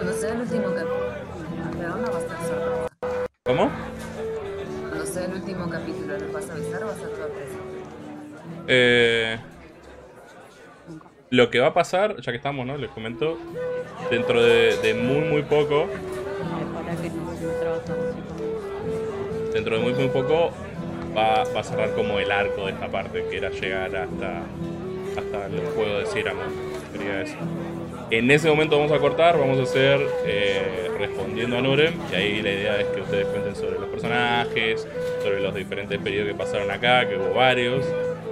Cuando sea el último capítulo, pero no va a estar sorpresa. ¿Cómo? Cuando sea el último capítulo, ¿les vas a avisar o va a ser sorpresa? Eh, lo que va a pasar, ya que estamos, ¿no? Les comento, dentro de muy poco, Para que no se me traba esta música. dentro de muy poco, va a cerrar como el arco de esta parte, que era llegar hasta el juego de Cyramo. Sería eso. En ese momento vamos a cortar, vamos a hacer respondiendo a Nurem, y ahí la idea es que ustedes cuenten sobre los personajes, sobre los diferentes periodos que pasaron acá, que hubo varios.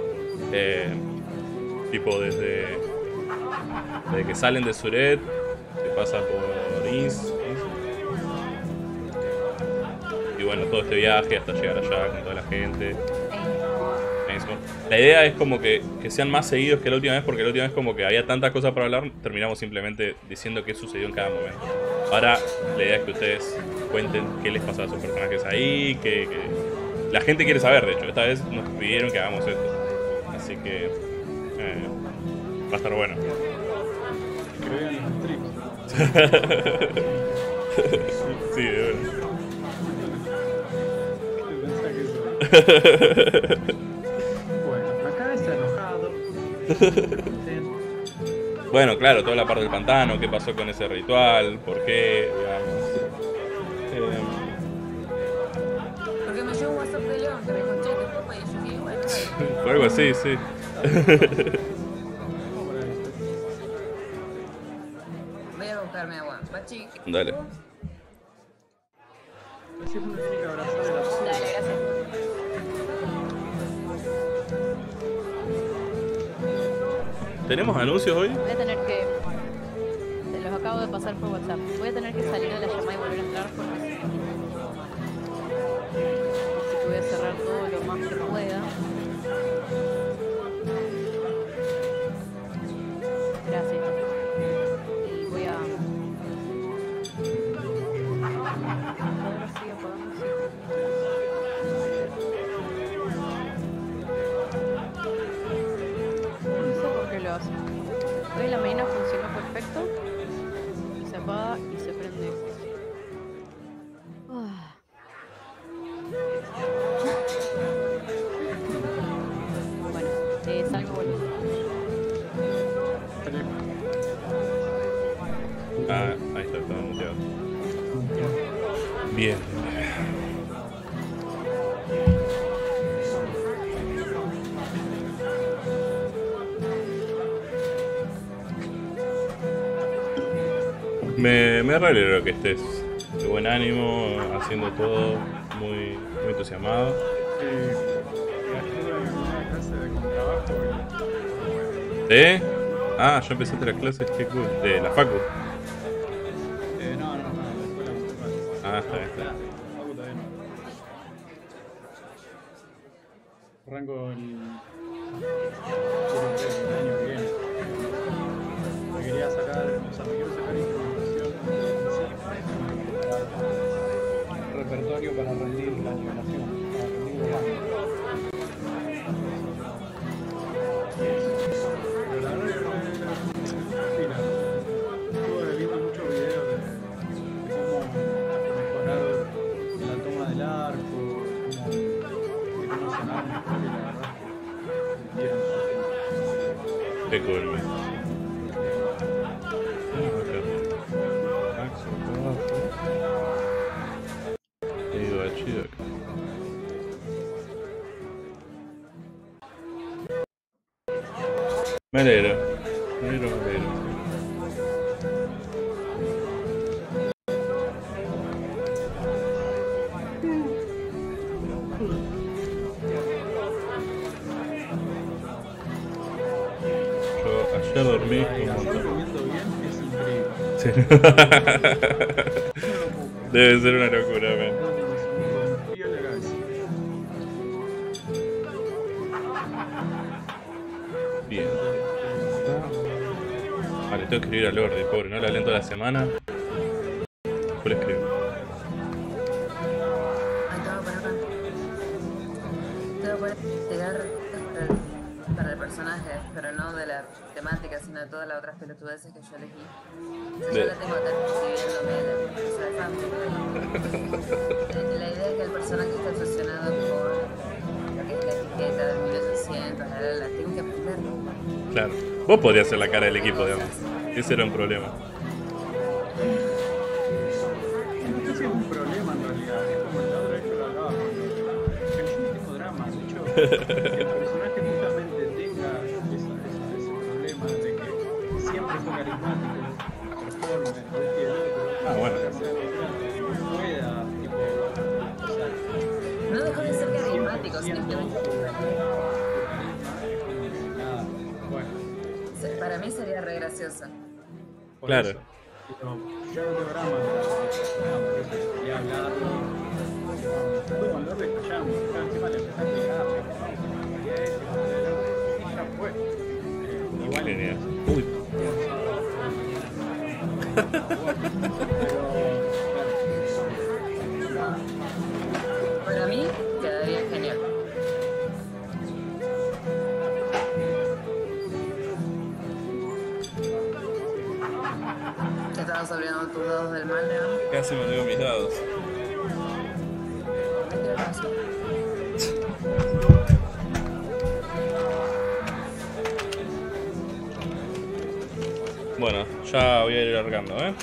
Tipo desde que salen de Suret, se pasa por Ins, y bueno, todo este viaje hasta llegar allá con toda la gente. La idea es como que sean más seguidos que la última vez, porque la última vez como que había tantas cosas para hablar, terminamos simplemente diciendo qué sucedió en cada momento. Ahora la idea es que ustedes cuenten qué les pasó a sus personajes ahí, que la gente quiere saber, de hecho. Esta vez nos pidieron que hagamos esto. Así que va a estar bueno. Que vean los streams. Sí, de verdad. ¿Qué te pensás que soy? Bueno, acá está enojado. Bueno, claro, toda la parte del pantano, qué pasó con ese ritual, por qué, digamos. Porque me llegó un WhatsApp de León que me dijo, che, te topa, y yo dije, bueno, dale. Fue algo así, sí. Voy a buscarme agua. Va, chiqui. Dale. Así es una única abrazada de la Dale, gracias. ¿Tenemos anuncios hoy? Voy a tener que... Se los acabo de pasar por WhatsApp. Voy a tener que salir de la llamada y volver a entrar porque si no... Así que voy a cerrar todo lo más que pueda. Gracias. Y voy a... Ahora sí apagando, sí. No sé por qué lo hace. Hoy en la mañana funcionó perfecto. Y se apaga y se prende. Ah. Bueno, salgo volviendo. Ah, ahí está, estaba muteado. Bien. Me alegro que estés de buen ánimo, haciendo todo, muy entusiasmado. Estuve en una clase de contrabajo ¿Sí? Ah, yo empezaste las clases, qué cool. De la Facu. no, de la escuela municipal. Ah, está bien, está bien. Facu todavía no. Arranco el año que viene. Me quería sacar, o sea, me quiero sacar instrumentación repertorio para rendir la nivelación, para rendir los rangos. Pero la verdad que fila. Estuve viendo muchos videos de cómo mejorar la toma del arco, de cómo sonar mejor, y la verdad que me dieron su Qué cool, man. Chido acá. Me alegro. Me alegro, me alegro. Yo ayer dormí un Ayer montón. comiendo bien es increíble. Sí. Debe ser una locura, man. Me frío en la cabeza. Bien. Vale, tengo que escribir a Lordi, pobre, no le alento la semana. Después le escribo. Ahí te voy a poner acá. Te voy a poner pegar para el personaje pero no de la temática, sino de todas las otras pelotudeces que yo elegí. O sea, De- yo la tengo acá escribiéndome la cosa de fanfic. La idea es que el personaje está obsesionado por lo que es la etiqueta del 1800, la tengo que aprender. Claro. Vos podrías ser la cara del equipo, digamos. Ese era un problema. No sé si es un problema en realidad, es como la otra vez que lo hablaba con el mismo drama. De hecho, que el personaje justamente tenga ese problema de que siempre fue carismático, performe, esto y el otro. Ah, bueno. O sea, no pueda, tipo, o sea, No dejó de ser carismático, 100% simplemente. su carisma es como que nada, bueno. Para mí sería re graciosa. Por Claro. eso. Tipo, yo no tengo drama, por eso quería hablarlo. Tú con Lorde escuchamos, encima le empecé a explicar, y ya fue. Igual. Genial. Uy. Para mí quedaría genial. Te estabas olvidando tus dados del mal, León. Casi me olvido mis dados. ¿Qué te pasa? Bueno, ya voy a ir largando, ¿eh?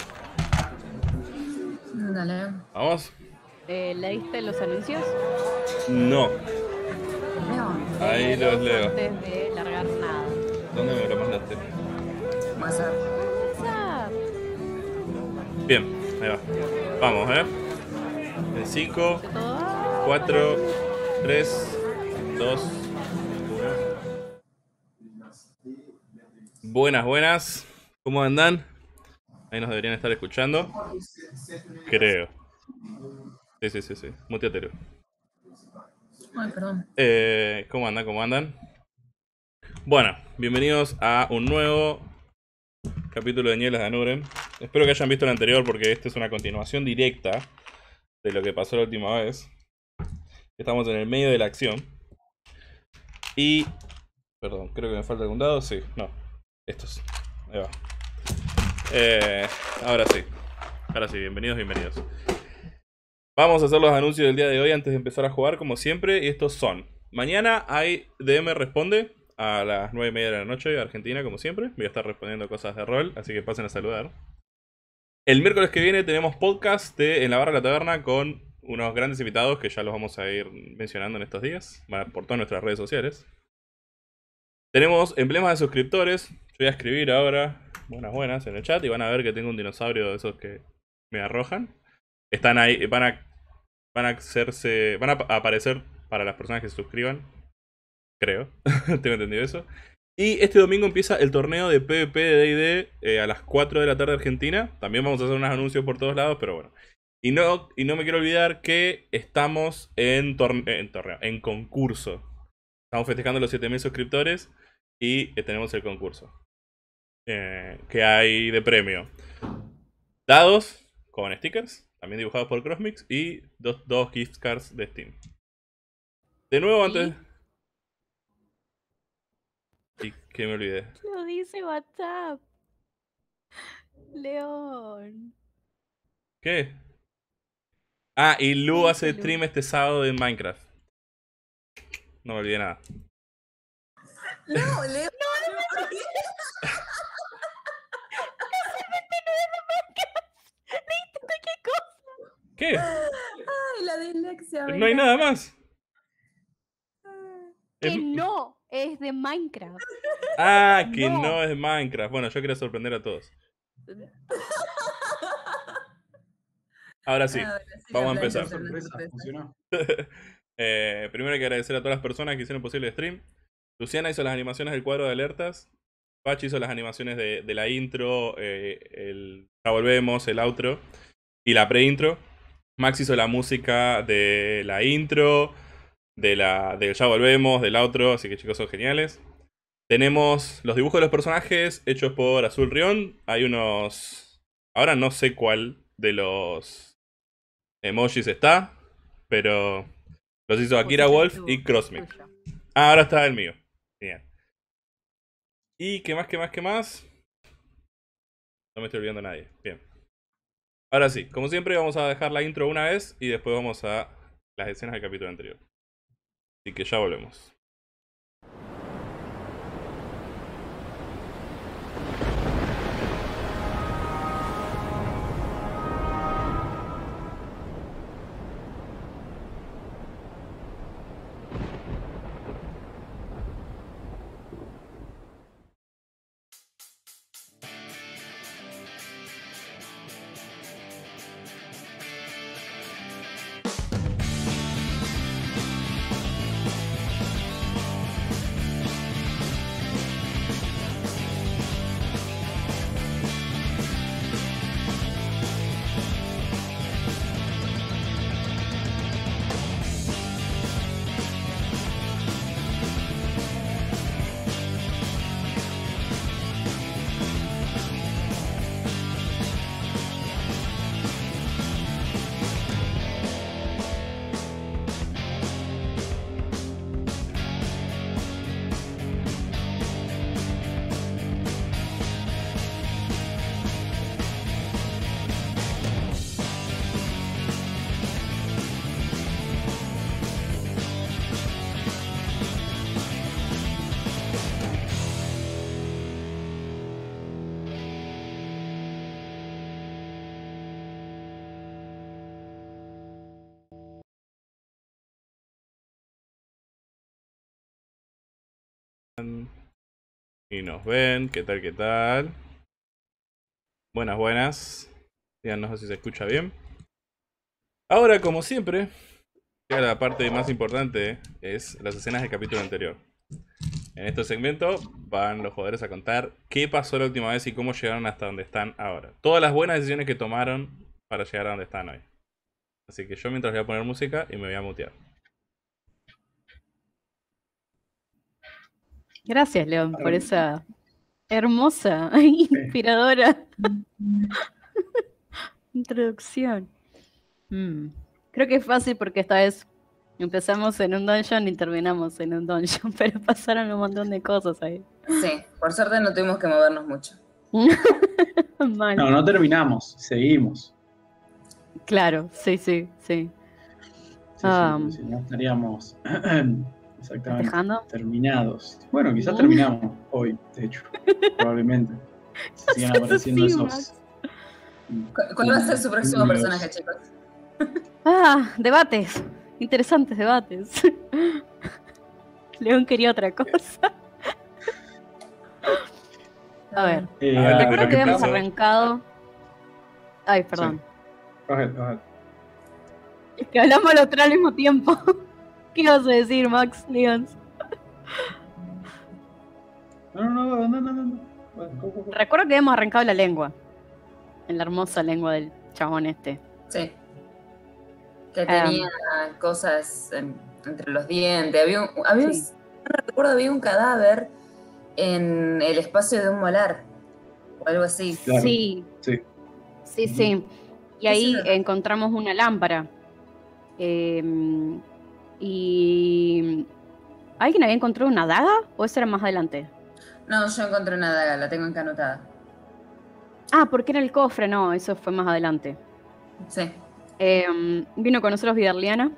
Dale. ¿Vamos? ¿Leíste los anuncios? No. León. Ahí los leo. Antes de largar nada. ¿Dónde me lo mandaste? WhatsApp. WhatsApp. Bien, ahí va. Vamos, ¿eh? En 5, Todo. 4, 3, 2, 1. Buenas, buenas. ¿Cómo andan? Ahí nos deberían estar escuchando. Creo. Sí. Muteatero. Ay, perdón. ¿Cómo andan? ¿Cómo andan? Bueno, bienvenidos a un nuevo capítulo de Nieblas de Anuren. Espero que hayan visto el anterior porque este es una continuación directa de lo que pasó la última vez. Estamos en el medio de la acción. Y... Perdón, creo que me falta algún dado. Sí, no. Estos. Ahí va. Ahora sí. Ahora sí, bienvenidos. Vamos a hacer los anuncios del día de hoy antes de empezar a jugar, como siempre. Y estos son: mañana hay DM Responde a las 9:30 de la noche, Argentina, como siempre. Voy a estar respondiendo cosas de rol, así que pasen a saludar. El miércoles que viene tenemos podcast de En la Barra de la Taberna con unos grandes invitados que ya los vamos a ir mencionando en estos días, por todas nuestras redes sociales. Tenemos emblemas de suscriptores. Yo voy a escribir ahora buenas en el chat y van a ver que tengo un dinosaurio de esos que me arrojan. Están ahí, van a aparecer para las personas que se suscriban. Creo, tengo entendido eso. Y este domingo empieza el torneo de PvP de D&D a las 4 de la tarde Argentina. También vamos a hacer unos anuncios por todos lados, pero bueno. Y no me quiero olvidar que estamos en concurso. Estamos festejando los 7000 suscriptores y tenemos el concurso. Que hay de premio. Dados con stickers, también dibujados por Crossmix, y dos gift cards de Steam. De nuevo antes... ¿Y qué me olvidé? Lo dice WhatsApp. León. ¿Qué? Ah, y Lu Sí, hace Lu. stream este sábado de Minecraft. No me olvidé nada. No, Leo. ¿Qué? Ay, la dislexia. No hay nada más. Que no es de Minecraft. Ah, que No. no es Minecraft. Bueno, yo quería sorprender a todos. Ahora sí, vamos a empezar. Sorpresa, funcionó. Primero hay que agradecer a todas las personas que hicieron posible el stream. Luciana hizo las animaciones del cuadro de alertas. Pachi hizo las animaciones de la intro, ya volvemos, el outro y la pre-intro. Max hizo la música de la intro, del ya volvemos, del outro, así que chicos son geniales. Tenemos los dibujos de los personajes hechos por Azul Rion. Hay unos... Ahora no sé cuál de los emojis está, pero los hizo Akira Wolf y Crossmix. Ah, ahora está el mío. Genial. ¿Y qué más, qué más, qué más? No me estoy olvidando a nadie. Bien. Ahora sí, como siempre vamos a dejar la intro una vez y después vamos a las escenas del capítulo anterior. Así que ya volvemos. Y nos ven, ¿qué tal, qué tal? Buenas, buenas. Díganos si se escucha bien. Ahora, como siempre, llega la parte más importante, es las escenas del capítulo anterior. En este segmento van los jugadores a contar qué pasó la última vez y cómo llegaron hasta donde están ahora. Todas las buenas decisiones que tomaron para llegar a donde están hoy. Así que yo mientras voy a poner música y me voy a mutear. Gracias, León, por esa hermosa, inspiradora introducción. Creo que es fácil porque esta vez empezamos en un dungeon y terminamos en un dungeon, pero pasaron un montón de cosas ahí. Sí, por suerte no tuvimos que movernos mucho. Mal. No, no terminamos, seguimos. Claro, sí. Sí, porque si no estaríamos exactamente ¿Festejando? terminados. Bueno, quizás terminamos hoy, de hecho, probablemente. Siguen apareciendo Sí, esos. Max. ¿Cuál va a ser su próximo personaje, chicos? Debates. Interesantes debates. León quería otra cosa. A ver, recuerdo que habíamos arrancado. Ay, perdón. Go ahead. Es que hablamos los tres al mismo tiempo. ¿Qué ibas a decir, Max León? No. Go. Recuerdo que habíamos arrancado la lengua. En la hermosa lengua del chabón este. Sí. Que tenía cosas entre los dientes. Sí. Recuerdo, había un cadáver en el espacio de un molar. O algo así. Claro. Sí. Y ahí encontramos una lámpara. Y... ¿Alguien había encontrado una daga? ¿O eso era más adelante? No, yo encontré una daga, la tengo encanotada. Porque era el cofre, no, eso fue más adelante. Sí. Vino con nosotros Vidarliana.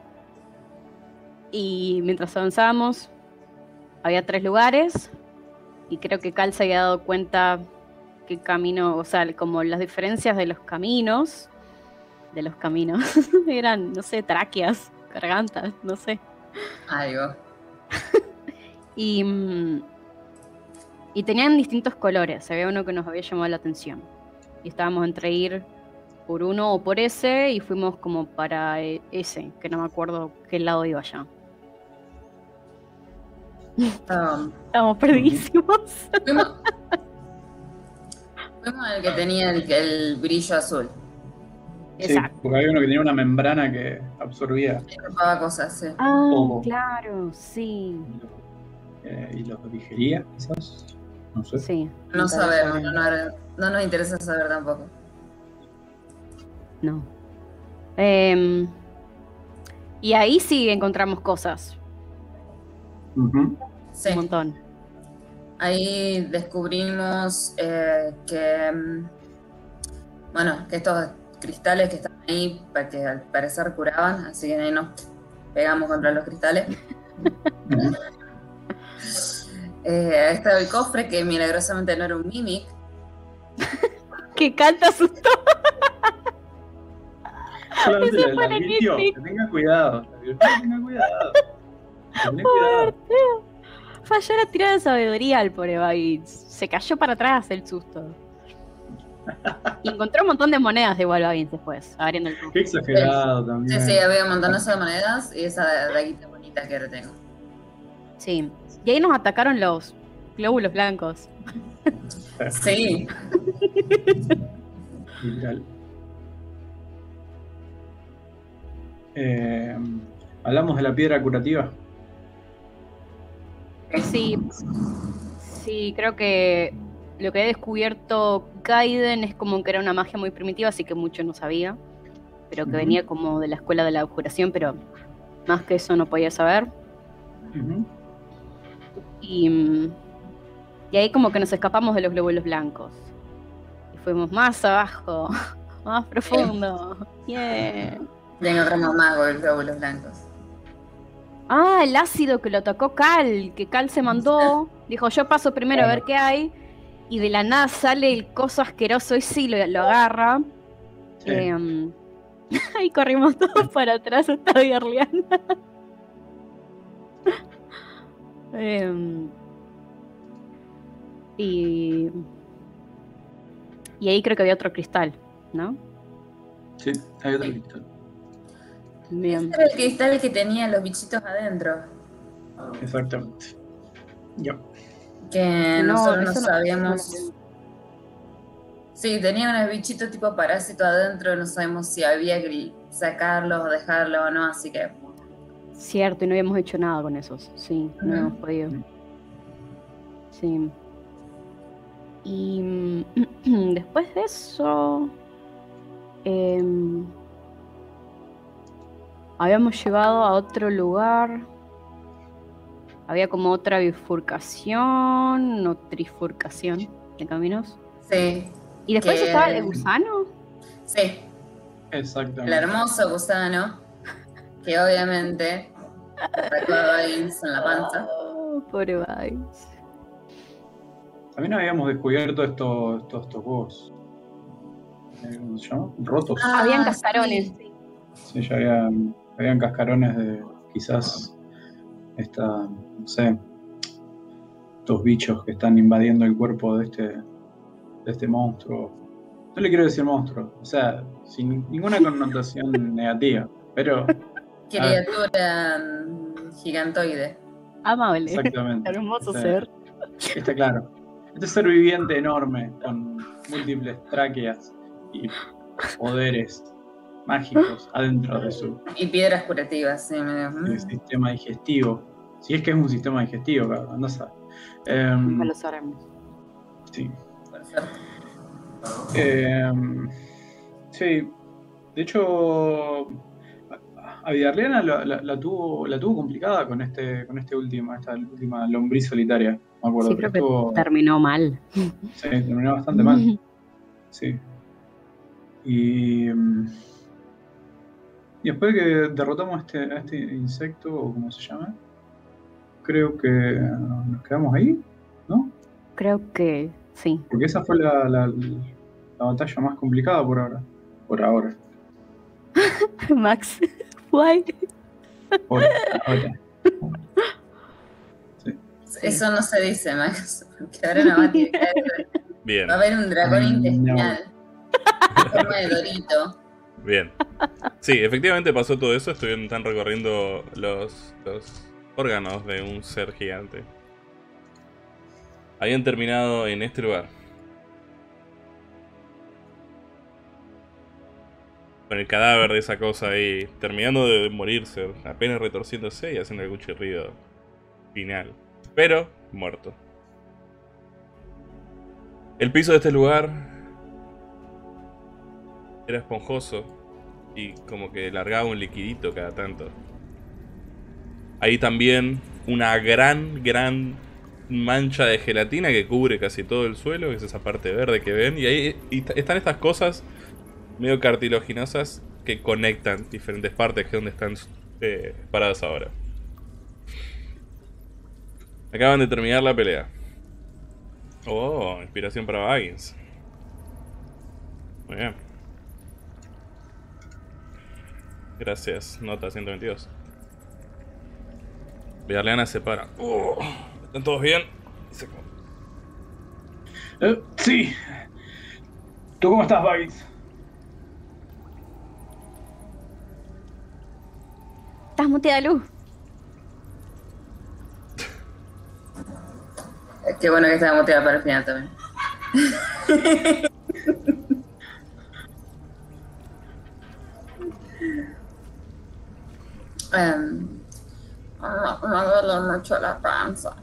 Y mientras avanzábamos, había 3 lugares. Y creo que Cal se había dado cuenta qué camino, o sea, como las diferencias de los caminos. Eran, no sé, tráqueas, gargantas, no sé. Algo. Y tenían distintos colores. Había uno que nos había llamado la atención. Y estábamos entre ir por uno o por ese. Y fuimos como para ese, que no me acuerdo qué lado iba allá. Estábamos perdidísimos. Fuimos al que tenía el brillo azul. Exacto. Sí, porque había uno que tenía una membrana que absorbía. Que tapaba cosas, sí. Todo. Claro, sí. ¿Y los digería, quizás? No sé. Sí. No sabemos, no nos interesa saber tampoco. No. Y ahí sí encontramos cosas. Uh-huh. Sí. Un montón. Ahí descubrimos bueno, que estos cristales que están ahí, para que al parecer curaban, así que ahí nos pegamos contra los cristales. Ahí estaba el cofre, que milagrosamente no era un Mimic. Que canta asustó. Solamente Ese la fue advirtió, Nick. que tenga cuidado. La advirtió, que tenga cuidado. Que tenga cuidado. Falló la tirada de sabiduría al pobre Baggins. Se cayó para atrás el susto. Y encontró un montón de monedas de igual Baggins después, abriendo el Qué cofre. exagerado también. Sí, había un montonazo de monedas y esa daguita bonita que ahora tengo. Sí. Y ahí nos atacaron los glóbulos blancos. Sí, Literal. Hablamos de la piedra curativa. Sí. Sí, creo que lo que he descubierto Gaiden es como que era una magia muy primitiva, así que mucho no sabía. Pero que Ujú. venía como de la escuela de la abjuración, pero más que eso no podía saber. Ujú. Y ahí como que nos escapamos de los glóbulos blancos. Y fuimos más abajo, más profundo. Yeah. ya encontramos mago de glóbulos blancos. Ah, el ácido que lo atacó Cal, que Cal se mandó. Dijo, yo paso primero a ver qué hay. Y de la nada sale el coso asqueroso y sí, lo agarra. Sí. Ahí corrimos todos para atrás hasta Viarliana. Y ahí creo que había otro cristal, ¿no? Sí, hay otro cristal. Bien. Ese era el cristal que tenía los bichitos adentro. Exactamente. Ya. Que No, nosotros no eso no- sabíamos. Sí, tenía unos bichitos tipo parásito adentro, no sabemos si había que sacarlos o dejarlos o no, así que. Cierto, y no habíamos hecho nada con esos. Sí, no habíamos podido. Sí. Y después de eso, habíamos llegado a otro lugar. Había como otra bifurcación o trifurcación de caminos. Sí, Y después Que- estaba el gusano. sí, el Exactamente. hermoso gusano, que obviamente atacó a Baggins en la panza. Oh, pobre Baggins. También habíamos descubierto estos huevos. ¿Cómo se llama? Rotos. Habían Ah, cascarones. sí. Sí, ya habían cascarones de quizás no sé, estos bichos que están invadiendo el cuerpo de este monstruo. No le quiero decir monstruo, o sea, sin ninguna connotación negativa, pero Criatura gigantoide. Amable. exactamente. Hermoso Está- ser. Está claro. Este ser viviente enorme con múltiples tráqueas y poderes mágicos adentro de su Y piedras curativas, sí, medio. sistema digestivo. Si es que es un sistema digestivo, cabrón, no sabes. Nunca lo sabremos. Sí. Por suerte. Sí. De hecho, a Vidarliana la tuvo complicada con esta última lombriz solitaria. Me acuerdo. Sí, creo que estuvo- terminó mal. Sí, terminó bastante mal. Sí. Y después de que derrotamos a este insecto, o como se llama, creo que nos quedamos ahí, ¿no? Creo que sí. Porque esa fue la batalla más complicada por ahora. Por ahora. Max, why? Por ahora. Sí. Eso no se dice, Max, porque ahora no va a tirar. Bien, Va a haber un dragón No. intestinal. En forma de dorito. bien. Sí, efectivamente pasó todo eso. Están recorriendo los órganos de un ser gigante. Habían terminado en este lugar. Con el cadáver de esa cosa ahí, terminando de morirse, apenas retorciéndose y haciendo algún chirrido final. Pero muerto. El piso de este lugar era esponjoso y como que largaba un liquidito cada tanto. Hay también una gran mancha de gelatina que cubre casi todo el suelo, que es esa parte verde que ven. Y ahí están estas cosas medio cartilaginosas que conectan diferentes partes, que es donde están paradas ahora. Acaban de terminar la pelea. Oh, inspiración para Baggins. Muy bien. Gracias, nota 122. Vidarleana se para. ¿Están todos bien? Sí. ¿Tú cómo estás, Baggins? ¿Estás muteada, Luz? Qué bueno que estaba motivada para el final también. Me duele mucho la panza.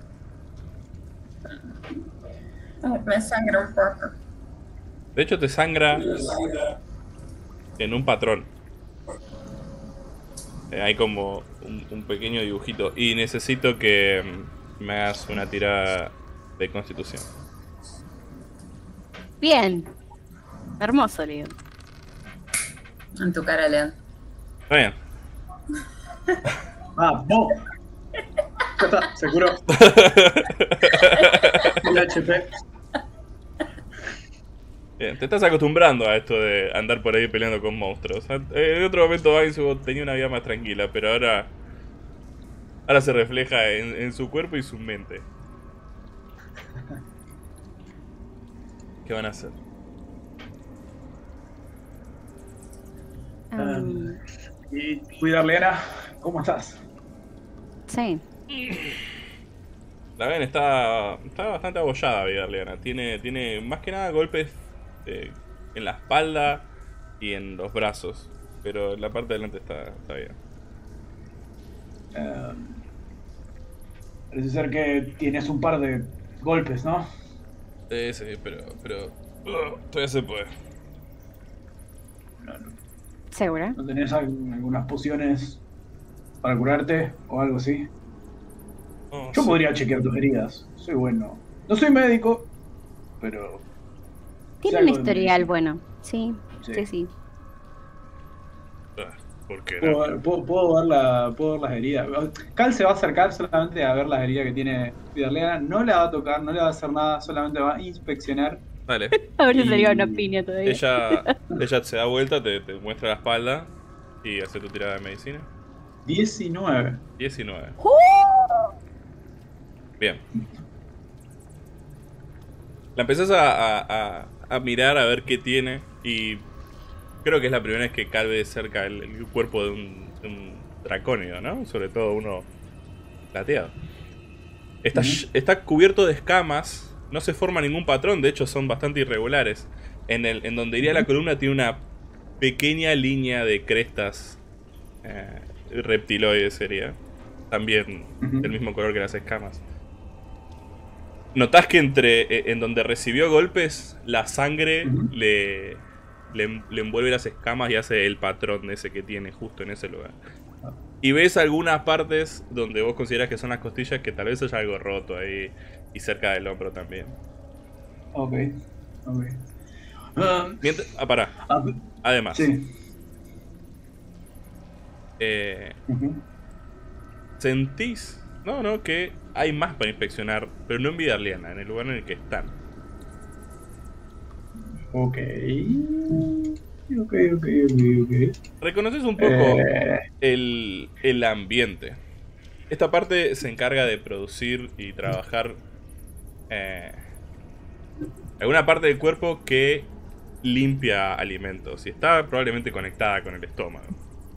Me sangra un poco. De hecho, te sangra en un patrón. Hay como un pequeño dibujito. Y necesito que me hagas una tirada de constitución. Bien. Hermoso, Leon. En tu cara, Leon. Está bien. ¡Vamos! Ya está, se curó. El HP. Bien, te estás acostumbrando a esto de andar por ahí peleando con monstruos. En otro momento Baggins tenía una vida más tranquila, pero ahora se refleja en su cuerpo y su mente. ¿Qué van a hacer? Y Vidarleana, ¿cómo estás? Sí. La ven, está bastante abollada Vidarleana. Tiene más que nada golpes en la espalda y en los brazos. Pero en la parte de delante está bien. Parece ser que tienes un par de golpes, ¿no? Sí, pero todavía se puede. ¿Segura? ¿No tenés algunas pociones para curarte o algo así? Oh, Yo sí. podría chequear tus heridas. Soy bueno. No soy médico, pero... Tiene sé un algo de historial medicina. bueno. Sí, Sí. sí, sí. ¿Por qué no? Puedo ver las heridas. Cal se va a acercar solamente a ver las heridas que tiene Vidarleana. No la va a tocar, no le va a hacer nada, solamente va a inspeccionar. Dale. A ver si Y- sería una piña todavía. Ella se da vuelta, te muestra la espalda y hace tu tirada de medicina. 19. 19. Bien. La empezás a mirar a ver qué tiene y creo que es la primera vez que Cal ve de cerca el cuerpo de un dracónido, ¿no? Sobre todo uno plateado. Está cubierto de escamas, no se forma ningún patrón, de hecho son bastante irregulares. En donde iría la columna tiene una pequeña línea de crestas reptiloides sería. También del mismo color que las escamas. Notás que en donde recibió golpes, la sangre le envuelve las escamas y hace el patrón ese que tiene justo en ese lugar. Y ves algunas partes donde vos consideras que son las costillas que tal vez haya algo roto ahí y cerca del hombro también. Ok. Pará. Además, Sí. sentís, no, que hay más para inspeccionar, pero no en Vidarleana, en el lugar en el que están. Ok. Reconoces un poco el ambiente. Esta parte se encarga de producir y trabajar alguna parte del cuerpo que limpia alimentos y está probablemente conectada con el estómago.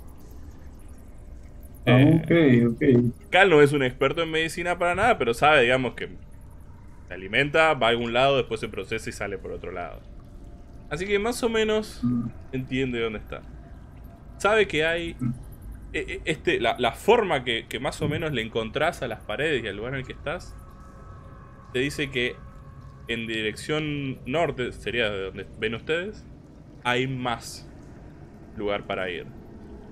Cal no es un experto en medicina para nada, pero sabe, digamos, que se alimenta, va a algún lado, después se procesa y sale por otro lado. Así que más o menos entiende dónde está. Sabe que hay la forma que más o menos le encontrás a las paredes y al lugar en el que estás. Te dice que en dirección norte, sería de donde ven ustedes, hay más lugar para ir.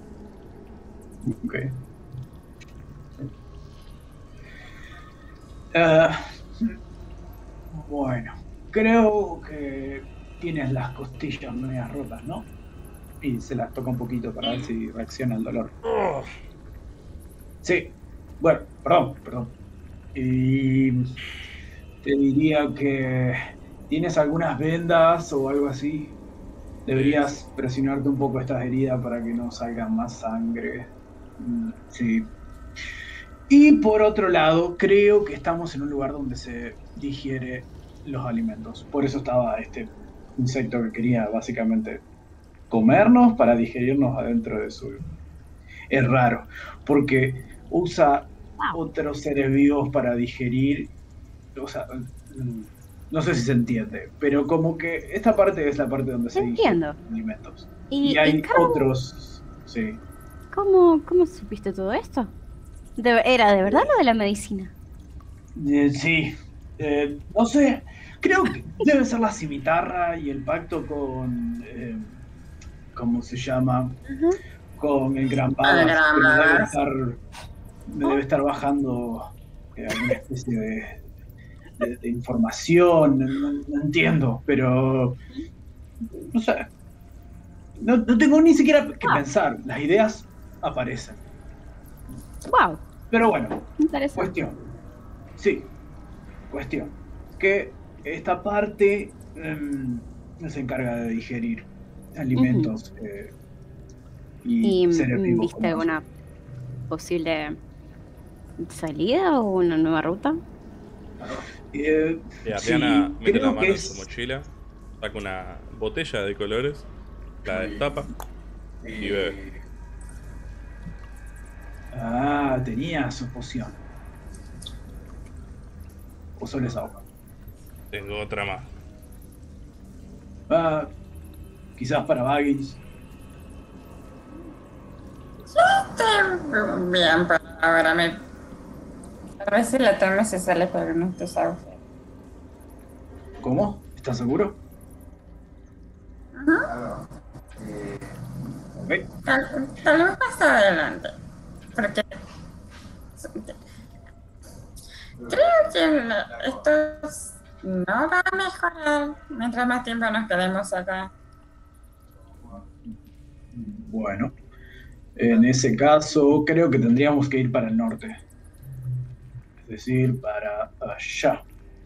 Ok. Eh, bueno, creo que tienes las costillas medias rotas, ¿no? Y se las toca un poquito para ver si reacciona al dolor. Sí, bueno, perdón. Y te diría que tienes algunas vendas o algo así. Deberías presionarte un poco estas heridas para que no salga más sangre. Sí. Y por otro lado, creo que estamos en un lugar donde se digiere los alimentos. Por eso estaba este insecto que quería básicamente comernos para digerirnos adentro de su... Es raro, porque usa otros seres vivos para digerir, o sea, no sé si se entiende, pero como que esta parte es la parte donde se digieren los alimentos. Y hay otros, sí. ¿Cómo supiste todo esto? ¿Era de verdad lo de la medicina? Sí, no sé, creo que debe ser la cimitarra y el pacto con, ¿cómo se llama? Con el Gran Babas, que me debe estar bajando alguna especie de información, no entiendo, pero no sé, no tengo ni siquiera que pensar, las ideas aparecen. Wow. Pero bueno, interesante. Cuestión, que esta parte se encarga de digerir alimentos y seres vivos. ¿Viste alguna posible salida o una nueva ruta? Adriana mete la mano en su mochila, saca una botella de colores, la destapa y bebe. Ah, tenía su poción. ¿O solo es agua? Tengo otra más. Ah, quizás para Baggins. Estoy bien, pero ahora a ver si la tomo se sale, pero no estoy seguro. ¿Cómo? ¿Estás seguro? Okay. Tal vez más adelante. Porque creo que esto no va a mejorar mientras más tiempo nos quedemos acá. Bueno, en ese caso creo que tendríamos que ir para el norte. Es decir, para allá.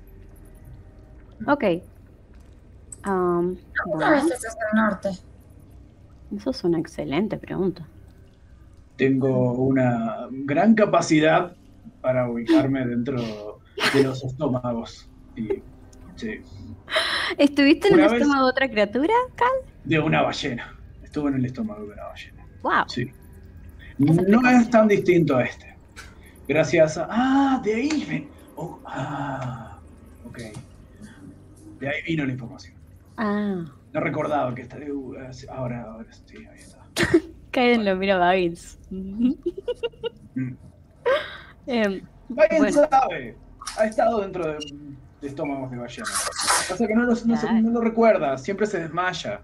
Ok. ¿Cómo sabes que eso es el norte? Eso es una excelente pregunta. Tengo una gran capacidad para ubicarme dentro de los estómagos. Y, sí. ¿Estuviste en el estómago de otra criatura, Cal? De una ballena. Estuve en el estómago de una ballena. Wow. Sí. No es tan distinto a este. Gracias a... Ah, de ahí ven. Oh, ok. De ahí vino la información. No recordaba que ahora sí, ahí está. Kaiden lo mira a Baggins. Baggins sabe. Ha estado dentro de estómagos de ballena. Pasa que no lo recuerda, siempre se desmaya.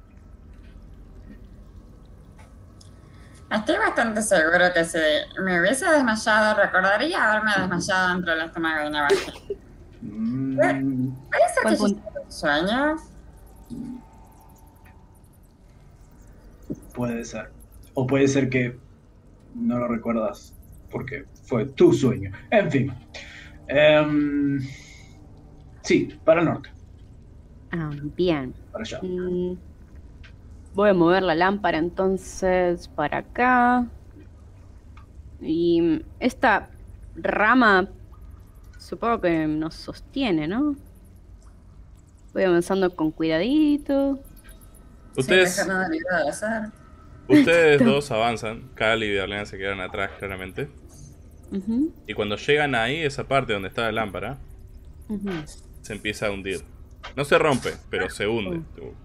Estoy bastante seguro que si me hubiese desmayado, recordaría haberme desmayado dentro del estómago de una ballena. ¿Puede ser que yo esté en sueño? Puede ser. O puede ser que no lo recuerdas porque fue tu sueño. En fin. Sí, para el norte. Bien. Para allá. Voy a mover la lámpara entonces para acá. Y esta rama supongo que nos sostiene, ¿no? Voy avanzando con cuidadito. Ustedes dos avanzan. Cal y Darlene se quedan atrás claramente. Y cuando llegan ahí, esa parte donde está la lámpara, se empieza a hundir. No se rompe, pero se hunde.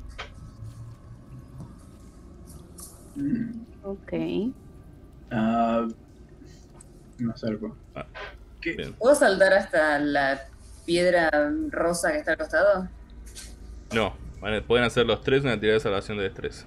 Ok. Me acerco. ¿Puedo saltar hasta la piedra rosa que está al costado? No, pueden hacer los tres una tirada de salvación de destreza.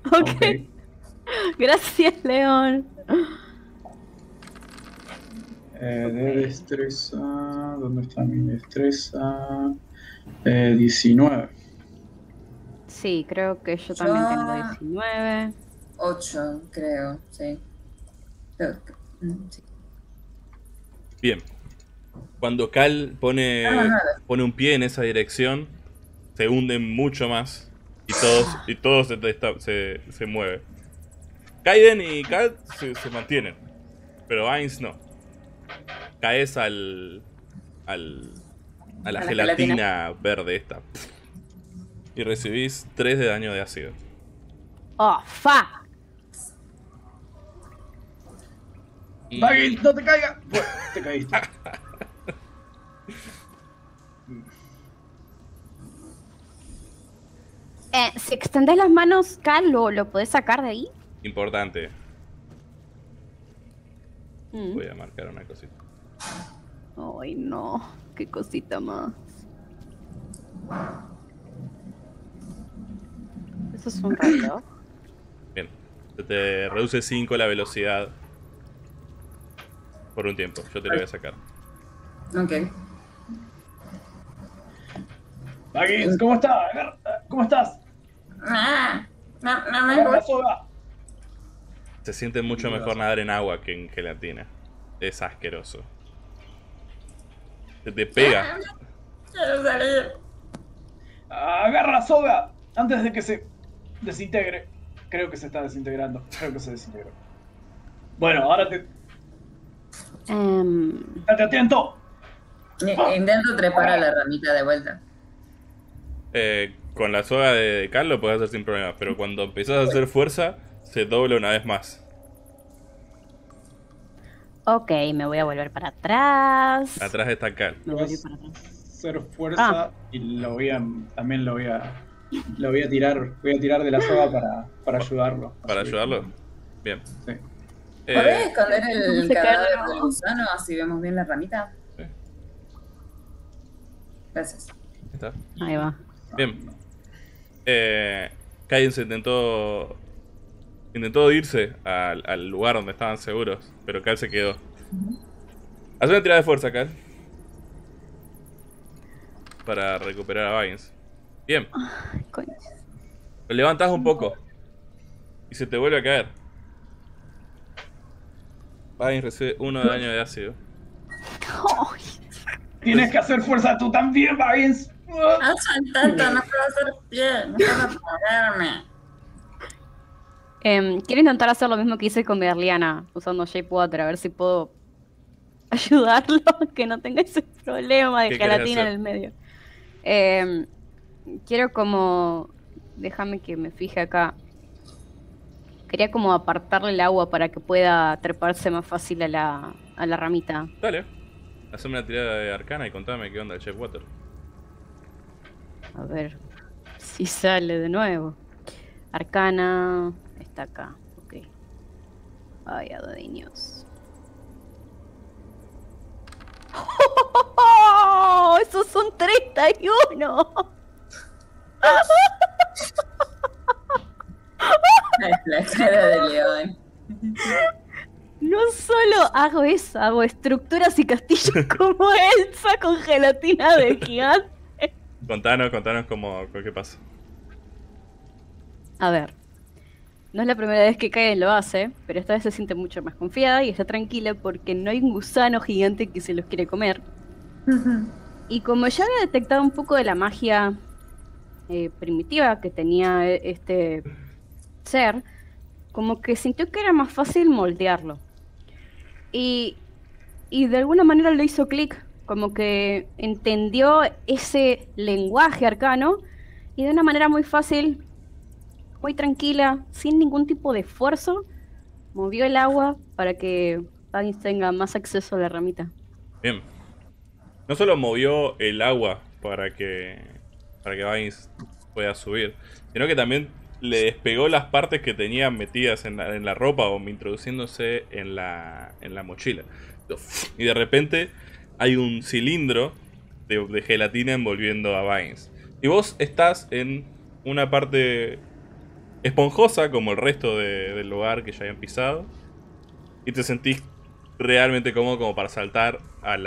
Ok. Gracias, León. De destreza. ¿Dónde está mi destreza? 19. Sí, creo que yo también tengo 19. 8, creo, sí. Sí. Bien. Cuando Cal pone un pie en esa dirección, se hunden mucho más y todos se mueve. Kaiden y Cal se mantienen, pero Vines no. Caes a la gelatina verde esta. Y recibís 3 de daño de ácido. ¡Oh, fuck! ¡Baggy, no te caigas! Bueno, te caíste. Si extendés las manos, Cal, ¿lo podés sacar de ahí? Importante. Voy a marcar una cosita. Ay, no. Qué cosita más. Eso es un reloj. Bien. Se te reduce 5 la velocidad. Por un tiempo. Yo te lo voy a sacar. Ok. Baggy, ¿cómo estás? ¿Cómo estás? No me Agarra la gusta. soga. Se siente mucho mejor nadar en agua que en gelatina. Es asqueroso. Se te pega. Quiero salir. Agarra la soga antes de que se desintegre. Creo que se está desintegrando. Creo que se desintegró. Bueno, ahora estate atento. Intento trepar a la ramita de vuelta. Con la soga de Cal lo puedes hacer sin problemas, pero cuando empezás a hacer fuerza, se dobla una vez más. Ok, me voy a volver para atrás. Atrás está Cal. Me voy para atrás. Hacer fuerza y también lo voy a tirar. Voy a tirar de la soga para ayudarlo. ¿Para ayudarlo? Bien. Sí. ¿Podés esconder el Se cadáver cayó. del gusano así vemos bien la ramita? Sí. Gracias. Ahí está. Ahí va. Bien. Kaiden se intentó irse al lugar donde estaban seguros, pero Cal se quedó. Haz una tirada de fuerza, Cal. Para recuperar a Vines. Bien. Coño. Lo levantás un poco. Y se te vuelve a caer. Vines recibe 1 de daño de ácido. Ay. Tienes que hacer fuerza tú también, Bagins. Hacen tanto, no puedo hacer pie, no puedo moverme. Quiero intentar hacer lo mismo que hice con Berliana, usando Shape Water, a ver si puedo ayudarlo, que no tenga ese problema de ¿Qué querés gelatina en hacer? el medio. Quiero como... Déjame que me fije acá. Quería como apartarle el agua para que pueda treparse más fácil a la ramita. Dale. Haceme una tirada de arcana y contame qué onda el Chef Water. A ver si sale de nuevo. Arcana está acá. Ok. Ay, adonios. ¡Oh! ¡Esos son 31! La cara de León. No solo hago eso, hago estructuras y castillos como Elsa con gelatina de gigante. Contanos qué pasa. A ver, no es la primera vez que Kaeden lo hace, pero esta vez se siente mucho más confiada y está tranquila porque no hay un gusano gigante que se los quiere comer. Y como ya había detectado un poco de la magia primitiva que tenía este ser, como que sintió que era más fácil moldearlo. Y de alguna manera le hizo clic, como que entendió ese lenguaje arcano y de una manera muy fácil, muy tranquila, sin ningún tipo de esfuerzo, movió el agua para que Bagins tenga más acceso a la ramita. Bien. No solo movió el agua para que Vines pueda subir, sino que también le despegó las partes que tenía metidas en la ropa o introduciéndose en la mochila. Y de repente hay un cilindro de gelatina envolviendo a Vines. Y vos estás en una parte esponjosa como el resto del lugar que ya habían pisado. Y te sentís realmente cómodo como para saltar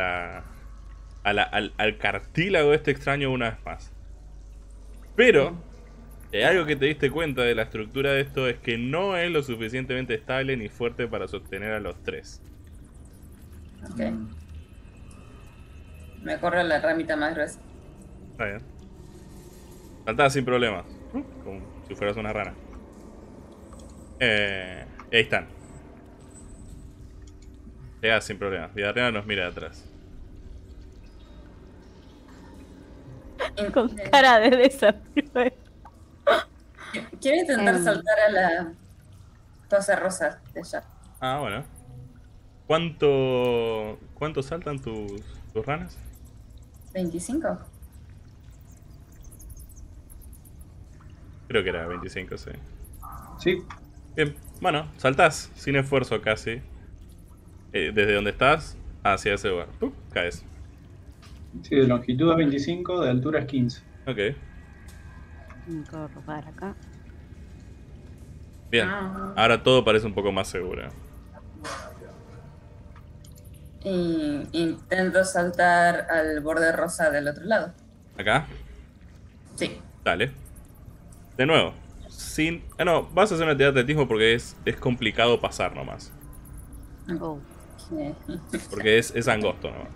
al cartílago este extraño una vez más. Pero algo que te diste cuenta de la estructura de esto es que no es lo suficientemente estable ni fuerte para sostener a los tres. Ok. Me corro la ramita más gruesa. Está bien. Saltás sin problemas. Como si fueras una rana. Ahí están. Llegás sin problemas. Villarreal nos mira de atrás. Con cara de desafío. Quiero intentar saltar a la cosa rosa de allá. Ah, bueno. ¿Cuánto saltan tus ranas? 25. Creo que era 25, sí. Sí. Bien, bueno, saltás sin esfuerzo casi. Desde donde estás hacia ese lugar. Caes. Sí, de longitud es 25, de altura es 15. Ok. Corro para acá. Bien, ahora todo parece un poco más seguro. Y intento saltar al borde rosa del otro lado. ¿Acá? Sí. Dale. De nuevo. Sin... no, vas a hacer una tirada de atletismo porque es complicado pasar nomás. Oh. Porque es angosto nomás.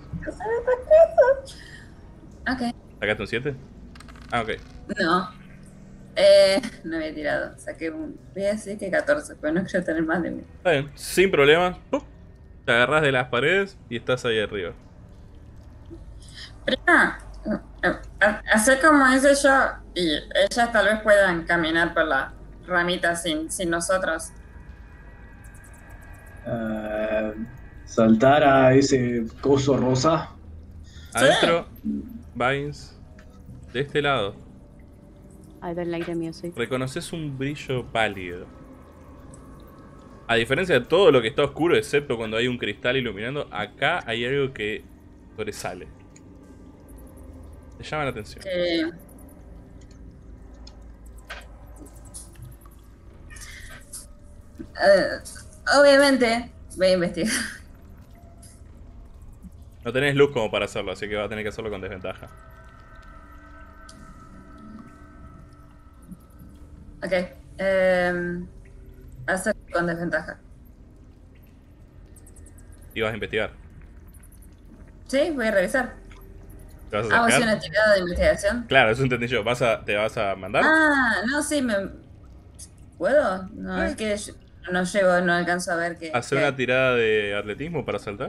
Ok. ¿Sacaste un 7? Ah, ok. No. No había tirado. Saqué un... Voy a decir que 14, pero no quiero tener más de mí. Está bien, sin problemas. ¡Pum! Te agarras de las paredes y estás ahí arriba. Prima, hacer como hice yo y ellas tal vez puedan caminar por la ramita sin nosotros. Saltar a ese coso rosa. Adentro, Vines, de este lado, I don't like the music. reconoces un brillo pálido. A diferencia de todo lo que está oscuro, excepto cuando hay un cristal iluminando, acá hay algo que sobresale. Te llama la atención. Obviamente voy a investigar. No tenés luz como para hacerlo, así que vas a tener que hacerlo con desventaja. Ok. Hacer con desventaja. Y vas a investigar. Sí, voy a revisar. ¿Te vas a ¿Hago así sacar? una tirada de investigación? Claro, eso entendí yo. ¿Te vas a mandar? Ah, no, sí, ¿puedo? No, es que no llego, no alcanzo a ver qué... ¿Hacer una tirada de atletismo para saltar?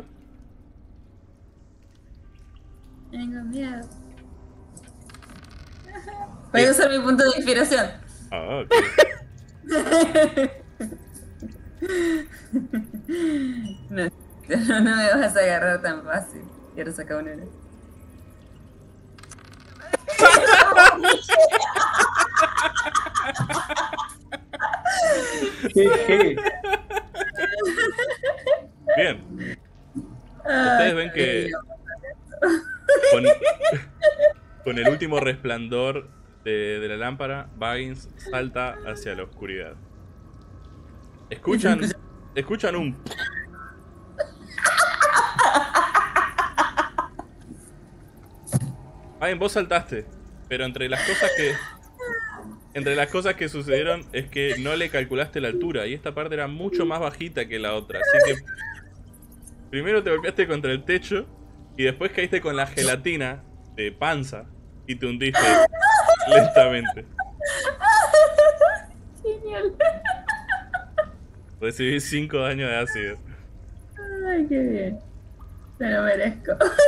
Tengo miedo. Voy a usar mi punto de inspiración. Ah, ok. No me vas a agarrar tan fácil. Quiero sacar un N. Bien. Ustedes ven que con el último resplandor de la lámpara, Vines salta hacia la oscuridad. Escuchan un... Vines, vos saltaste, pero entre las cosas que sucedieron es que no le calculaste la altura y esta parte era mucho más bajita que la otra, así que primero te golpeaste contra el techo y después caíste con la gelatina de panza y te hundiste lentamente. Genial. Recibí 5 daños de ácido. Ay, qué bien. Me lo merezco.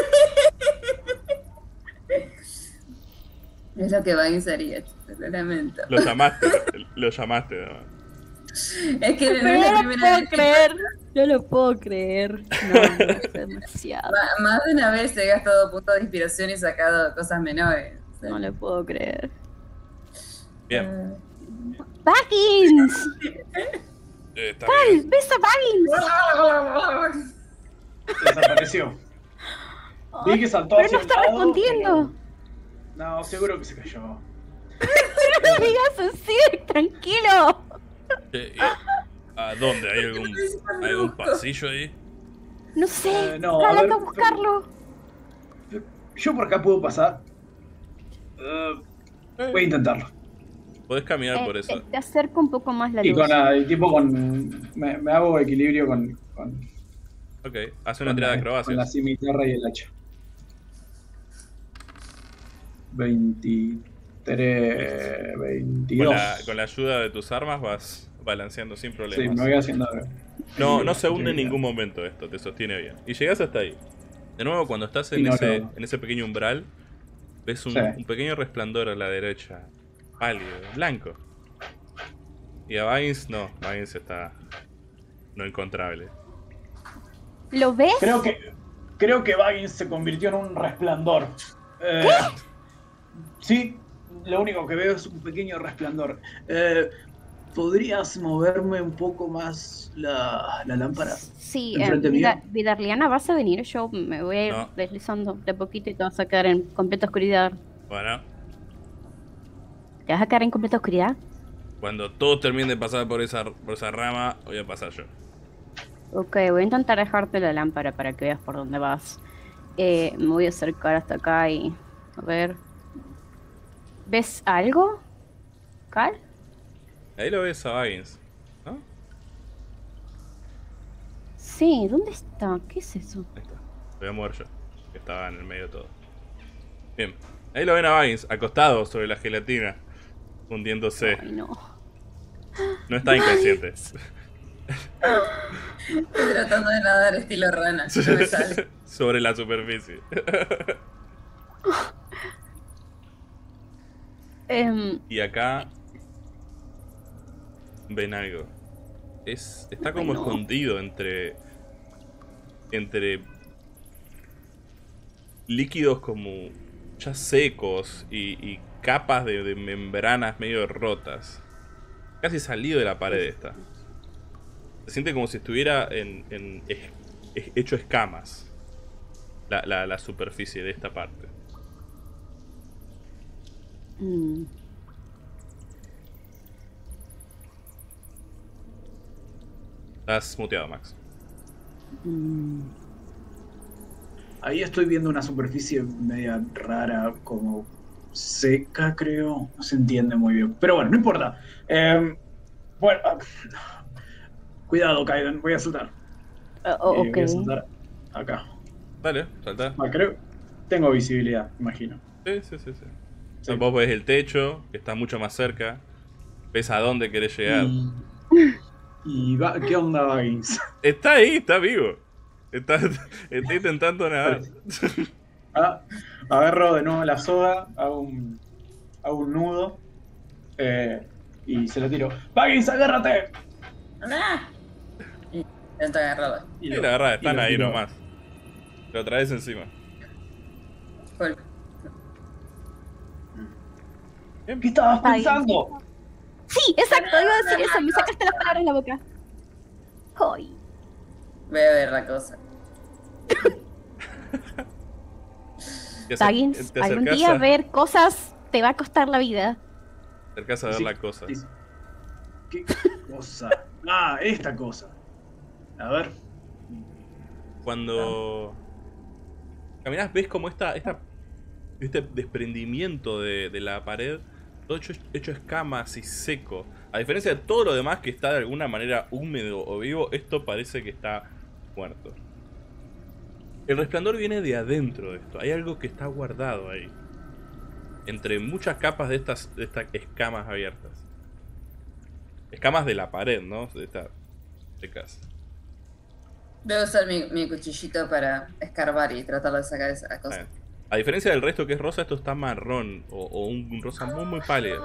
Es lo que Vines haría, chicos, lo lamento. Lo llamaste ¿no? Es que no Pero es la no lo primera puedo vez que creer. No lo puedo creer. No, es demasiado. más de una vez he gastado puntos de inspiración y sacado cosas menores. O sea, No lo puedo creer. Bien. ¡Baggins! Está ¡Cal! bien. ¡Ves a Baggins! Desapareció. Vi que saltó Pero hacia no un está lado, respondiendo. pero- No, seguro que se cayó. No me digas así, tranquilo. ¿A dónde? ¿Hay algún pasillo ahí? No sé. No, Cal, a ver, anda a buscarlo. Yo por acá puedo pasar. Voy a intentarlo. Podés caminar por eso. Te acerco un poco más la Y luz. me hago equilibrio Ok, hace una tirada de con la acrobacias. cimitarra y el hacha. 23, 22. Con la ayuda de tus armas vas balanceando sin Sí, problemas. me voy haciendo. No se hunde en ningún momento esto, te sostiene bien. Y llegás hasta ahí. De nuevo, cuando estás Y no lo- en ese pequeño umbral, ves Sí. un pequeño resplandor a la derecha, pálido, blanco. Y a Vines Vines está no encontrable. ¿Lo ves? Creo que Baggins se convirtió en un resplandor. Sí, lo único que veo es un pequeño resplandor. ¿Podrías moverme un poco más la lámpara? Sí, Enfrente mío. Vidarliana, ¿vas a venir? Yo me voy a ir No. deslizando de poquito y te vas a quedar en completa oscuridad. Bueno, ¿Te vas a quedar en completa oscuridad? cuando todos terminen de pasar por esa rama, voy a pasar yo. Ok, voy a intentar dejarte la lámpara para que veas por dónde vas. Me voy a acercar hasta acá y... A ver... ¿Ves algo? ¿Cal? Ahí lo ves a Vines, ¿no? Sí, ¿dónde está? ¿Qué es eso? Ahí está. Lo voy a mover yo, que estaba en el medio de todo. Bien. Ahí lo ven a Vines, acostado sobre la gelatina, hundiéndose. Ay, no. No está inconsciente. Estoy tratando de nadar estilo rana. No me sale. Sobre la superficie. Y acá ven algo. Está como Ay, no. escondido entre líquidos como ya secos y capas de membranas medio rotas. Casi salido de la pared esta. Se siente como si estuviera hecho escamas la superficie de esta parte. Mm. Estás muteado, Max. Mm. Ahí estoy viendo una superficie media rara, como seca, creo. No se entiende muy bien. Pero bueno, no importa. Bueno, cuidado, Kaiden, voy a saltar. Ok. Voy a saltar acá. Dale, salta. Creo. Tengo visibilidad, imagino. Sí. Sí. Vos ves el techo, que está mucho más cerca. Ves a dónde querés llegar. ¿Qué onda, Baggins? Está ahí, está vivo. Está intentando nadar. Agarro de nuevo la soga, hago un nudo y se lo tiro. ¡Baggins, agárrate! ¡Ah! Y intento agarrarla. Y la verdad, están lo ahí tiro. nomás. Lo traes encima. Cool. ¿Qué estabas Baggins. pensando? Sí, exacto, iba a decir eso. Me sacaste las palabras de la boca. Ay. Voy a ver la cosa. Baggins, te algún acercás día a, ver cosas te va a costar la vida. te acercás a ver Sí, la cosa. sí. ¿Qué cosa? Esta cosa. A ver. Cuando caminás, ves como este desprendimiento de la pared, todo hecho escamas y seco. A diferencia de todo lo demás que está de alguna manera húmedo o vivo, esto parece que está muerto. El resplandor viene de adentro de esto. Hay algo que está guardado ahí. Entre muchas capas de estas escamas abiertas. Escamas de la pared, ¿no? De estas secas. Voy a usar mi cuchillito para escarbar y tratar de sacar esa cosa. A diferencia del resto que es rosa, esto está marrón o un rosa muy pálido.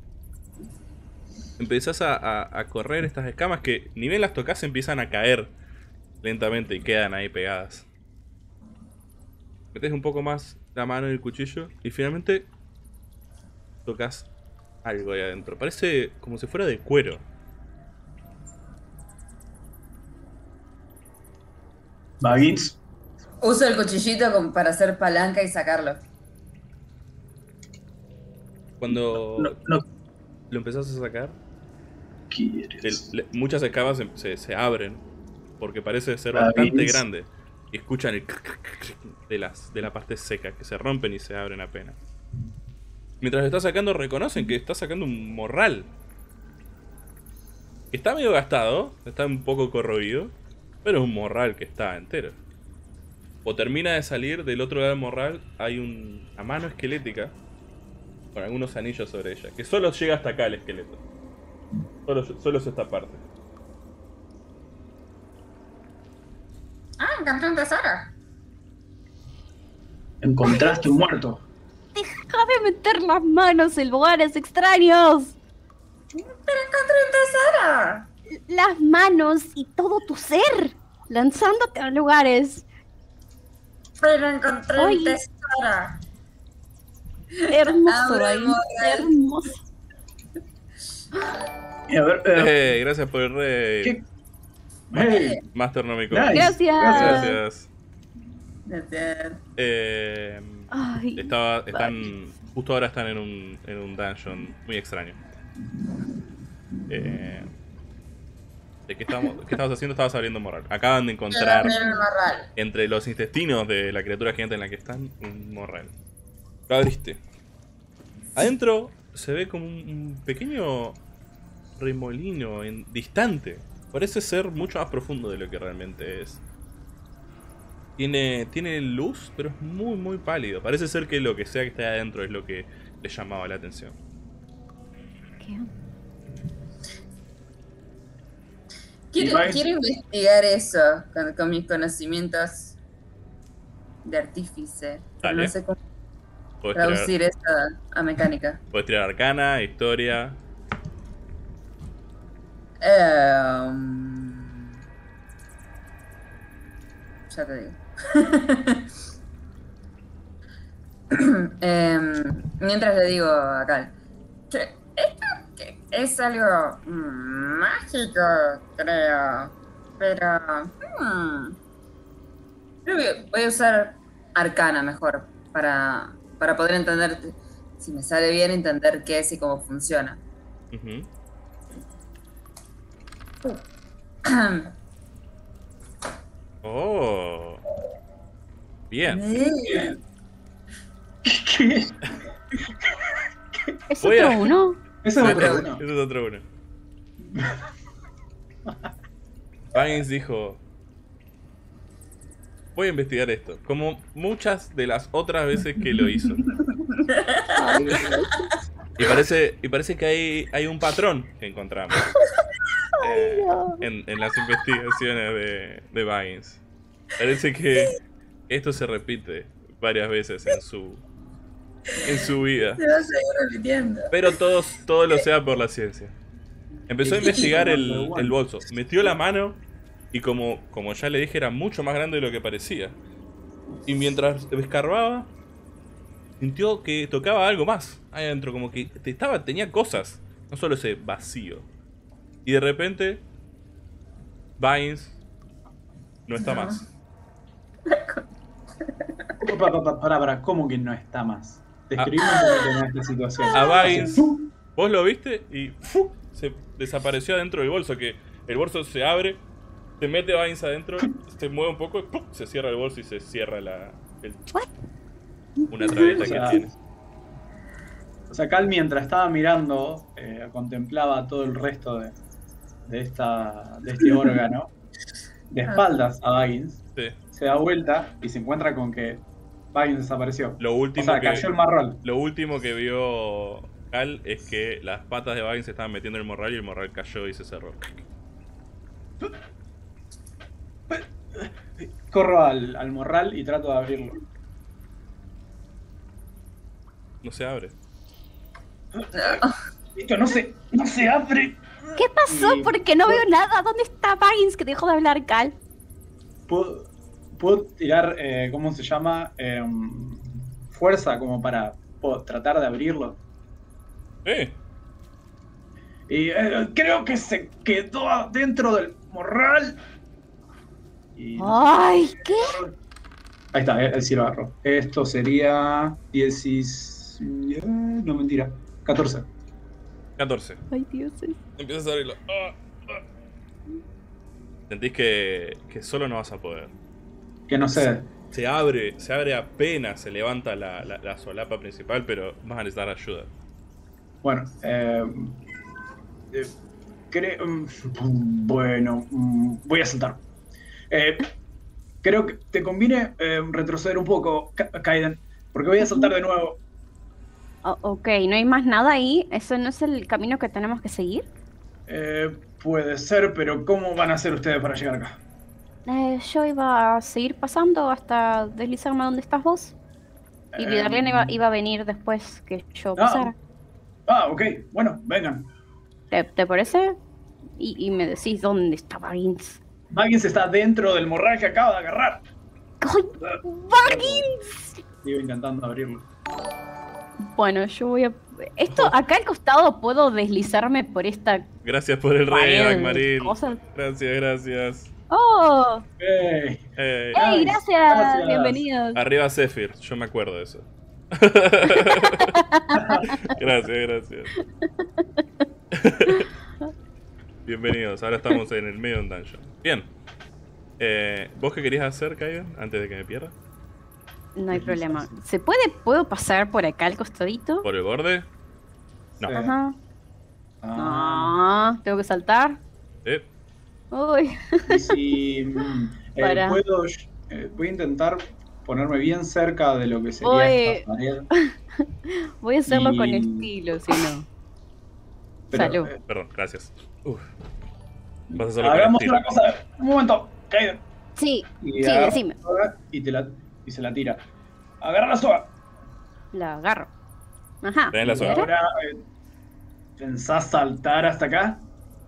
Empezás a correr estas escamas que ni bien las tocas empiezan a caer lentamente y quedan ahí pegadas. Metes un poco más la mano en el cuchillo y finalmente tocas algo ahí adentro. Parece como si fuera de cuero. Baggins. Uso el cuchillito para hacer palanca y sacarlo. Cuando No lo empezás a sacar, quieres. muchas escamas se abren porque parece ser Baggins. bastante grande. Y escuchan el de la parte seca, que se rompen y se abren apenas. Mientras lo está sacando, reconocen que está sacando un morral. Está medio gastado, está un poco corroído, pero es un morral que está entero. O termina de salir, del otro lado del morral hay una mano esquelética con algunos anillos sobre ella, que solo llega hasta acá el esqueleto. Solo es esta parte. Encontré un tesoro. Encontraste un muerto. Deja de meter las manos en lugares extraños. Pero encontré un tesoro. Las manos y todo tu ser lanzándote a lugares. Pero encontré Ay. un tesoro. Hermoso, Abro el ahí. morral. Hermoso. Y a ver, Gracias por el rey. ¿qué? Hey, Master Nomico. Nice. Gracias. Gracias. Gracias. Ay, Justo ahora están en un dungeon muy extraño. ¿Qué estabas haciendo? Estabas abriendo morral. Acaban de encontrar Quiero abrir el morral. entre los intestinos de la criatura gigante en la que están un morral. Lo abriste. Adentro se ve como un pequeño remolino distante. Parece ser mucho más profundo de lo que realmente es. Tiene luz, pero es muy muy pálido. Parece ser que lo que sea que esté adentro es lo que le llamaba la atención. ¿qué? Quiero investigar eso con mis conocimientos de artífice. Dale. No sé cómo Podés traducir eso a mecánica. tirar arcana, historia. Ya te digo. Mientras le digo a Cal que esto es algo mágico, creo. Pero creo que voy a usar arcana mejor para poder entender, si me sale bien, entender qué es y cómo funciona. Ujú. Oh. Bien. ¿qué? ¿Es Voy otro a- uno? Ese es Otro otro uno. uno. Ese es otro uno. Baggins dijo: voy a investigar esto, como muchas de las otras veces que lo hizo. Y parece que hay un patrón que encontramos en las investigaciones de Baggins. Parece que esto se repite varias veces en su vida. Se va a seguir repitiendo. Pero todo lo sea por la ciencia. Empezó a investigar el bolso. Metió la mano y como ya le dije, era mucho más grande de lo que parecía. Y mientras escarbaba, sintió que tocaba algo más ahí adentro, como que tenía cosas, no solo ese vacío. Y de repente, Baggins no está más. Pará, ¿cómo que no está más? Describime un poquito esta situación. A Baggins, vos lo viste y se desapareció adentro del bolso, que el bolso se abre, se mete Baggins adentro, se mueve un poco, se cierra el bolso y se cierra una traviata O sea, que tiene. O sea, Cal mientras estaba mirando, contemplaba todo el resto de este órgano, de espaldas a Baggins, Sí. se da vuelta y se encuentra con que Baggins desapareció. Lo último O sea, cayó el marrón. Lo último que vio Cal es que las patas de Baggins se estaban metiendo en el morral y el morral cayó y se cerró. Corro al morral y trato de abrirlo. No se abre. Esto no se abre. ¿Qué pasó? Y- Porque no veo nada. ¿Dónde está Baggins que dejó de hablar, Cal? ¿Puedo tirar, cómo se llama? Fuerza como para tratar de abrirlo. Y creo que se quedó dentro del morral. Y ¡Ay! ¿Qué? ahí está, él sí lo agarró. Esto sería 10. No, mentira. 14. 14. Ay, dioses. Empiezas a abrirlo. Sentís que solo no vas a poder. Que no sé. Se abre apenas se levanta la solapa principal, pero vas a necesitar ayuda. Bueno, bueno, voy a saltar. Creo que te conviene retroceder un poco, Kaiden, porque voy a saltar de nuevo. Ok, ¿no hay más nada ahí? ¿Eso no es el camino que tenemos que seguir? Puede ser, pero ¿cómo van a hacer ustedes para llegar acá? Yo iba a seguir pasando hasta deslizarme donde estás vos. Y Vidarlena iba a venir después que yo pasara. Ok, bueno, vengan. ¿Te parece? Y me decís dónde está Baggins. Baggins está dentro del morral que acaba de agarrar. ¡Ay, Baggins! Sigo intentando abrirlo. Bueno, yo voy a... Esto, acá al costado puedo deslizarme por esta... Gracias por el rey, pared de Agmaril. cosas. Gracias. ¡Oh! ¡Ey! Hey. ¡Ey, gracias! Gracias. Bienvenidos. Arriba Zephyr, yo me acuerdo de eso. Gracias. Bienvenidos, ahora estamos en el medio de un dungeon. Bien. ¿Vos qué querías hacer, Kaiden, antes de que me pierda? No hay problema. ¿Puedo pasar por acá al costadito? ¿Por el borde? No. Ajá. Ah, No, tengo que saltar. ¿Eh? Uy. y si Para. voy a intentar ponerme bien cerca de lo que sería Voy. esta pared. Voy a hacerlo Y- con estilo, si no. Pero, Salud. Perdón, gracias. Uf. Vas a hacerlo con hagamos estilo. una cosa. Un momento, Kaiden. Sí, Y sí, agarra decime. la soga y se la tira. Agarra la soga. La agarro. Ajá. Tenés la ¿y soga. ahora? Ahora, ¿pensás saltar hasta acá?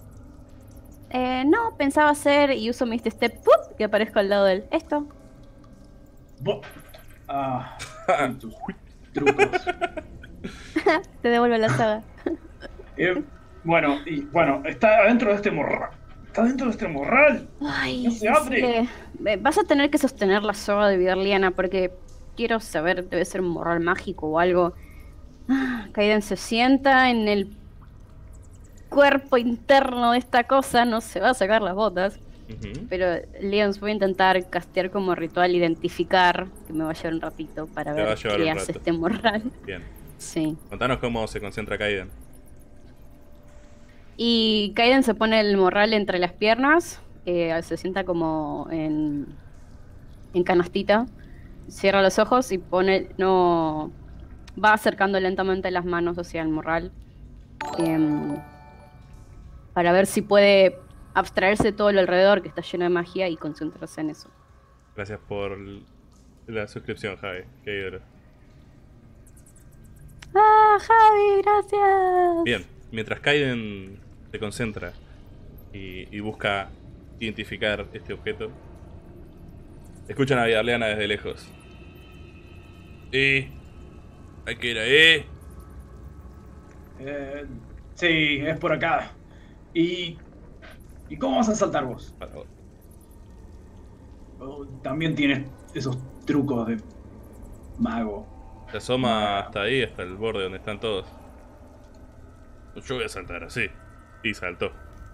No, pensaba hacer y uso mi step ¡pup! Que aparezco al lado del. Esto. Bo- tus trucos. Te devuelvo la saga. Bueno, está adentro de este morral. Está dentro de este morral. Ay, No se abre. vas a tener que sostener la soga de Vidarliana porque quiero saber, debe ser un morral mágico o algo. Kaiden se sienta en el cuerpo interno de esta cosa, no se va a sacar las botas. Ujú. Pero, Leons, voy a intentar castear como ritual identificar, que me va a llevar un ratito para Te va a ver llevar qué un hace rato. este morral. Bien. Sí. Contanos cómo se concentra Kaiden. Y Kaiden se pone el morral entre las piernas, se sienta como en canastita, cierra los ojos y va acercando lentamente las manos hacia el morral para ver si puede abstraerse de todo lo alrededor que está lleno de magia y concentrarse en eso. Gracias por la suscripción, Javi. Qué ídolo. ¡Ah, Javi, gracias! Bien, mientras Kaiden se concentra y busca identificar este objeto, escuchan a Vidarliana desde lejos. Hay que ir ahí. Sí, es por acá. ¿Y cómo vas a saltar vos? También tienes esos trucos de mago. Se asoma hasta ahí, hasta el borde donde están todos. Yo voy a saltar así. Y saltó.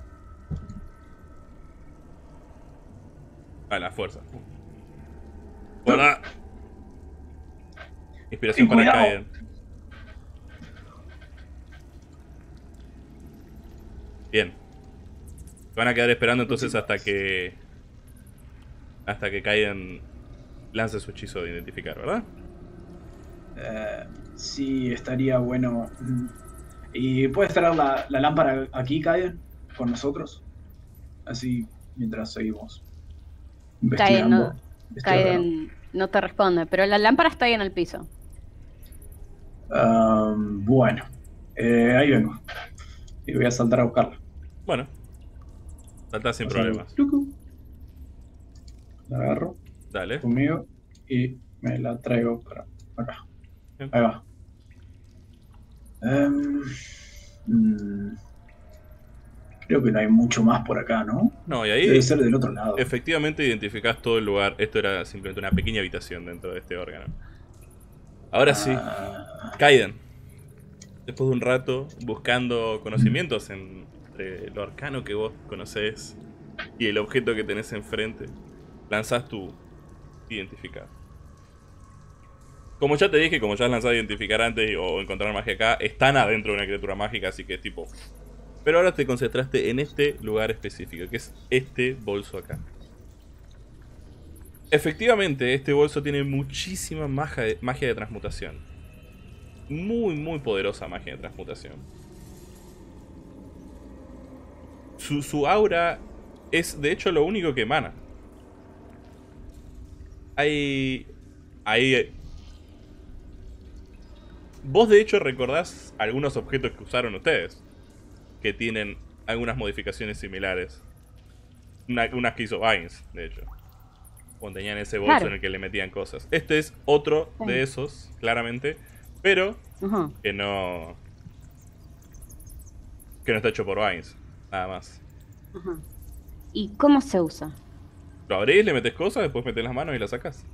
A la fuerza. Hola. Inspiración para Cuidado. Kaiden. Bien. Van a quedar esperando entonces hasta que Kaiden lance su hechizo de identificar, ¿verdad? Sí, estaría bueno. ¿Y puedes traer la lámpara aquí, Kaiden? Con nosotros. Así, mientras seguimos investigando. Kaiden no te responde, pero la lámpara está ahí en el piso. Bueno, ahí vengo. Y voy a saltar a buscarla. Bueno. Salta sin problemas. La agarro Dale. conmigo y me la traigo para acá. Bien. Ahí va. Creo que no hay mucho más por acá, ¿no? No, y ahí Debe ser del otro lado. efectivamente identificás todo el lugar. Esto era simplemente una pequeña habitación dentro de este órgano. Ahora sí, Kaiden. Después de un rato buscando conocimientos entre lo arcano que vos conocés y el objeto que tenés enfrente, lanzás tu identificar. Como ya te dije, como ya has lanzado identificar antes o encontrar magia acá, están adentro de una criatura mágica, así que es tipo... Pero ahora te concentraste en este lugar específico, que es este bolso acá. Efectivamente, este bolso tiene muchísima magia de transmutación. Muy poderosa magia de transmutación. Su aura es de hecho lo único que emana. Vos de hecho recordás algunos objetos que usaron ustedes, que tienen algunas modificaciones similares. Unas que hizo Vines, de hecho. Cuando tenían ese bolso Claro. en el que le metían cosas. Este es otro de esos, claramente. Pero que no está hecho por Vines. Nada más. Ajá. ¿Y cómo se usa? Lo abrís, le metes cosas, después metes las manos y las sacas.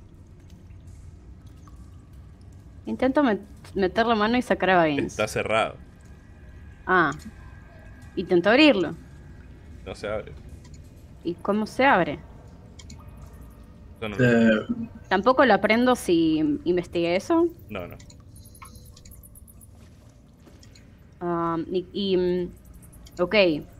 Intento meter la mano y sacar a Vines. Está cerrado. Ah. Intento abrirlo. No se abre. ¿Y cómo se abre? Eso no, Tampoco lo aprendo si investigué eso. no. Ok.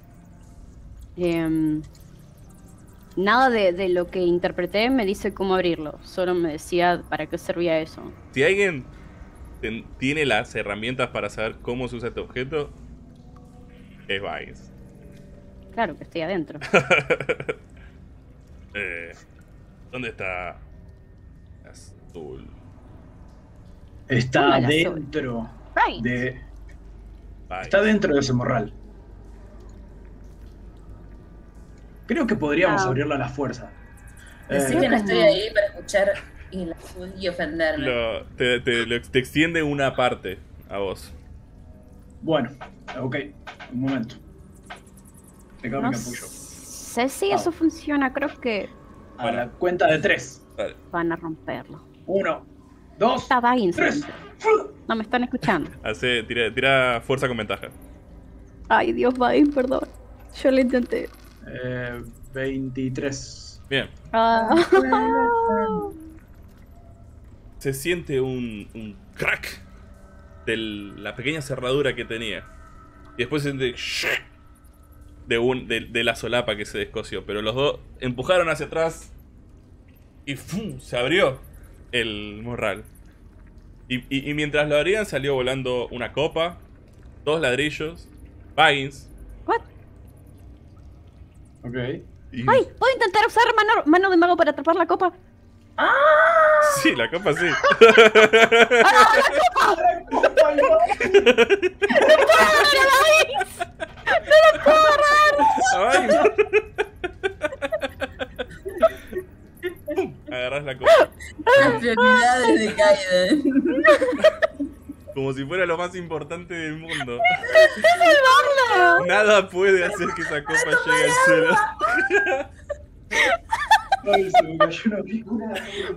Nada de lo que interpreté me dice cómo abrirlo. Solo me decía para qué servía eso. Si alguien tiene las herramientas para saber cómo se usa este objeto, es Vines. Claro que estoy adentro. ¿Dónde está Azul? Está Toma la dentro Right. de... Vines. Está dentro de ese morral. Creo que podríamos abrirlo a la fuerza. Decí que no estoy ahí para escuchar el azul y ofenderme. Te extiende una parte a vos. Bueno, ok, un momento. Déjame No que apoyo. sé si eso funciona. Creo que A la cuenta de 3. Vale. van a romperlo. 1, 2, Está Vines 3. adentro. No me están escuchando. Tira fuerza con ventaja. Ay, Dios, Vines, perdón. Yo lo intenté. 23. Bien. Se siente un crack de la pequeña cerradura que tenía. Y después se siente de la solapa que se descosió. Pero los dos empujaron hacia atrás y ¡fum! Se abrió el morral. Y mientras lo abrían salió volando una copa, 2 ladrillos, Vines. What? Ok. Y... Ay, ¿puedo intentar usar mano de mago para atrapar la copa? Sí, la copa sí. Ay. Agarrás la copa. Las prioridades de Kaiden. Como si fuera lo más importante del mundo. ¡Salvarlo! Nada puede hacer que esa copa llegue al suelo. Ay, se me cayó una película.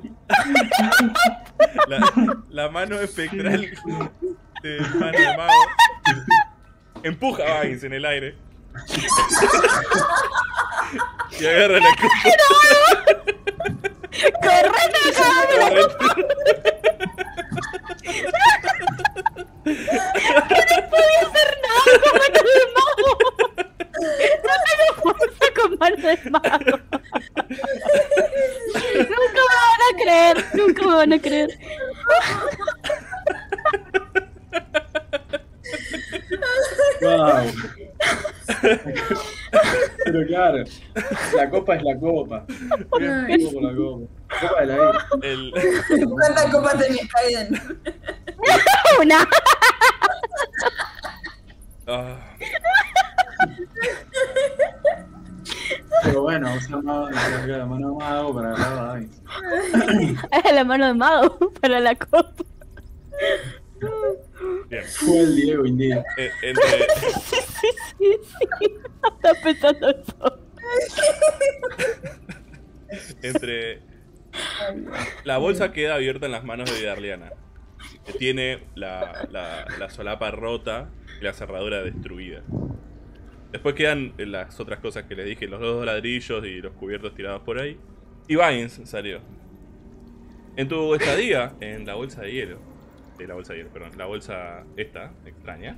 La mano espectral de mano de mago empuja a Vines en el aire. Y agarra la copa. ¡Correte, acabame la copa! podía hacer nada con mano de mago. No tengo fuerza con mano de mago. Nunca me van a creer. Nunca me van a creer. Wow. Pero claro, la copa es la copa. La copa es la copa. La copa de la vida. ¿Cuántas copas tenía Kaiden? Una. Pero bueno, usa la mano de mago para agarrar a Vines. Es la mano de mago para la copa. Bien. Fue el Diego Indeed. Sí. Estaba pensando eso. Entre la bolsa queda abierta en las manos de Vidarliana, que tiene la solapa rota y la cerradura destruida. Después quedan las otras cosas que les dije, los 2 ladrillos y los cubiertos tirados por ahí. Y Vines salió. En tu estadía, en la bolsa de hielo, perdón, la bolsa esta, extraña,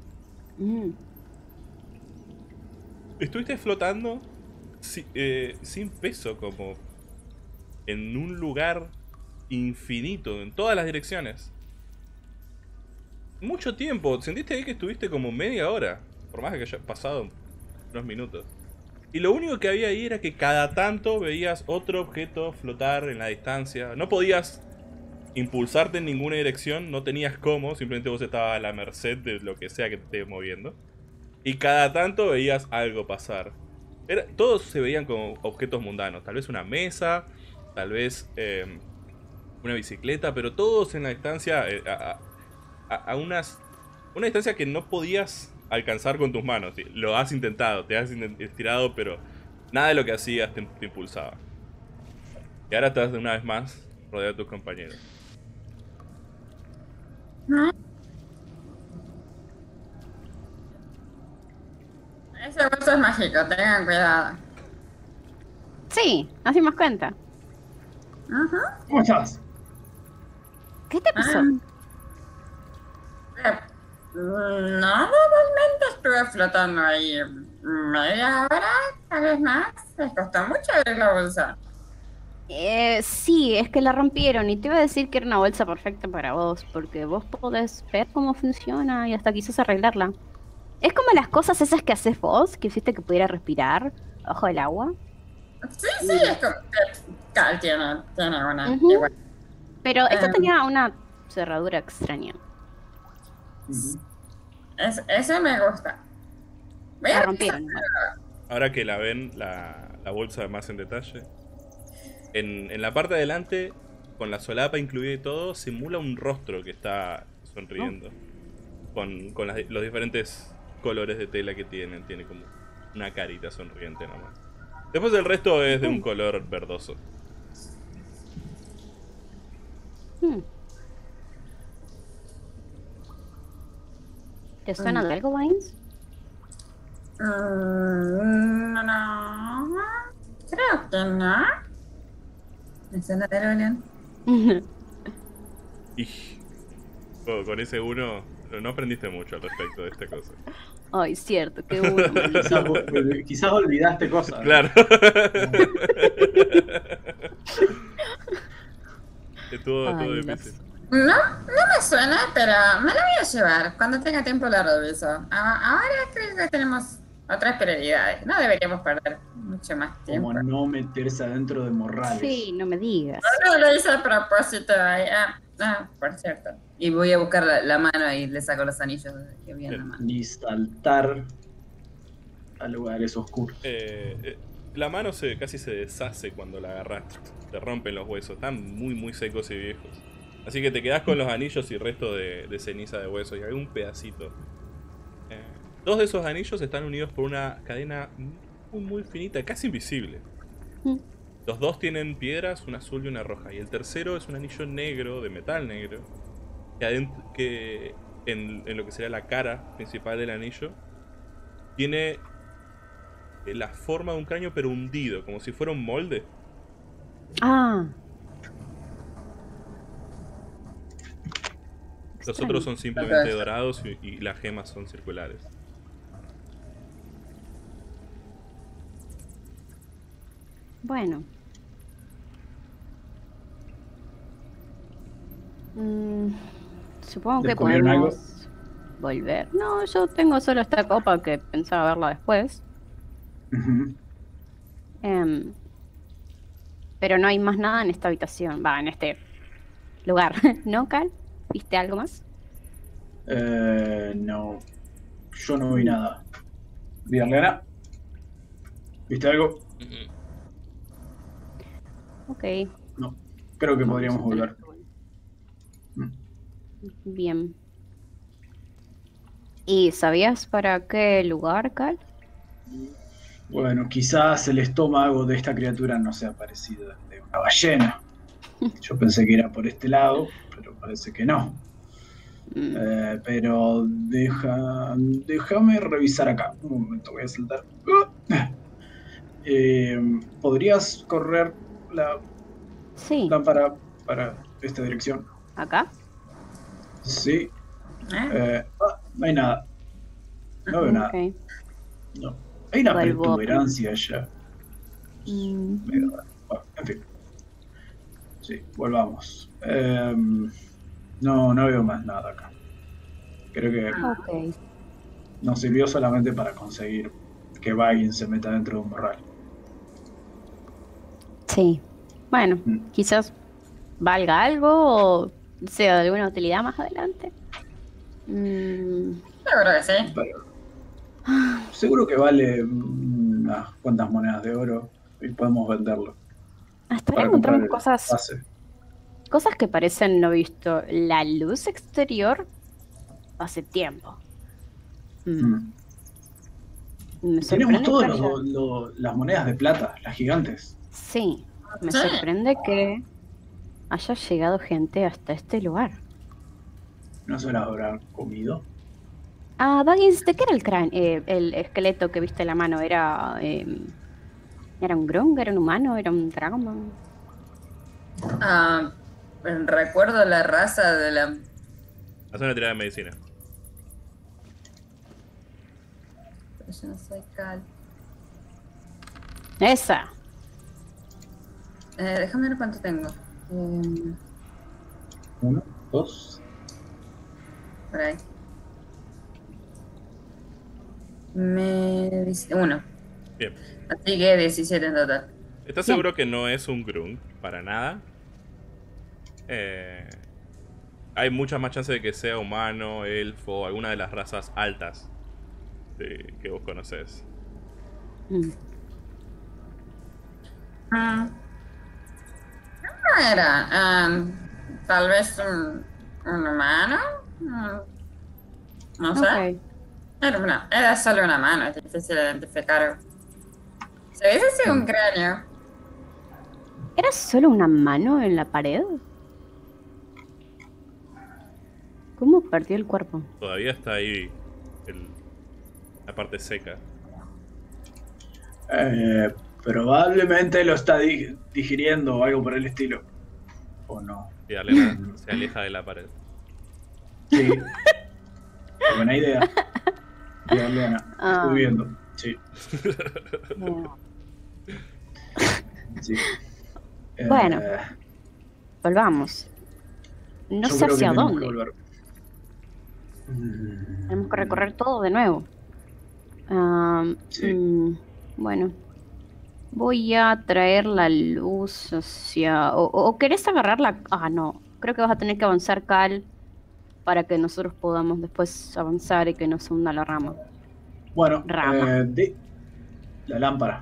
estuviste flotando sin peso, como en un lugar infinito, en todas las direcciones. Mucho tiempo, sentiste ahí que estuviste como media hora, por más que haya pasado unos minutos. Y lo único que había ahí era que cada tanto veías otro objeto flotar en la distancia. No podías impulsarte en ninguna dirección, no tenías cómo, simplemente vos estabas a la merced de lo que sea que te esté moviendo. Y cada tanto veías algo pasar. Todos se veían como objetos mundanos, tal vez una mesa, tal vez una bicicleta, pero todos en la distancia, una distancia que no podías alcanzar con tus manos. Lo has intentado, te has estirado, pero nada de lo que hacías te impulsaba. Y ahora estás de una vez más rodeado de tus compañeros. Ese bolso es mágico, tengan cuidado. Sí, nos dimos cuenta. ¿Cómo estás? ¿Qué te pasó? Normalmente estuve flotando ahí media hora, tal vez más. Les costó mucho abrir la bolsa. Sí, es que la rompieron y te iba a decir que era una bolsa perfecta para vos, porque vos podés ver cómo funciona y hasta quizás arreglarla. Es como las cosas esas que haces vos, que hiciste que pudiera respirar bajo el agua. Sí, es como que Cal tiene una igual. Pero esta tenía una cerradura extraña. Ese me gusta. La rompieron. Ahora que la ven, la bolsa más en detalle, en la parte de adelante, con la solapa incluida y todo, simula un rostro que está sonriendo. Con los diferentes colores de tela que tienen. Tiene como una carita sonriente nomás. Después el resto es de un color verdoso. ¿Te suena de algo, Vines? No. Creo que no. ¿Me suena de algo, León? Y con ese uno no aprendiste mucho al respecto de esta cosa. Ay, cierto, qué bueno. Quizás olvidaste cosas. Claro. Estuvo difícil. No me suena, pero me la voy a llevar. Cuando tenga tiempo la reviso. Ahora creo que tenemos otras prioridades. No deberíamos perder mucho más tiempo. Como no meterse adentro de morrales. Sí, no me digas. No lo hice a propósito. Por cierto. Y voy a buscar la mano y le saco los anillos que vi en la mano. Ni saltar a lugares oscuros. La mano casi se deshace cuando la agarras. Te rompen los huesos. Están muy muy secos y viejos. Así que te quedás con los anillos y resto de ceniza de huesos y algún pedacito. Dos de esos anillos están unidos por una cadena muy finita, casi invisible. Los dos tienen piedras, una azul y una roja. Y el tercero es un anillo negro, de metal negro, que en lo que sería la cara principal del anillo tiene la forma de un cráneo pero hundido, como si fuera un molde. Los otros son simplemente dorados y las gemas son circulares. Bueno. Supongo que podemos volver. No, yo tengo solo esta copa que pensaba verla después. Pero no hay más nada en esta habitación. En este lugar. ¿No, Cal? ¿Viste algo más? No. Yo no vi nada. ¿Vidarlena? ¿Viste algo? Ok. No. Creo que podríamos volver. Bien. ¿Y sabías para qué lugar, Cal? Bueno, quizás el estómago de esta criatura no sea parecido al de una ballena. Yo pensé que era por este lado, pero parece que no. Pero déjame revisar acá. Un momento, voy a saltar. ¿Podrías correr la lámpara para esta dirección. ¿Acá? Sí. No hay nada. No veo nada. Ok. No. Hay una Vuelvo. protuberancia allá. Mm, Medio raro. Bueno, en fin. Sí, volvamos. No veo más nada acá. Creo que ok. nos sirvió solamente para conseguir que Baggins se meta dentro de un morral. Sí. Bueno, Mm. quizás valga algo o sea de alguna utilidad más adelante. Seguro que sí. Pero seguro que vale unas cuantas monedas de oro y podemos venderlo Hasta ahora para comprar encontramos el cosas pase. que parecen no visto. La luz exterior hace tiempo. Mm. Me Tenemos sorprende que todas haya- las monedas de plata, las gigantes. Sí, me Sí. sorprende que haya llegado gente hasta este lugar. ¿No se las habrá comido? Ah, Baggins, ¿de qué era el cráneo? El esqueleto que viste en la mano, ¿era un grung? ¿Era un humano? ¿Era un dragón? Recuerdo la raza de la... Haz una tirada de medicina. Pero yo no soy Cal. Esa. Déjame ver cuánto tengo. 1, 2. Por ahí. Me dice 1. Bien. Así que 17 en total. ¿Estás Bien. seguro que no es un grung? Para nada. Hay muchas más chances de que sea humano, elfo, alguna de las razas altas que vos conocés. Mm. No era. Tal vez un humano. No sé. Ok. Era solo una mano, es difícil de identificar. Se hubiese sido un cráneo. ¿Era solo una mano en la pared? ¿Cómo perdió el cuerpo? Todavía está ahí la parte seca. Probablemente lo está digiriendo o algo por el estilo. ¿O no? Y Arlena se aleja de la pared. Sí. Buena idea. Sí, Arleana. Ah. Estoy viendo. Sí. No. Sí. Bueno. Volvamos. No Yo sé creo que hacia tenemos dónde. que volver. Tenemos que recorrer todo de nuevo. Sí. Bueno. Voy a traer la luz hacia... ¿O querés agarrar la...? Ah, no. Creo que vas a tener que avanzar, Cal, para que nosotros podamos después avanzar y que no se hunda la rama. Bueno, Rama. la lámpara.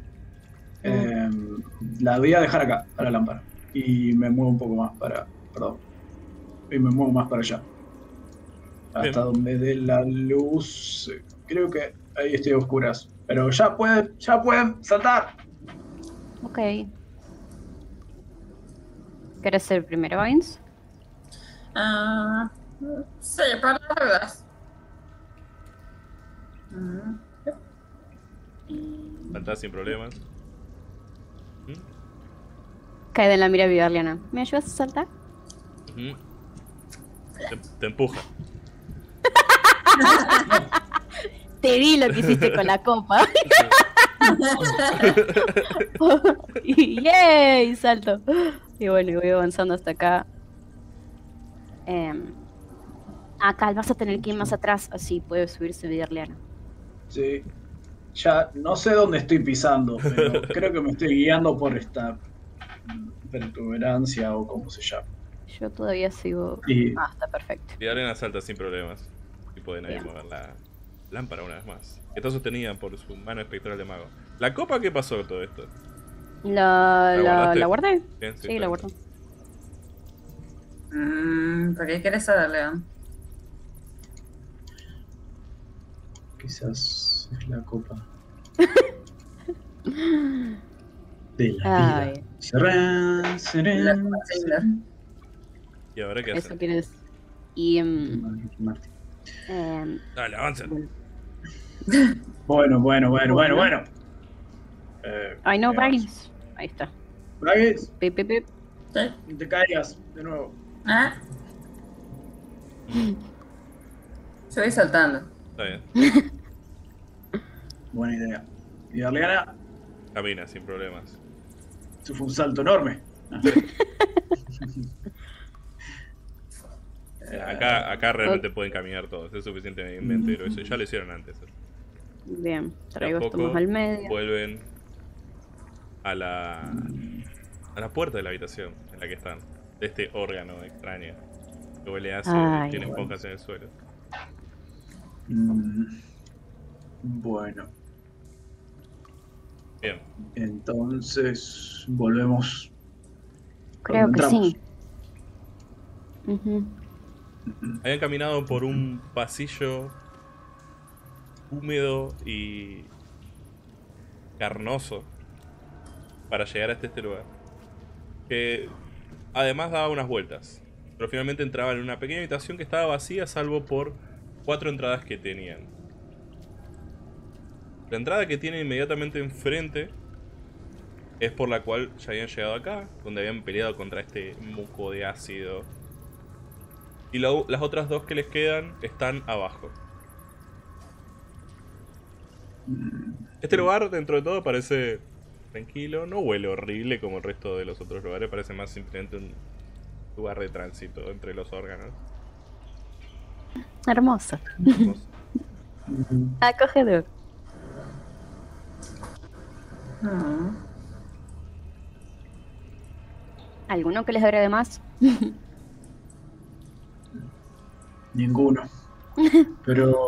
La voy a dejar acá, a la lámpara. Y me muevo un poco más para... Perdón. Y me muevo más para allá. Hasta Bien. donde dé la luz. Creo que ahí estoy a oscuras. Pero ya pueden saltar. Ok. ¿Querés ser primero, Vines? Sí, por las dudas. Saltás sin problemas. Cae en la mira Vidarliana. ¿Me ayudas a saltar? Ujú. Te empuja. Te vi lo que hiciste con la copa. Y ¡yay! Salto. Y bueno, y voy avanzando hasta acá. Acá vas a tener que ir más atrás, así puede subirse Vidarliana. Sí. Ya no sé dónde estoy pisando, pero creo que me estoy guiando por esta protuberancia o como se llama. Yo todavía sigo. Y Ah, está perfecto. Y Arena salta sin problemas. Y pueden ahí Bien. mover la lámpara una vez más. Que está sostenida por su mano espectral de mago. ¿La copa qué pasó con todo esto? ¿La guardé? Bien, Sí, la guardé. ¿Por qué quieres saber, León? quizás es la copa de la vida. Ay, Serán, serán, La copa Cinder. ¿Y ahora qué eso hacen? quieres. Y. Martín. Dale, avancen. Bueno. Ay, no, veamos. Brains. Ahí está. Bragues, Pip, pip, pip. ¿Sí? No te caigas de nuevo. ¿Ah? Yo voy saltando. Está bien. Buena idea. Y Darliana, Camina sin problemas. eso fue un salto enorme. Acá realmente pueden caminar todos. Es suficientemente grueso. Ya lo hicieron antes. Bien, De traigo a esto poco más al medio. vuelven a la puerta de la habitación en la que están. De este órgano extraño. Que huele ácido Ay, y tiene bueno. esponjas en el suelo. Bueno, Bien. entonces volvemos. Creo que entramos. sí. Ujú. Habían caminado por un pasillo húmedo y carnoso para llegar hasta este lugar. Que además daba unas vueltas. Pero finalmente entraban en una pequeña habitación que estaba vacía salvo por 4 entradas que tenían. La entrada que tienen inmediatamente enfrente es por la cual ya habían llegado acá, donde habían peleado contra este moco de ácido. Y las otras 2 que les quedan están abajo. Este lugar, dentro de todo, parece tranquilo. No huele horrible como el resto de los otros lugares. Parece más simplemente un lugar de tránsito entre los órganos. Hermoso. Hermoso. Acogedor. ¿Alguno que les agregue más? Ninguno. Pero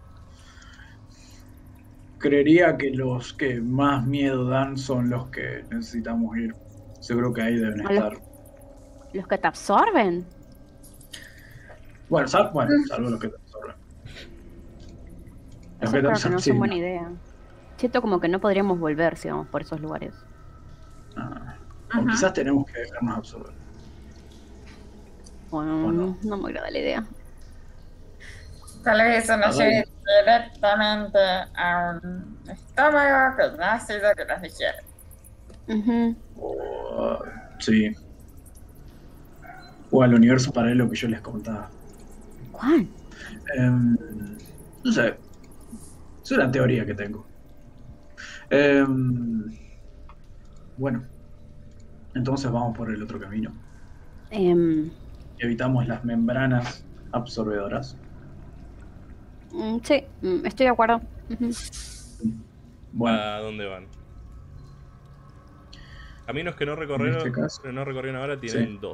creería que los que más miedo dan son los que necesitamos ir. Seguro que ahí deben ¿A los- estar. ¿Los que te absorben? Bueno, salvo los que te absorben. Los Eso que te creo que absorben, no sí, son buena idea. Siento como que no podríamos volver si vamos por esos lugares. O quizás tenemos que dejarnos absorber. Bueno, ¿O no? no me agrada la idea. Tal vez eso A nos ver. lleve directamente a un estómago con ácido que nos digiere. Ujú. Sí. O al universo paralelo que yo les contaba. ¿Cuál? No sé. Es una teoría que tengo. Bueno. Entonces vamos por el otro camino. Evitamos las membranas absorbedoras. Sí, estoy de acuerdo. Ujú. Bueno, ¿A dónde van? Caminos que no en recorrieron, este caso. que no recorrieron ahora tienen Sí. 2.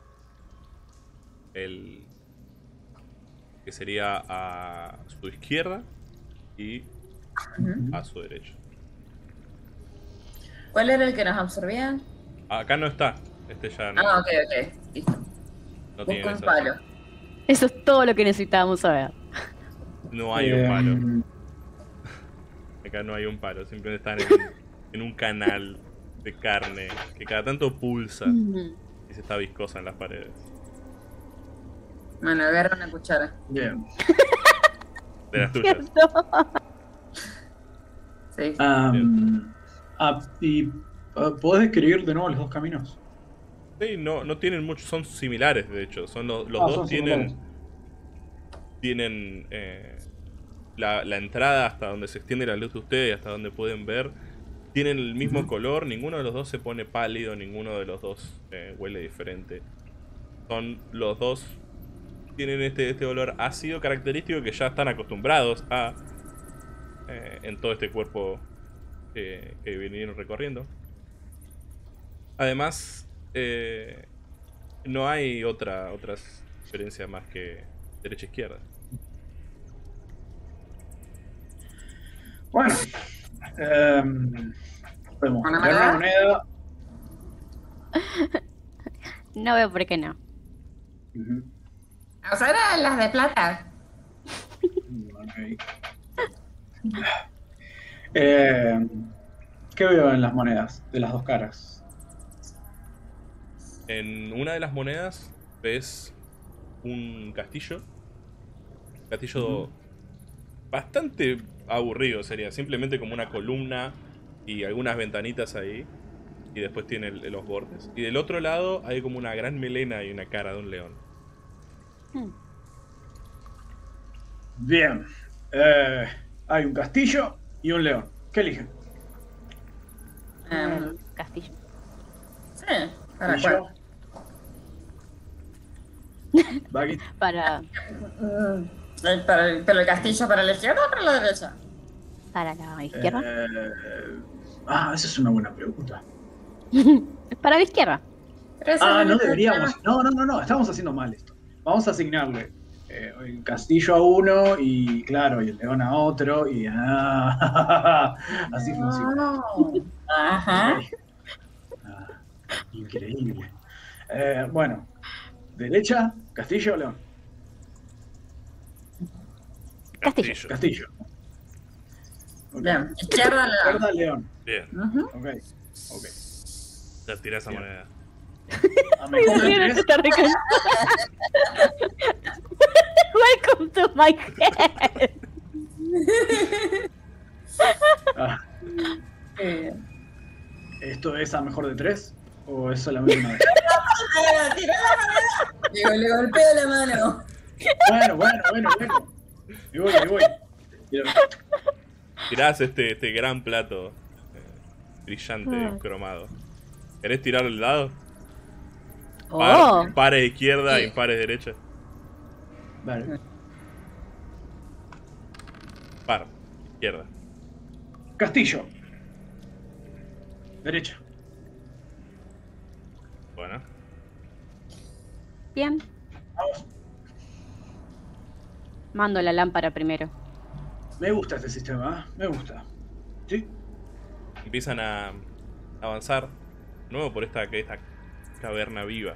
El que sería a su izquierda y a su derecha. ¿Cuál era el que nos absorbía? Acá no está. Este ya no, Ah, ok. Listo. no tiene Busco un esa. palo. Eso es todo lo que necesitábamos saber. No hay un palo. Acá no hay un palo. Simplemente están en un canal de carne que cada tanto pulsa Ujú. y se está viscosa en las paredes. Bueno, agarra una cuchara. Bien. De las tuyas. Cierto. Sí. ¿Podés describir de nuevo los dos caminos? Sí, no tienen mucho, son similares de hecho. Son los Ah, dos son tienen similares. la entrada hasta donde se extiende la luz de ustedes, hasta donde pueden ver. Tienen el mismo color, ninguno de los dos se pone pálido, ninguno de los dos huele diferente. Son los dos, tienen este olor ácido característico que ya están acostumbrados a en todo este cuerpo que vinieron recorriendo. Además, no hay otras diferencias más que derecha e izquierda. Bueno. Podemos ¿Una poner una moneda. No veo por qué no. Ujú. O sea, eran las de plata. Ok. ¿Qué veo en las monedas de las dos caras? En una de las monedas ves un castillo. Castillo bastante aburrido sería. Simplemente como una columna y algunas ventanitas ahí. y después tiene los bordes. Y del otro lado hay como una gran melena y una cara de un león. Bien. Hay un castillo y un león. ¿Qué eligen? El castillo. Sí, ¿para ¿Castillo? cuál? Baggy. Para ¿Pero el castillo para la izquierda o para la derecha? la izquierda. Esa es una buena pregunta. Para la izquierda. Pero esa No es la deberíamos. No, estamos haciendo mal esto. Vamos a asignarle el castillo a uno y, claro, y el león a otro y así funciona. No. Ajá. Increíble. Bueno, derecha, castillo o león. Castillo. Castillo. Ok. Bien, izquierda, Izquierda, león. Bien, Ujú. Ok. ya tiré esa moneda. A mejor de tres. Está recansado. Welcome to my head. ¿Esto es a mejor de tres? ¿O es solamente una vez? Tiró la moneda. Le golpeo la mano. Bueno. Me voy. Pero- Tirás este gran plato brillante, cromado. ¿Querés tirar el dado? Oh. Pares izquierda Sí. y pares derecha. Vale. Par, izquierda. Castillo. Derecha. Bueno, Bien. Vamos. Mando la lámpara primero. Me gusta este sistema, me gusta. ¿Sí? empiezan a avanzar de nuevo por esta caverna viva.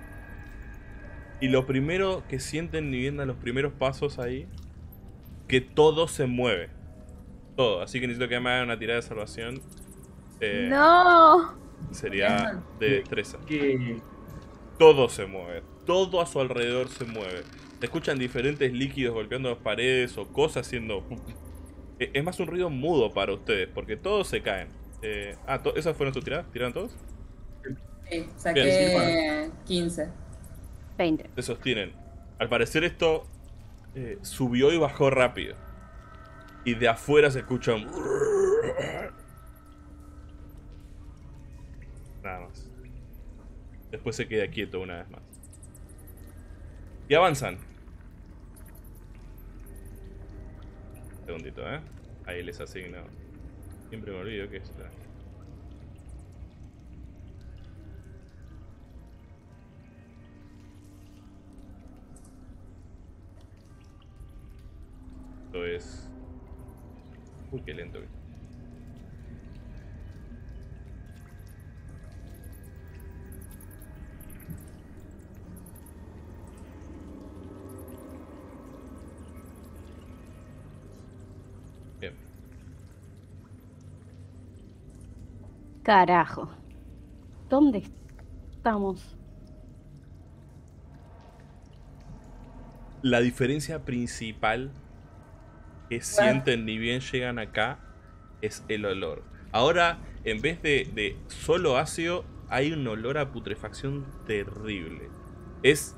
Y lo primero que sienten ni viendo los primeros pasos ahí, que todo se mueve. Todo. Así que necesito que me hagan una tirada de salvación. ¡No! Sería de destreza. Que Todo se mueve. Todo a su alrededor se mueve. Se escuchan diferentes líquidos golpeando las paredes o cosas haciendo... Es más un ruido mudo para ustedes, porque todos se caen. ¿Esas fueron sus tiradas? ¿Tiraron todos? Sí, saqué 15. 20. Se sostienen. Al parecer esto subió y bajó rápido. Y de afuera se escucha un... Nada más. Después se queda quieto una vez más. Y avanzan. Un segundito, Ahí les asigno. Siempre me olvido que es... Esto es... Uy, qué lento que... Bien. Carajo. ¿Dónde estamos? La diferencia principal que sienten ni bien llegan acá es el olor. Ahora, en vez de solo ácido, hay un olor a putrefacción terrible. Es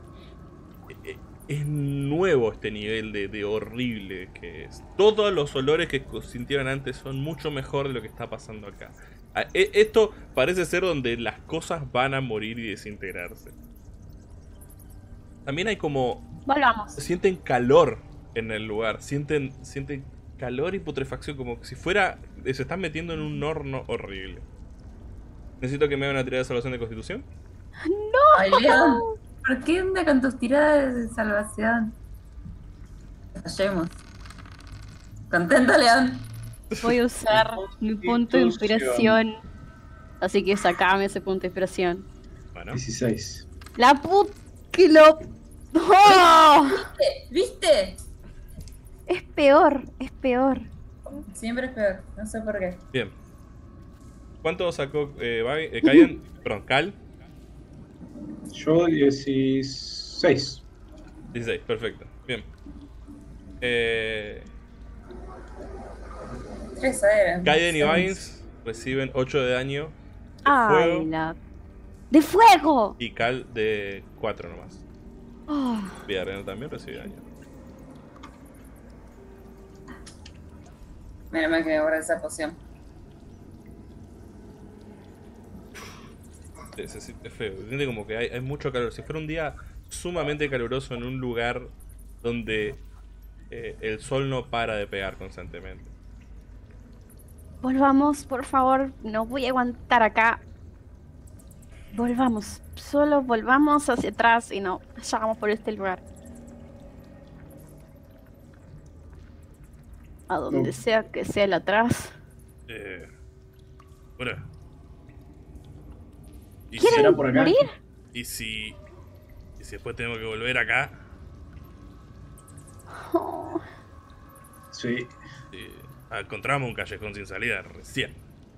nuevo este nivel de horrible que es. Todos los olores que sintieron antes son mucho mejor de lo que está pasando acá. Esto parece ser donde las cosas van a morir y desintegrarse. También hay como... Volvamos. Sienten calor en el lugar. Sienten calor y putrefacción. Como si fuera... Se están metiendo en un horno horrible. Necesito que me hagan una tirada de salvación de constitución. Ay, León, ¿por qué anda con tus tiradas de salvación? Fallemos. ¿Contento, León? Voy a usar mi punto de inspiración. Así que sacame ese punto de inspiración. Bueno. 16. La que lo... ¡Oh! ¿Viste? Es peor, es peor. Siempre es peor, no sé por qué. Bien. ¿Cuánto sacó Kaiden? Perdón, Cal. Yo 16. 16, perfecto. Bien. 3 era. Kaiden y Vines reciben 8 de daño ¡Ay, fuego. la... ¡De fuego! Y Cal de 4 nomás. Oh, Villarreal también recibe daño. Menos mal que me guardé esa poción. Se siente feo. Se siente como que hay mucho calor. Si fuera un día sumamente caluroso en un lugar donde el sol no para de pegar constantemente. volvamos, por favor. No voy a aguantar acá. Volvamos. Solo volvamos hacia atrás y no llegamos por este lugar. A donde No. sea que sea el atrás. Bueno. ¿Y ¿Será ¿Quieren por acá? morir? si después tenemos que volver acá? Oh, Sí. Encontramos un callejón sin salida recién.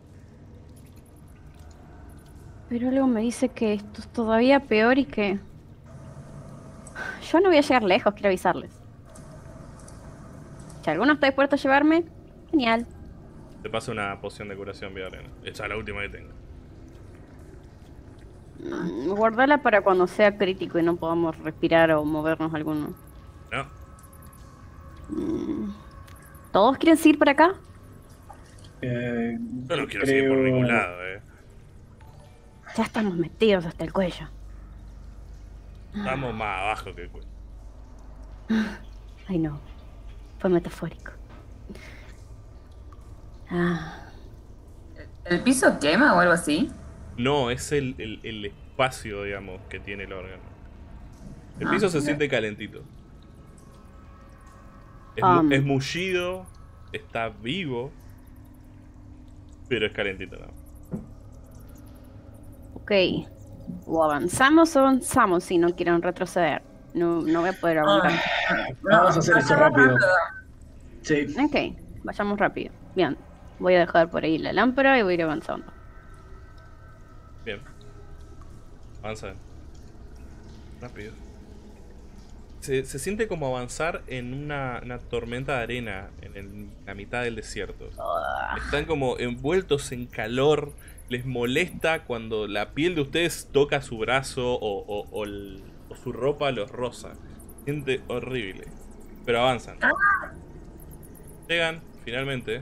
pero algo me dice que esto es todavía peor y que... Yo no voy a llegar lejos, quiero avisarles. Si alguno está dispuesto a llevarme, genial. Te paso una poción de curación, Villarreal. Esa es la última que tengo. Guardala para cuando sea crítico y no podamos respirar o movernos alguno. ¿No? ¿Todos quieren ir para acá? Yo no quiero seguir por ningún lado, Ya estamos metidos hasta el cuello. Estamos más abajo que el cuello. Ay, no. Fue metafórico. Ah, ¿El piso quema o algo así? No, es el espacio, digamos, que tiene el órgano. El piso se siente calentito. Es mullido, está vivo, pero es calentito, ¿no? ok. O avanzamos si no quieren retroceder. No voy a poder aguantar. Vamos a hacer esto rápido. Sí. Ok, vayamos rápido. Bien. Voy a dejar por ahí la lámpara y voy a ir avanzando. Bien. Avanza. Rápido. Se siente como avanzar en una tormenta de arena en la mitad del desierto. Están como envueltos en calor. Les molesta cuando la piel de ustedes toca su brazo o su ropa los roza. Se siente horrible. Pero avanzan. Llegan, finalmente.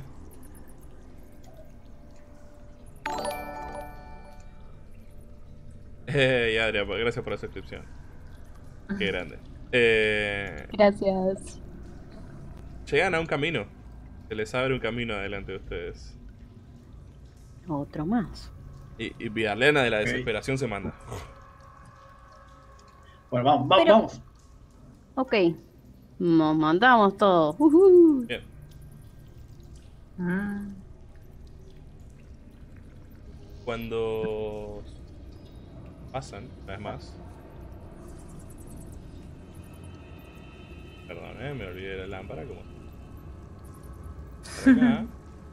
Adria, gracias por la suscripción. Qué grande. Gracias. Llegan a un camino. Se les abre un camino adelante de ustedes. Otro más. Y Vidalena de la Ok. desesperación se manda. Bueno, vamos, Pero- vamos. Ok. Nos mandamos todos. Bien. Cuando pasan, una vez más. Perdón, me olvidé de la lámpara. Como... Por acá.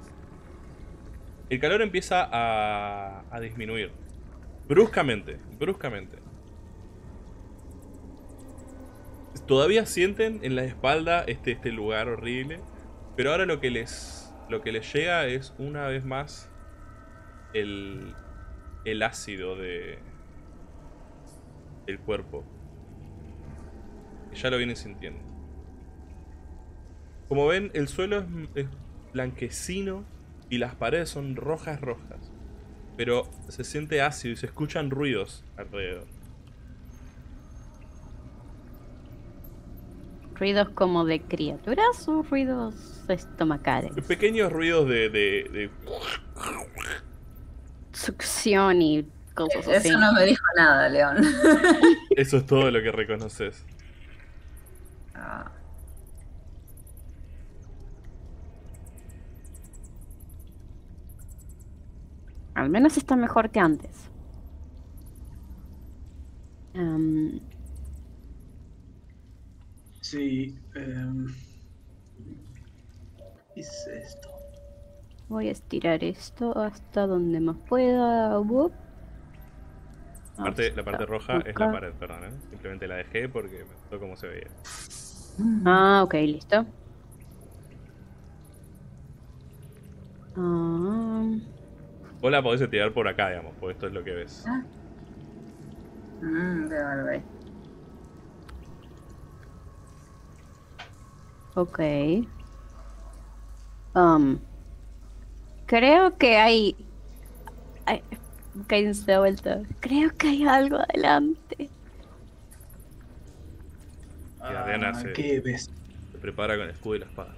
El calor empieza a disminuir. Bruscamente, bruscamente. Todavía sienten en la espalda este lugar horrible. Pero ahora lo que les llega es una vez más el ácido del cuerpo. Ya lo vienen sintiendo. Como ven, el suelo es blanquecino y las paredes son rojas. Pero se siente ácido y se escuchan ruidos alrededor. ¿Ruidos como de criaturas o ruidos estomacales? Pequeños ruidos de Succión y cosas así. Eso no me dijo nada, León. Eso es todo lo que reconoces. Ah, Al menos está mejor que antes. Sí. ¿Qué es esto? Voy a estirar esto hasta donde más pueda. Whoop. La parte roja es Acá. la pared, perdón, ¿eh? Simplemente la dejé porque me gustó cómo se veía. Ah, ok, listo. Ah, Vos la podés tirar por acá, digamos, porque esto es lo que ves. De volver. Ok. Creo que hay... Kaiden se da vuelta. Creo que hay algo adelante. Y Adriana ¿Qué ves? se prepara con el escudo y la espada.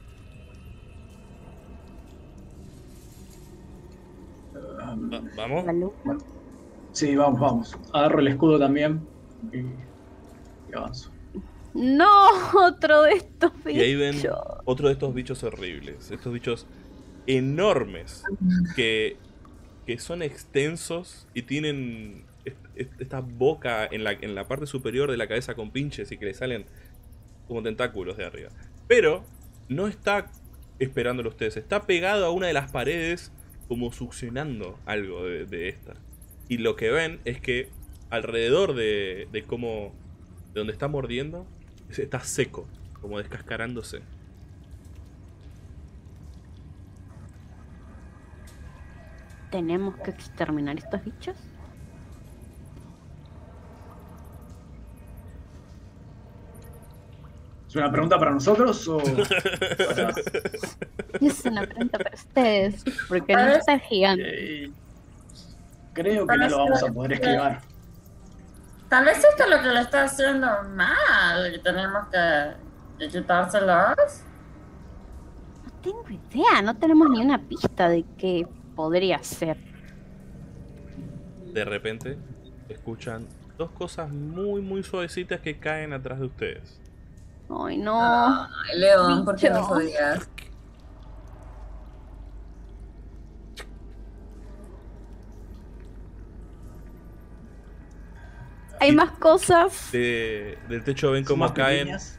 ¿Vamos? La luz. Sí, vamos. Agarro el escudo también y avanzo. No, otro de estos bichos. Y ahí ven otro de estos bichos horribles. Estos bichos enormes que son extensos y tienen esta boca en la parte superior de la cabeza con pinches y que le salen como tentáculos de arriba. Pero no está esperándolo a ustedes. Está pegado a una de las paredes como succionando algo de esta. Y lo que ven es que alrededor de donde está mordiendo está seco, como descascarándose. ¿Tenemos que exterminar estos bichos? ¿Es una pregunta para nosotros o para... Es una pregunta para ustedes. Porque no está gigante. Creo que no lo vamos a poder esquivar. Tal vez esto es lo que le está haciendo mal y tenemos que quitárselos. No tengo idea. No tenemos ni una pista de qué podría ser. De repente escuchan dos cosas muy suavecitas que caen atrás de ustedes. Ay, no. Ay, León, ¿por qué Bicho. nos odias? Hay más cosas. Del techo ven Son cómo más caen. pequeñas.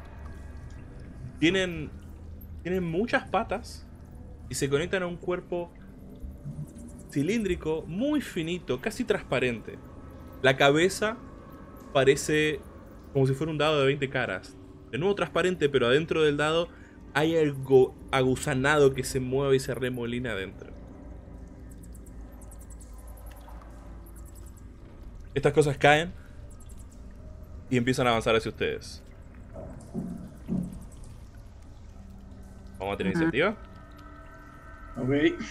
Tienen muchas patas y se conectan a un cuerpo cilíndrico, muy finito, casi transparente. La cabeza parece como si fuera un dado de 20 caras. De nuevo transparente, pero adentro del dado hay algo agusanado que se mueve y se remolina adentro. Estas cosas caen y empiezan a avanzar hacia ustedes. ¿Vamos a tener iniciativa? Ok.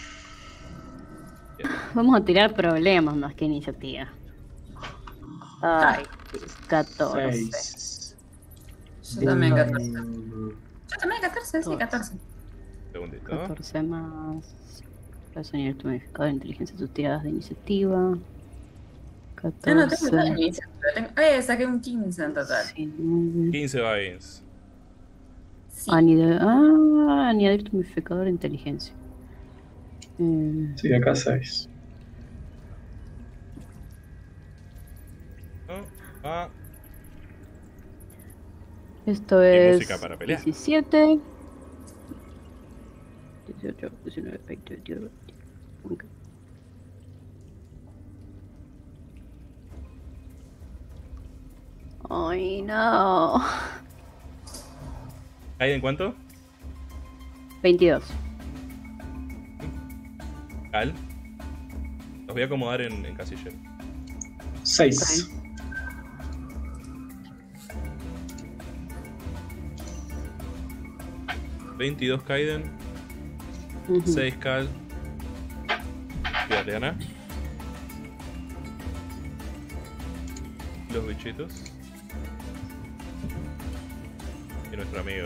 Vamos a tirar problemas más que iniciativa. Ay, 14. 6. Yo también 14. Mm, Yo también 14, sí, 14. Segundito. 14 más. Vas a unir tu modificador de inteligencia a tus tiradas de iniciativa. Yo no tengo 14. nada de iniciativa. Saqué un 15 en total. Sí, 9. 15 Vines. Sí. Añadir tu modificador de inteligencia. Sí, acá 6. Esto Y es música para pelear. 17. 18, 19, 20, 21. Ok. Ay, no. ¿Hay en cuánto? 22. Cal. Los voy a acomodar en casillero. 6. Ok. 22 Kaiden, Ujú. 6 Cal. Y Adriana. Los bichitos. Y nuestro amigo.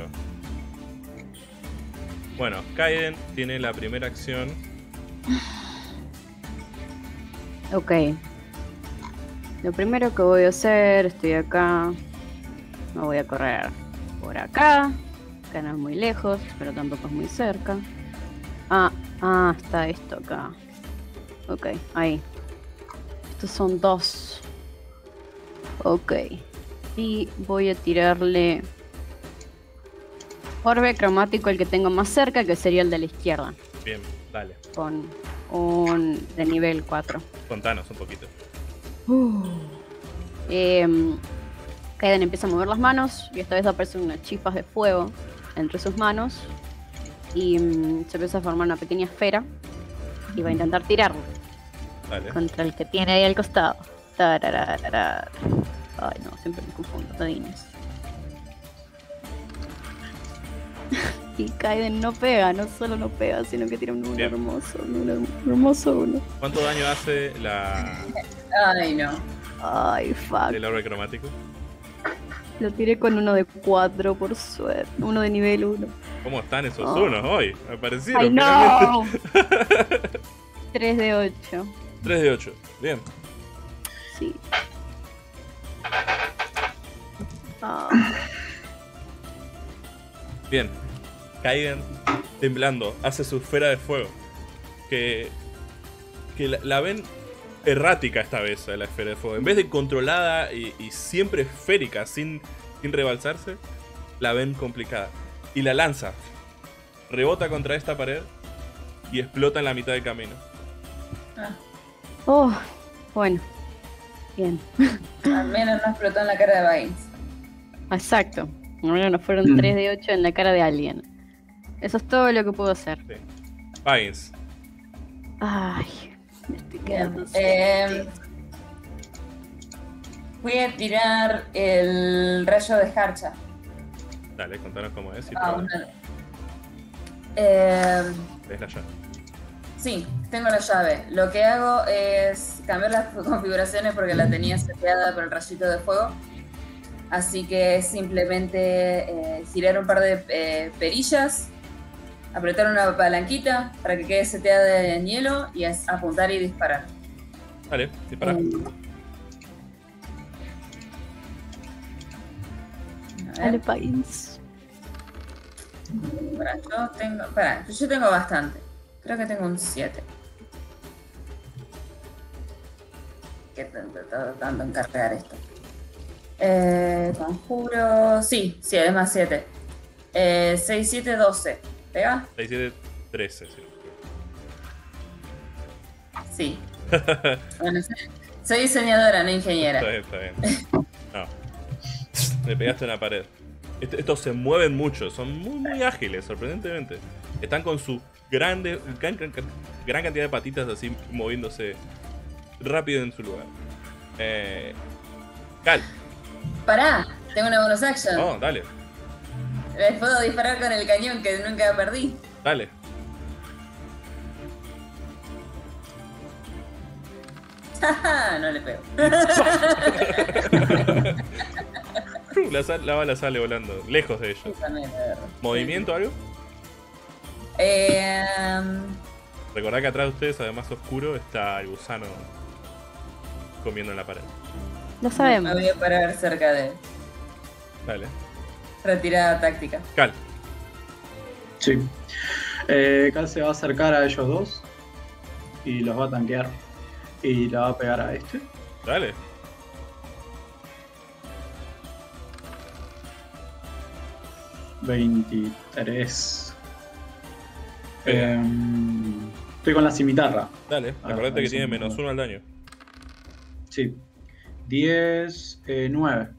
Bueno, Kaiden tiene la primera acción. Ok. Lo primero que voy a hacer, estoy acá. Me voy a correr por acá. Acá no es muy lejos, pero tampoco es muy cerca. Está esto acá. Ok, ahí. Estos son 2. Ok. Y voy a tirarle orbe cromático el que tengo más cerca, que sería el de la izquierda. Bien, dale. Con un de nivel 4. Contanos un poquito. Kaiden empieza a mover las manos y esta vez aparecen unas chispas de fuego entre sus manos y se empieza a formar una pequeña esfera y va a intentar tirarlo Dale. contra el que tiene ahí al costado. Tararararar. Ay, no, siempre me confundo, dadines. Y Kaiden no pega, no solo no pega, sino que tira un Bien. hermoso uno. ¿Cuánto daño hace Ay, no. Ay, fuck. el orbe cromático? Lo tiré con uno de 4 por suerte. Uno de nivel 1. ¿Cómo están esos Oh. unos hoy? Me aparecieron. ¡Ay, no! 3 de 8. 3 de 8. Bien. Sí. Ah, Bien. Kaiden, temblando, hace su esfera de fuego. Que la ven errática esta vez a la esfera de fuego. En vez de controlada y siempre esférica, sin rebalsarse, la ven complicada. Y la lanza. Rebota contra esta pared y explota en la mitad del camino. oh, bueno. Bien. Al menos no explotó en la cara de Vines. Exacto. Bueno, nos fueron 3 de 8 en la cara de alguien. Eso es todo lo que puedo hacer. Sí. Vines. Ay, me estoy quedando Bien. sin- Voy a tirar el rayo de Harcha. Dale, contanos cómo es. Y Ah, probá. Es la llave. Sí, tengo la llave. Lo que hago es cambiar las configuraciones porque la tenía seteada con el rayito de fuego. Así que es simplemente girar un par de perillas, apretar una palanquita para que quede seteada en hielo y apuntar y disparar. Dale, dispara. A Dale, ver, país. yo tengo bastante. Creo que tengo un 7. ¿Qué tardando en cargar esto? Conjuro. Sí, además 7. 6, 7, 12. ¿Pega? 6, 7, 13. Sí. Sí. Bueno, soy diseñadora, no ingeniera. Está bien. No. Le pegaste en la pared. Estos se mueven mucho, son muy ágiles, sorprendentemente. Están con su gran cantidad de patitas así moviéndose rápido en su lugar. Cal. Pará, tengo una bonus action. Oh, dale, Les puedo disparar con el cañón que nunca perdí. dale. No le pego. La bala sale volando, lejos de ellos. Puta mierda. ¿Movimiento algo? Em, Recordad que atrás de ustedes, además oscuro, está el gusano comiendo en la pared. Lo Me sabemos. voy a parar cerca de Dale. retirada táctica. Cal. Sí. Cal se va a acercar a ellos dos y los va a tanquear. Y la va a pegar a este. Dale. $23. Estoy con la cimitarra. Dale. Ah, Acordate que eso tiene no. -1 al daño. Sí. 10, 9.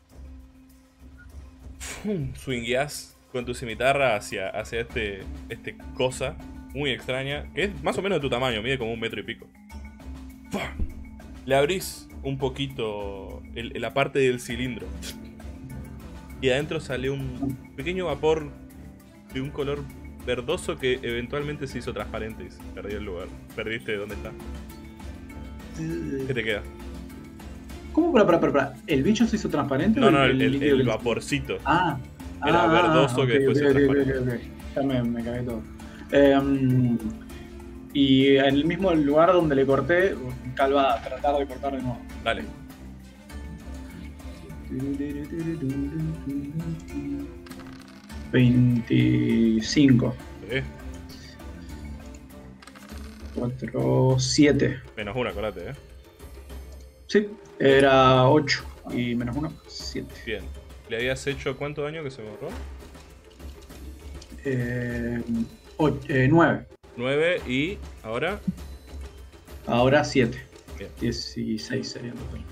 Swingueás con tu cimitarra hacia este cosa muy extraña, que es más o menos de tu tamaño, mide como 1 metro y pico. ¡Fua! Le abrís un poquito la parte del cilindro y adentro sale un pequeño vapor de un color verdoso que eventualmente se hizo transparente y perdió el lugar. Perdiste dónde está. ¿Qué te queda? ¿Cómo? Para. ¿El bicho se hizo transparente? No, o no, líquido el que- vaporcito. Ah. Era verdoso que después se transparente. ok. Ya me cagué todo. Y en el mismo lugar donde le corté, Cal va a tratar de cortar de nuevo. Dale. $25. Sí. 4, 7. -1, acordate, Sí, era 8. Y -1, 7. Bien. ¿Le habías hecho cuánto daño que se borró? 9. 9 y ahora. Ahora 7. Bien. 16 sería el total.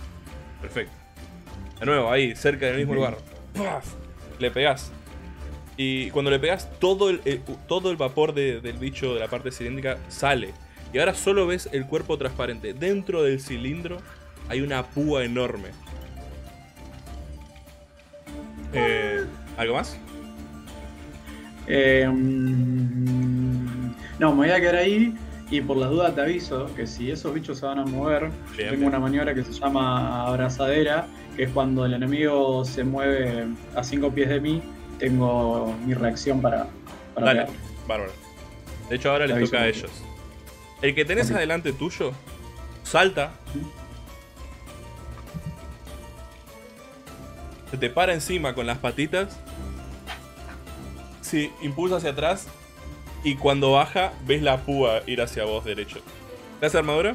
Perfecto. De nuevo, ahí, cerca del mismo lugar. ¡Paf! Le pegás. Y cuando le pegas, todo el vapor del bicho de la parte cilíndrica sale. Y ahora solo ves el cuerpo transparente. Dentro del cilindro hay una púa enorme. ¿Algo más? No, me voy a quedar ahí y por las dudas te aviso que si esos bichos se van a mover, Bien, tengo bien. una maniobra que se llama abrazadera, que es cuando el enemigo se mueve a 5 pies de mí, tengo mi reacción para Dale, pegarle. bárbaro. De hecho, ahora les Aviso. toca a ellos. El que tenés Ok. adelante tuyo salta. Se te para encima con las patitas. Sí, impulsa hacia atrás. Y cuando baja, ves la púa ir hacia vos derecho. ¿Te hace armadura?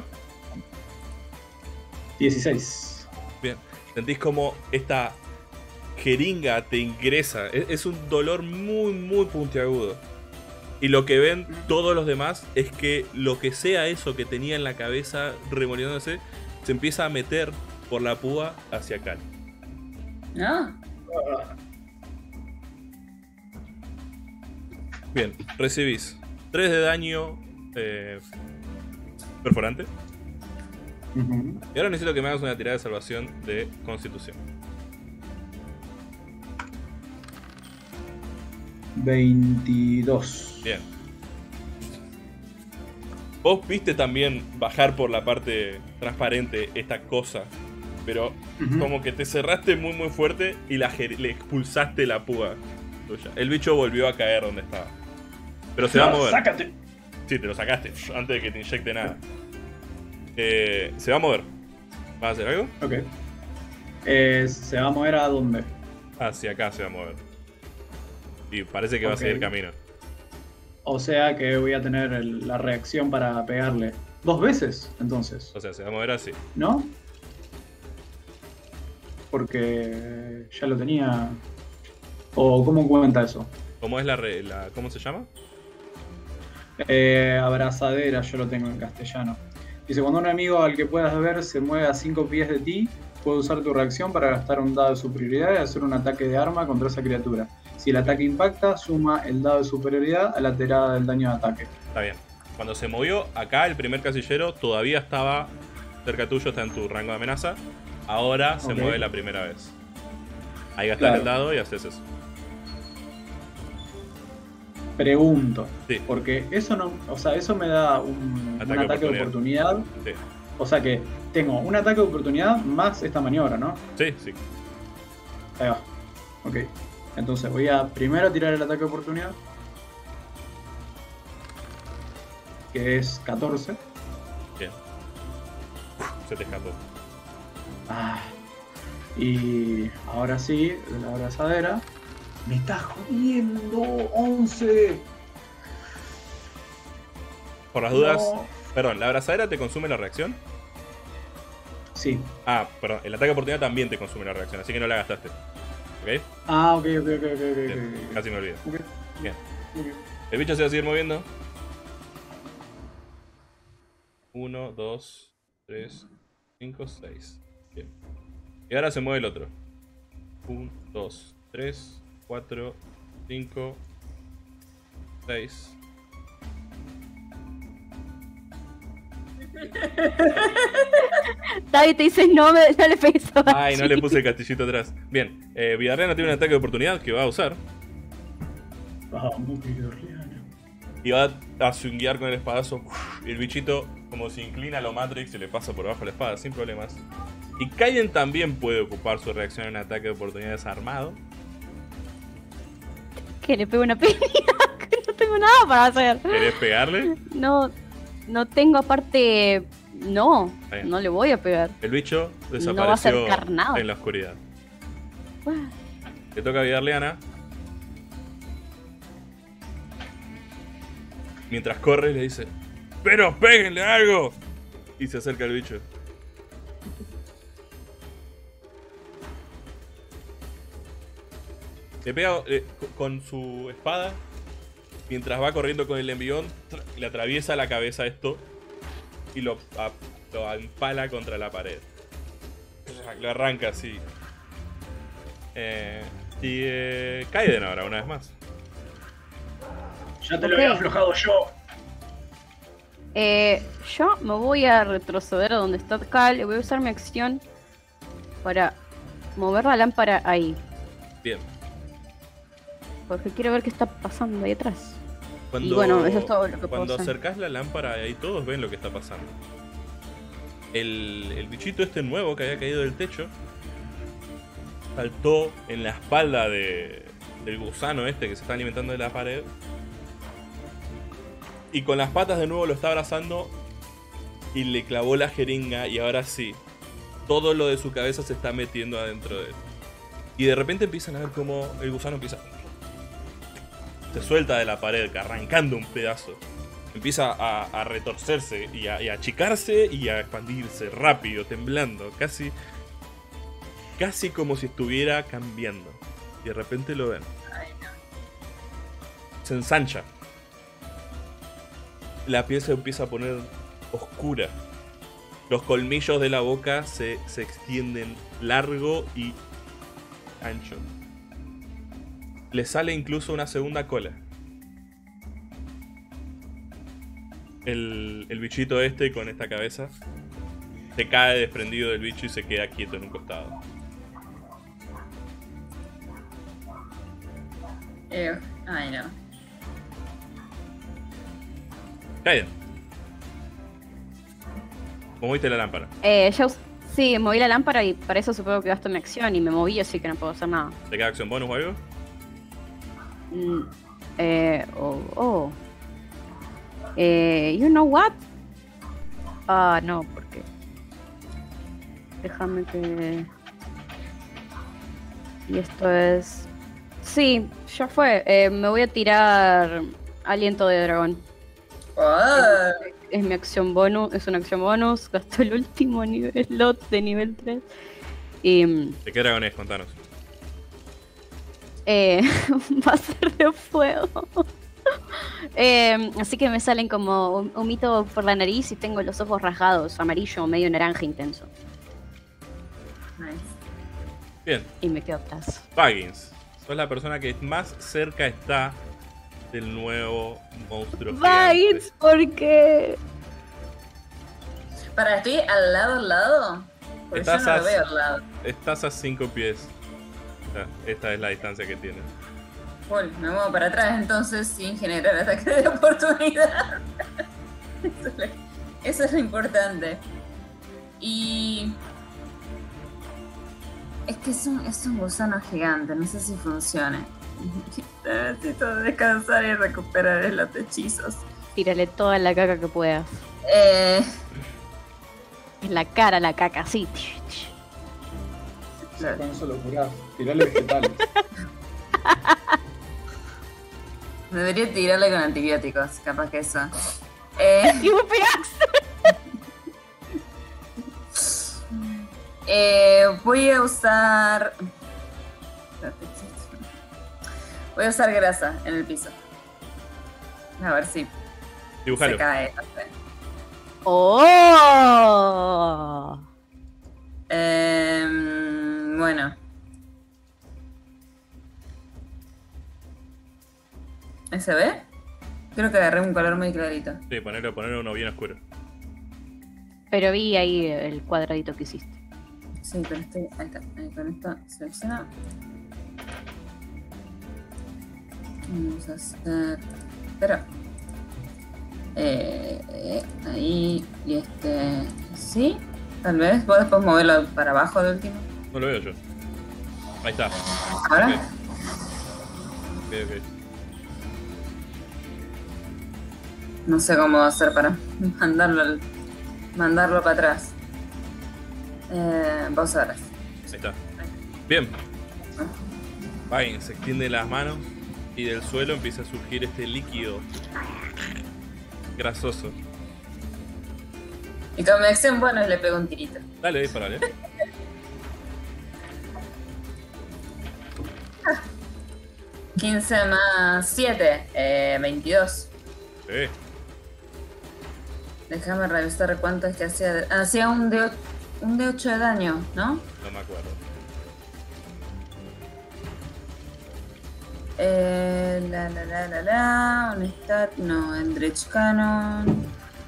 16. Bien. Sentís como esta jeringa te ingresa. Es un dolor muy, muy puntiagudo. Y lo que ven todos los demás es que lo que sea eso que tenía en la cabeza remoliéndose, se empieza a meter por la púa hacia Cal. ¿No? Bien, recibís 3 de daño perforante. Ujú. Y ahora necesito que me hagas una tirada de salvación de Constitución. 22. Bien. Vos viste también bajar por la parte transparente esta cosa, pero Ujú. como que te cerraste muy muy fuerte y le expulsaste la púa tuya. El bicho volvió a caer donde estaba. Pero se va a mover. ¡Sácate! Sí, te lo sacaste antes de que te inyecte nada. Se va a mover. ¿Vas a hacer algo? Ok. ¿Se va a mover a dónde? Hacia acá se va a mover. Y parece que va a Ok. seguir camino. O sea que voy a tener la reacción para pegarle. 2 veces, entonces, O sea, se va a mover así. ¿no? Porque ya lo tenía. ¿O cómo cuenta eso? ¿Cómo es ¿cómo se llama? Abrazadera, yo lo tengo en castellano. Dice, cuando un enemigo al que puedas ver se mueve a 5 pies de ti, puedes usar tu reacción para gastar un dado de superioridad y hacer un ataque de arma contra esa criatura. Si el ataque impacta, suma el dado de superioridad a la tirada del daño de ataque. Está bien. Cuando se movió, acá el primer casillero todavía estaba cerca tuyo, está en tu rango de amenaza. Ahora se Ok. mueve la primera vez. Ahí gastas Claro. el dado y haces eso. Pregunto, Sí. porque eso no, o sea, eso me da un ataque de oportunidad. Sí, O sea que tengo un ataque de oportunidad más esta maniobra, ¿no? sí. Sí. Ahí va. Ok. Entonces voy a primero tirar el ataque de oportunidad. Que es 14. Bien. Se te escapó. Ah. Y ahora sí, la abrazadera. Me está jodiendo. 11. Por las dudas. No. Perdón, ¿la abrazadera te consume la reacción? Sí. Ah, perdón, el ataque de oportunidad también te consume la reacción, así que no la gastaste. ¿Ok? Ah, ok, ok, ok, ok, Bien, ok. casi me olvido. Ok. Bien. Ok. El bicho se va a seguir moviendo. 1, 2, 3, 5, 6. Bien. Y ahora se mueve el otro. 1, 2, 3, 4, 5, 6. David te dice, no le pegues a Ay, no Bachi. le puse el castillito atrás. Bien, Villarreal tiene un ataque de oportunidad que va a usar. Vamos, Villarreal. Y va a swinguear con el espadazo. Y el bichito, como se inclina a lo Matrix, se le pasa por abajo la espada sin problemas. Y Kaiden también puede ocupar su reacción en un ataque de oportunidad desarmado. Que le pego una piña. Que no tengo nada para hacer. ¿Querés pegarle? No tengo aparte. No, Está bien. no le voy a pegar. El bicho desapareció No va a acercar nada. en la oscuridad. Buah. Le toca a Villarleana. Mientras corre le dice: ¡pero péguenle algo! Y se acerca al bicho. Le pega con su espada. Mientras va corriendo con el envión, le atraviesa la cabeza esto y lo empala contra la pared. Lo arranca así. Kaiden ahora, una vez más. Ya te lo Ok. había aflojado yo. Yo me voy a retroceder a donde está Cal y voy a usar mi acción para mover la lámpara ahí. Bien. Porque quiero ver qué está pasando ahí atrás. Cuando, Y bueno, eso es todo lo que puedo cuando hacer. acercás la lámpara ahí, todos ven lo que está pasando. El bichito este nuevo que había caído del techo saltó en la espalda del gusano este que se está alimentando de la pared. Y con las patas de nuevo lo está abrazando y le clavó la jeringa y ahora sí, todo lo de su cabeza se está metiendo adentro de él. Y de repente empiezan a ver cómo el gusano empieza... Se suelta de la pared, arrancando un pedazo. Empieza a retorcerse y a achicarse y a expandirse rápido, temblando, casi como si estuviera cambiando. Y de repente lo ven. Se ensancha. La piel se empieza a poner oscura. Los colmillos de la boca se extienden largo y ancho. Le sale incluso una segunda cola. El bichito este con esta cabeza se cae desprendido del bicho y se queda quieto en un costado. Ay, no. Kaiden. Moviste la lámpara. Sí, moví la lámpara y para eso supongo que gasto mi acción y me moví, así que no puedo hacer nada. ¿Te queda acción bonus o algo? You know what? No, porque... Déjame que... Y esto es... Sí, ya fue. Me voy a tirar aliento de dragón. Oh, Es mi acción bonus, es una acción bonus. Gasto el último nivel slot de nivel 3. Y... ¿De qué dragón es? Contanos. va a ser de fuego. Así que me salen como un humito por la nariz y tengo los ojos rasgados, amarillo, medio naranja intenso. nice. Bien. Y me quedo atrás. Baggins. Sos la persona que más cerca está del nuevo monstruo Baggins, gigante. ¿por qué? Para, ¿estoy al lado? Porque Estás yo no lo a- veo al lado. Estás a 5 pies. Esta es la distancia que tienes. Cool, me muevo para atrás entonces sin generar ataque de oportunidad. Eso es lo importante. Y... Es que es un gusano gigante, no sé si funcione. Necesito descansar y recuperar los hechizos. Tírale toda la caca que puedas. En la cara la caca, así. Sí, con eso lo curás. Tirale vegetales. Debería tirarle con antibióticos, capaz que eso. ¡Y vos pegás! Voy a usar... Voy a usar grasa en el piso. A ver si Dibujalo. se cae. No sé. ¡Oh! Bueno. ¿Se ve? Creo que agarré un color muy clarito. Sí, ponerlo uno bien oscuro. Pero vi ahí el cuadradito que hiciste. Sí, pero estoy... Ahí está. Ahí con esto selecciona. Vamos a hacer... Pero... ahí y este... Sí, tal vez. ¿Vos después moverlo para abajo de último? No lo veo yo. Ahí está. ¿Ahora? Ok. Ok. No sé cómo hacer para mandarlo para atrás. Vos sabrás. Ahí está. Bien. Baggins se extiende las manos y del suelo empieza a surgir este líquido grasoso. Y con mi acción bonus le pego un tirito. Dale, disparale. Ah. 15 más 7, 22. Sí. Déjame revisar cuánto es que hacía. Hacía un de 8 de daño, ¿no? No me acuerdo. Un stat, no, Eldritch Cannon.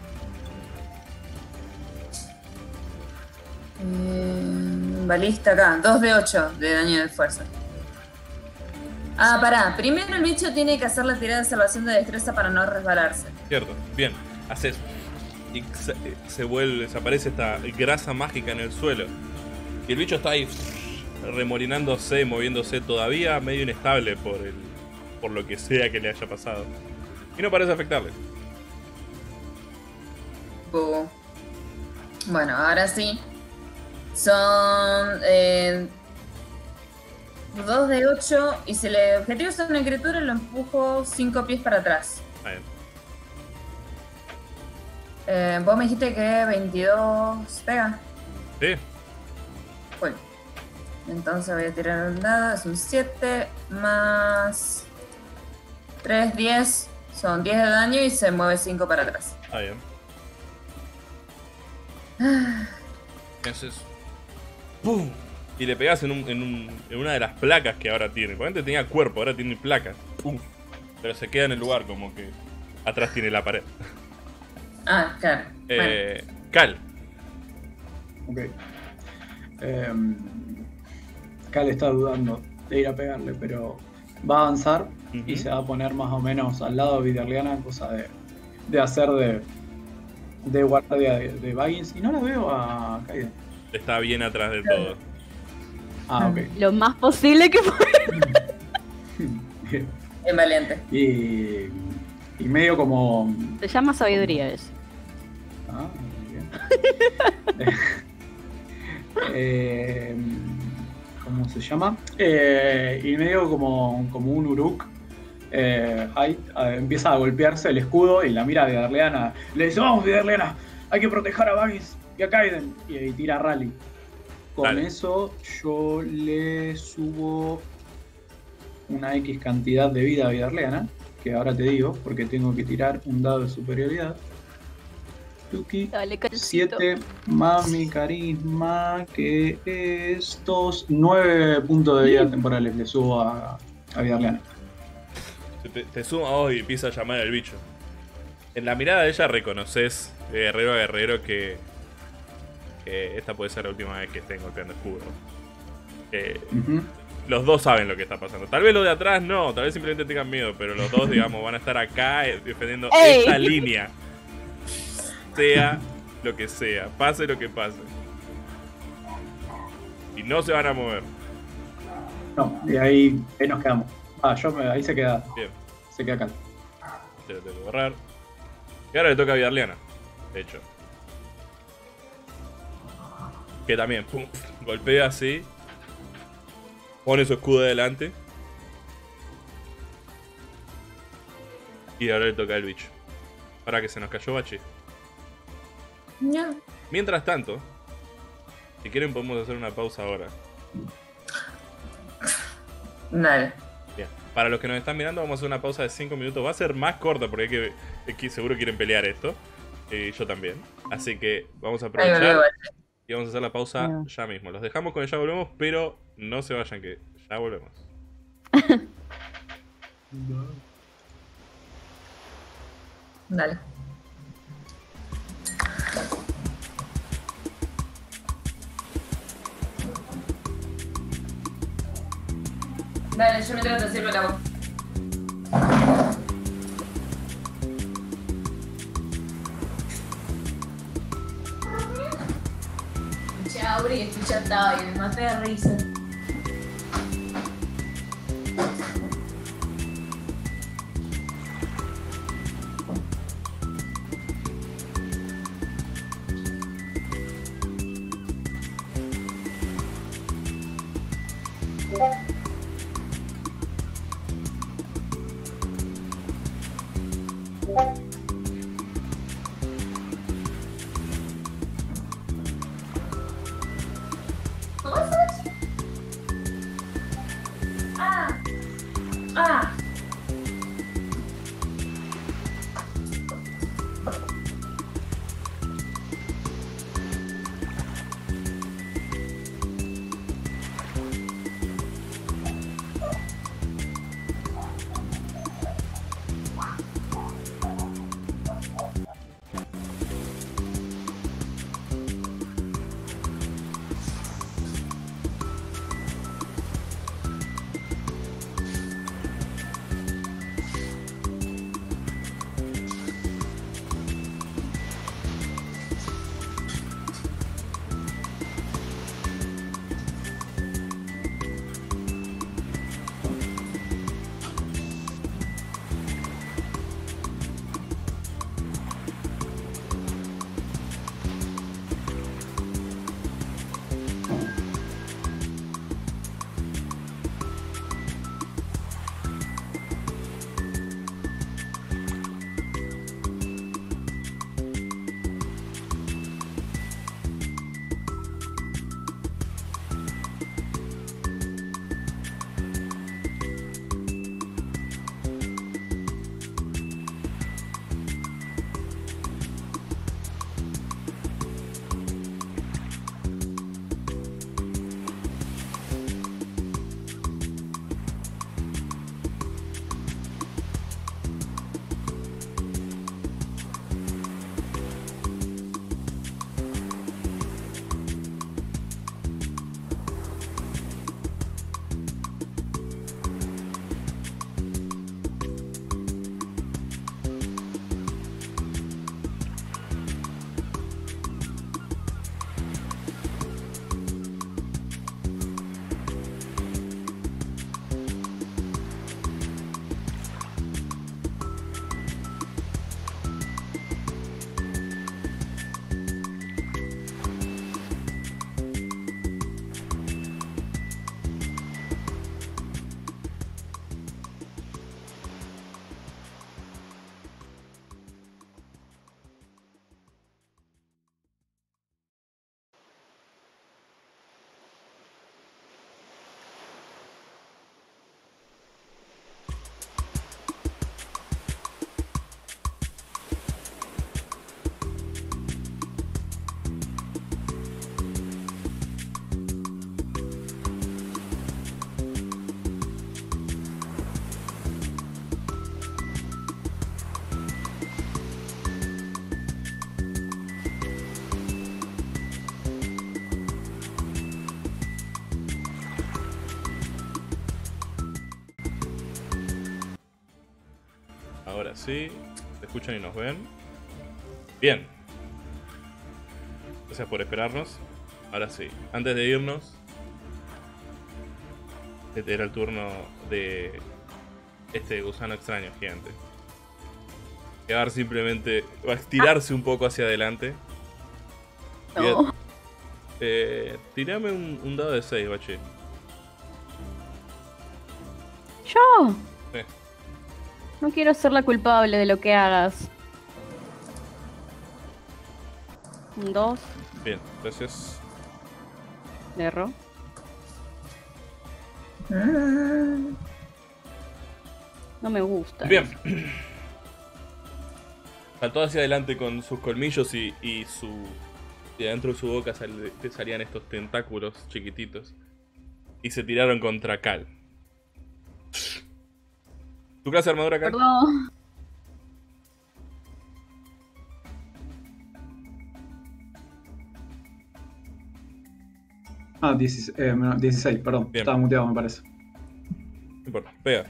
Balista acá, 2 de 8 de daño de fuerza. Ah, pará, primero el bicho tiene que hacer la tirada de salvación de destreza para no resbalarse. Cierto, bien, haces. Y se vuelve, se aparece esta grasa mágica en el suelo. Y el bicho está ahí remolinándose, moviéndose todavía medio inestable por lo que sea que le haya pasado. Y no parece afectarle. Bueno, ahora sí. Son 2 de 8 y si el objetivo es una criatura lo empujo 5 pies para atrás. Vos me dijiste que 22 pega. Sí. Bueno, entonces voy a tirar un dado, es un 7 más 3, 10. Son 10 de daño y se mueve 5 para atrás. Bien. ¿Qué haces? ¡Pum! Y le pegas en una de las placas que ahora tiene. Porque antes tenía cuerpo, ahora tiene placas. ¡Pum! Pero se queda en el lugar, como que atrás tiene la pared. Ah, claro. Bueno. Cal. Ok. Cal está dudando de ir a pegarle, pero va a avanzar y se va a poner más o menos al lado de Viderliana, cosa de hacer de guardia de Baggins. Y no la veo a Kaiden. Está bien atrás de todo. Ah, ok. Lo más posible que pueda. Es valiente. Y medio como... Se llama sabiduría eso. Ah, muy bien. ¿Cómo se llama? Y medio como un Uruk. Empieza a golpearse el escudo y la mira a Viderliana. Le dice, vamos Viderliana, hay que proteger a Baggins y a Kaiden. Y tira rally. Con Dale. eso yo le subo una X cantidad de vida a Viderliana, que ahora te digo, porque tengo que tirar un dado de superioridad. Tuki, Dale, Calcito. 7 más mi carisma, que es 9 puntos de vida temporales le subo a Viderliana. Te suma a vos y empieza a llamar al bicho. En la mirada de ella reconoces, de guerrero a guerrero, que esta puede ser la última vez que estén golpeando escudo. Los dos saben lo que está pasando. Tal vez los de atrás no, tal vez simplemente tengan miedo, pero los dos, digamos, van a estar acá defendiendo esta línea. Sea lo que sea, pase lo que pase. Y no se van a mover. No, y ahí nos quedamos. Ahí se queda. Bien. Se queda acá. Se lo tengo que borrar. Y ahora le toca a Viderliana, de hecho. Que también, pum, golpea así. Pone su escudo adelante. Y ahora le toca al bicho. Para que se nos cayó Bachi. Ya. Mientras tanto, si quieren podemos hacer una pausa ahora. Dale. Bien. Para los que nos están mirando vamos a hacer una pausa de 5 minutos. Va a ser más corta porque seguro quieren pelear esto. Y yo también. Así que vamos a aprovechar y vamos a hacer la pausa ya mismo. Los dejamos con el ya volvemos, pero no se vayan que ya volvemos. Dale. Dale, yo mientras te sirvo el agua. Chao, Bri, escuchaba y me maté de risa. Ahora sí. Se escuchan y nos ven. Bien. Gracias por esperarnos. Ahora sí. Antes de irnos. Este era el turno de este gusano extraño gigante. Que va a simplemente. Va a estirarse un poco hacia adelante. No. Tirame un dado de 6, Bache. Yo Sí. no quiero ser la culpable de lo que hagas. Un 2, Bien, gracias. de error. No me gusta. Bien. Saltó hacia adelante con sus colmillos y de dentro de su boca te salían estos tentáculos chiquititos. Y se tiraron contra Cal. ¿Tu clase de armadura, Cal? Perdón. Ah, 16, perdón. Bien. Estaba muteado, me parece. No importa, pega.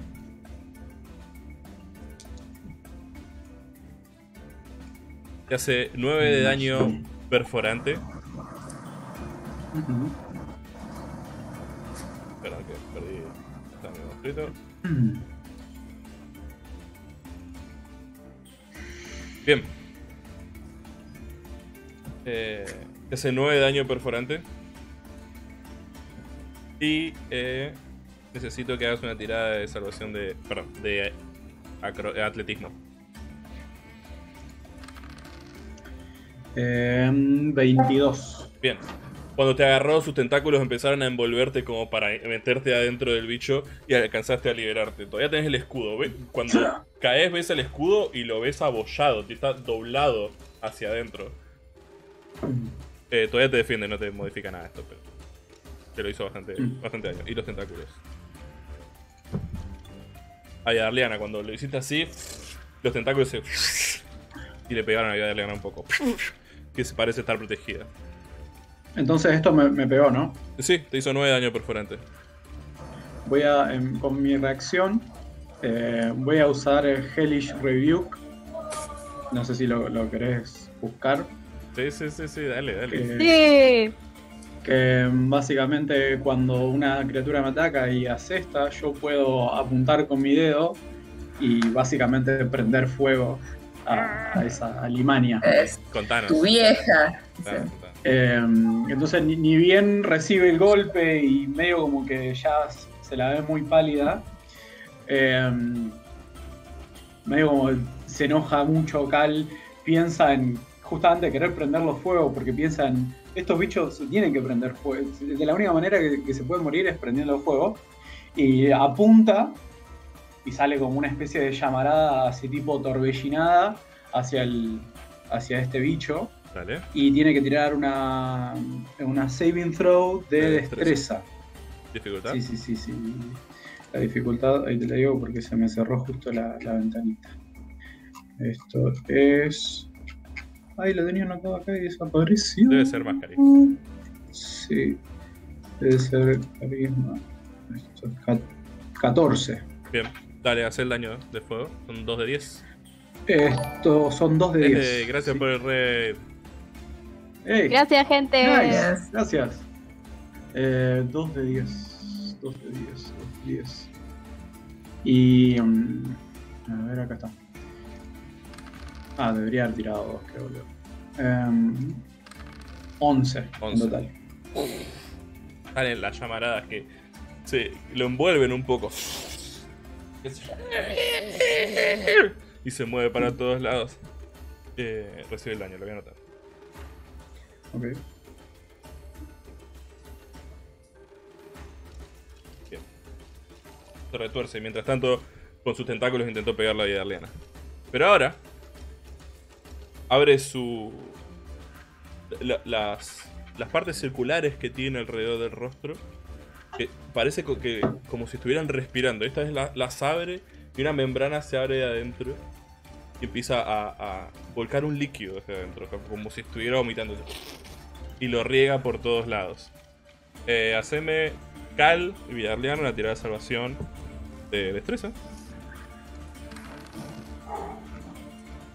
Te hace 9 de daño perforante. Ujú. Perdón que perdí el manuscrito. Bien. Te hace 9 de daño perforante. Y necesito que hagas una tirada de salvación de. Perdón, de atletismo. 22. Bien. Cuando te agarró, sus tentáculos empezaron a envolverte como para meterte adentro del bicho y alcanzaste a liberarte. Todavía tenés el escudo, ¿ves? Cuando caes, ves el escudo y lo ves abollado, te está doblado hacia adentro. Todavía te defiende, no te modifica nada esto, pero te lo hizo bastante daño. Y los tentáculos. A Darliana, cuando lo hiciste así, los tentáculos se... y le pegaron a Darliana un poco. Que se parece estar protegida. Entonces esto me pegó, ¿no? Sí, te hizo 9 de daño perforante. Voy a, con mi reacción, voy a usar el Hellish Rebuke. No sé si lo querés buscar. Sí, dale. Sí. Que básicamente cuando una criatura me ataca y asesta, yo puedo apuntar con mi dedo y básicamente prender fuego a esa alimaña. Es Contanos. tu vieja. Contanos. Entonces ni bien recibe el golpe y medio como que ya se la ve muy pálida, medio como se enoja mucho Cal, piensa en justamente querer prenderlo fuego porque piensa en estos bichos se tienen que prender fuego, de la única manera que se puede morir es prendiendo fuego, y apunta y sale como una especie de llamarada así tipo torbellinada hacia este bicho. Dale. Y tiene que tirar una saving throw de destreza. ¿Dificultad? Sí. La dificultad, ahí te la digo porque se me cerró justo la ventanita. Esto es... Ay, lo tenía anotado acá y desapareció. Debe ser más carisma. Sí. Debe ser carisma. Esto es 14. Bien. Dale, haz el daño de fuego. Son 2 de 10. Estos son 2 de 10. Gracias Sí. por el red. Ey, Gracias, gente. nice. Gracias. 2 de 10. 2 de 10. 2 de 10. Y... a ver, acá está. Ah, debería haber tirado 2, creo. 11 en 11. total. Salen las llamaradas que se lo envuelven un poco. Y se mueve para todos lados. Recibe el daño, lo voy a anotar. Ok. Bien. Se retuerce y mientras tanto con sus tentáculos intentó pegarle a Vidarliana. Pero ahora abre las partes circulares que tiene alrededor del rostro, que parece como si estuvieran respirando. Esta vez las abre y una membrana se abre de adentro y empieza a volcar un líquido desde adentro, como si estuviera vomitando. Y lo riega por todos lados. Haceme Cal y Vidarliana una tirada de salvación de destreza.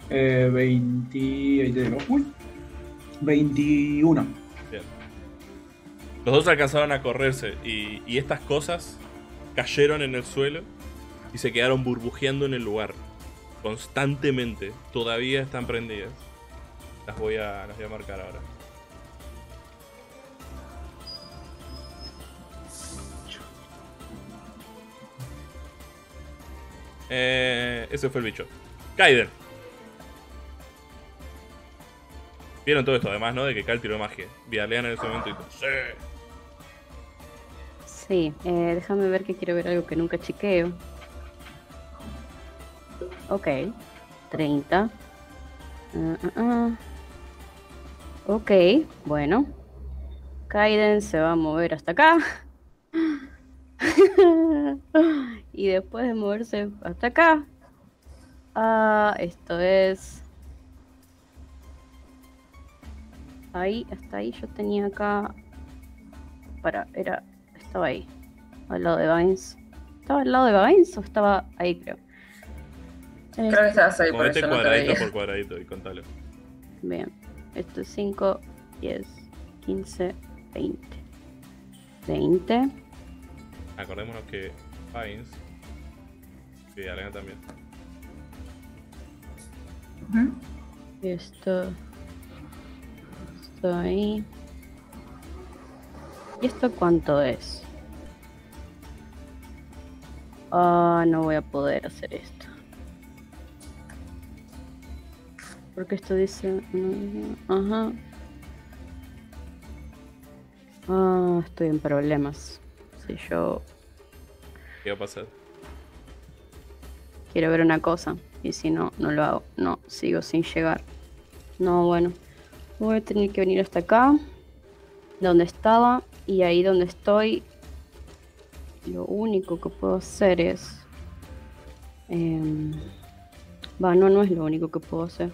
20. Ahí te digo. Uy. 21. Bien. Los dos alcanzaron a correrse y estas cosas cayeron en el suelo y se quedaron burbujeando en el lugar. Constantemente. Todavía están prendidas. Las voy a marcar ahora. Ese fue el bicho. Kaiden. Vieron todo esto, además, ¿no? De que Cal tiró magia. Vidarleana en ese momento dijo: ¡sí! Sí, déjame ver que quiero ver algo que nunca chequeo. Ok, 30. Ok, bueno. Kaiden se va a mover hasta acá. Y después de moverse hasta acá. Esto es... Ahí, hasta ahí yo tenía acá... Estaba ahí. Al lado de Vines. ¿Estaba al lado de Vines o estaba ahí, creo? Creo que estabas ahí por Movete eso no te cuadradito veía. por cuadradito y contalo. Bien. Esto es 5, 10, 15, 20. 20. Acordémonos que Vines y Vidarleana también. Ujú. Esto ahí. ¿Y esto cuánto es? No voy a poder hacer esto. Porque esto dice... Ajá. Estoy en problemas. Si yo ¿Qué va a pasar? quiero ver una cosa. Y si no, no lo hago. No, sigo sin llegar. No, bueno. Voy a tener que venir hasta acá. Donde estaba. Y ahí donde estoy. Lo único que puedo hacer es... no es lo único que puedo hacer.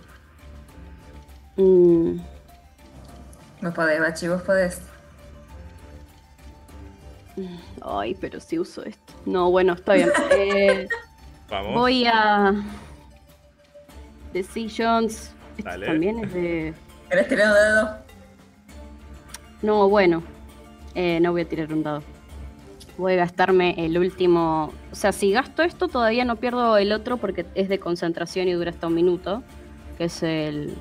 No podés, Bachi, vos podés. Ay, pero si uso esto. No, bueno, está bien. Vamos. Voy a... Decisions. Esto Dale. también es de... ¿Querés tirar un dado? No, bueno. No voy a tirar un dado. Voy a gastarme el último... O sea, si gasto esto todavía no pierdo el otro porque es de concentración y dura hasta 1 minuto. Que es el...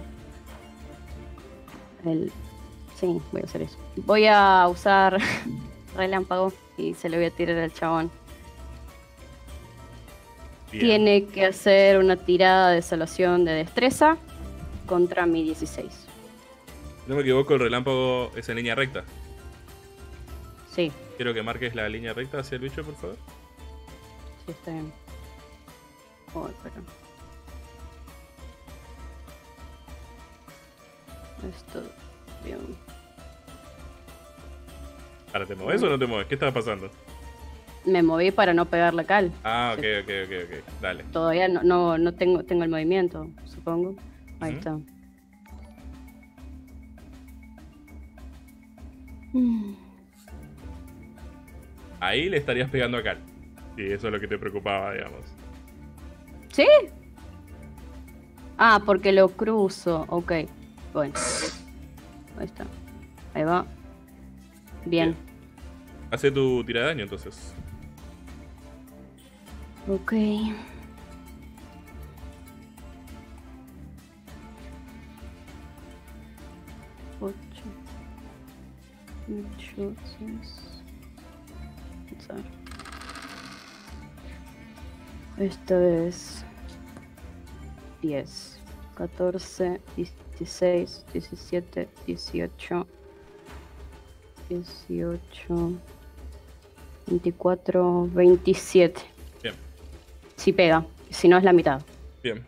Sí, voy a hacer eso. Voy a usar relámpago y se lo voy a tirar al chabón. Bien. Tiene que hacer una tirada de salvación de destreza contra mi 16. Si no me equivoco, el relámpago es en línea recta. Sí, Quiero que marques la línea recta hacia el bicho, por favor. sí, está bien. Joder, pero... Esto... Bien. ¿Ahora te mueves o no te mueves? ¿Qué estaba pasando? Me moví para no pegar la cal. Ah, ok, Sí. ok. Dale. Todavía no tengo el movimiento, supongo. Ahí Ujú. está. Mm. Ahí le estarías pegando a Cal. Sí, eso es lo que te preocupaba, digamos. ¿Sí? Porque lo cruzo. Ok. Bueno. Ahí está. Ahí va. Bien. Hace tu tirada de daño, entonces. Ok. Ocho. 8, 6. Vamos a ver. Esto es 10, 14, 16, 17, 18, 18, 24, 27. Bien. Si pega, si no es la mitad. Bien.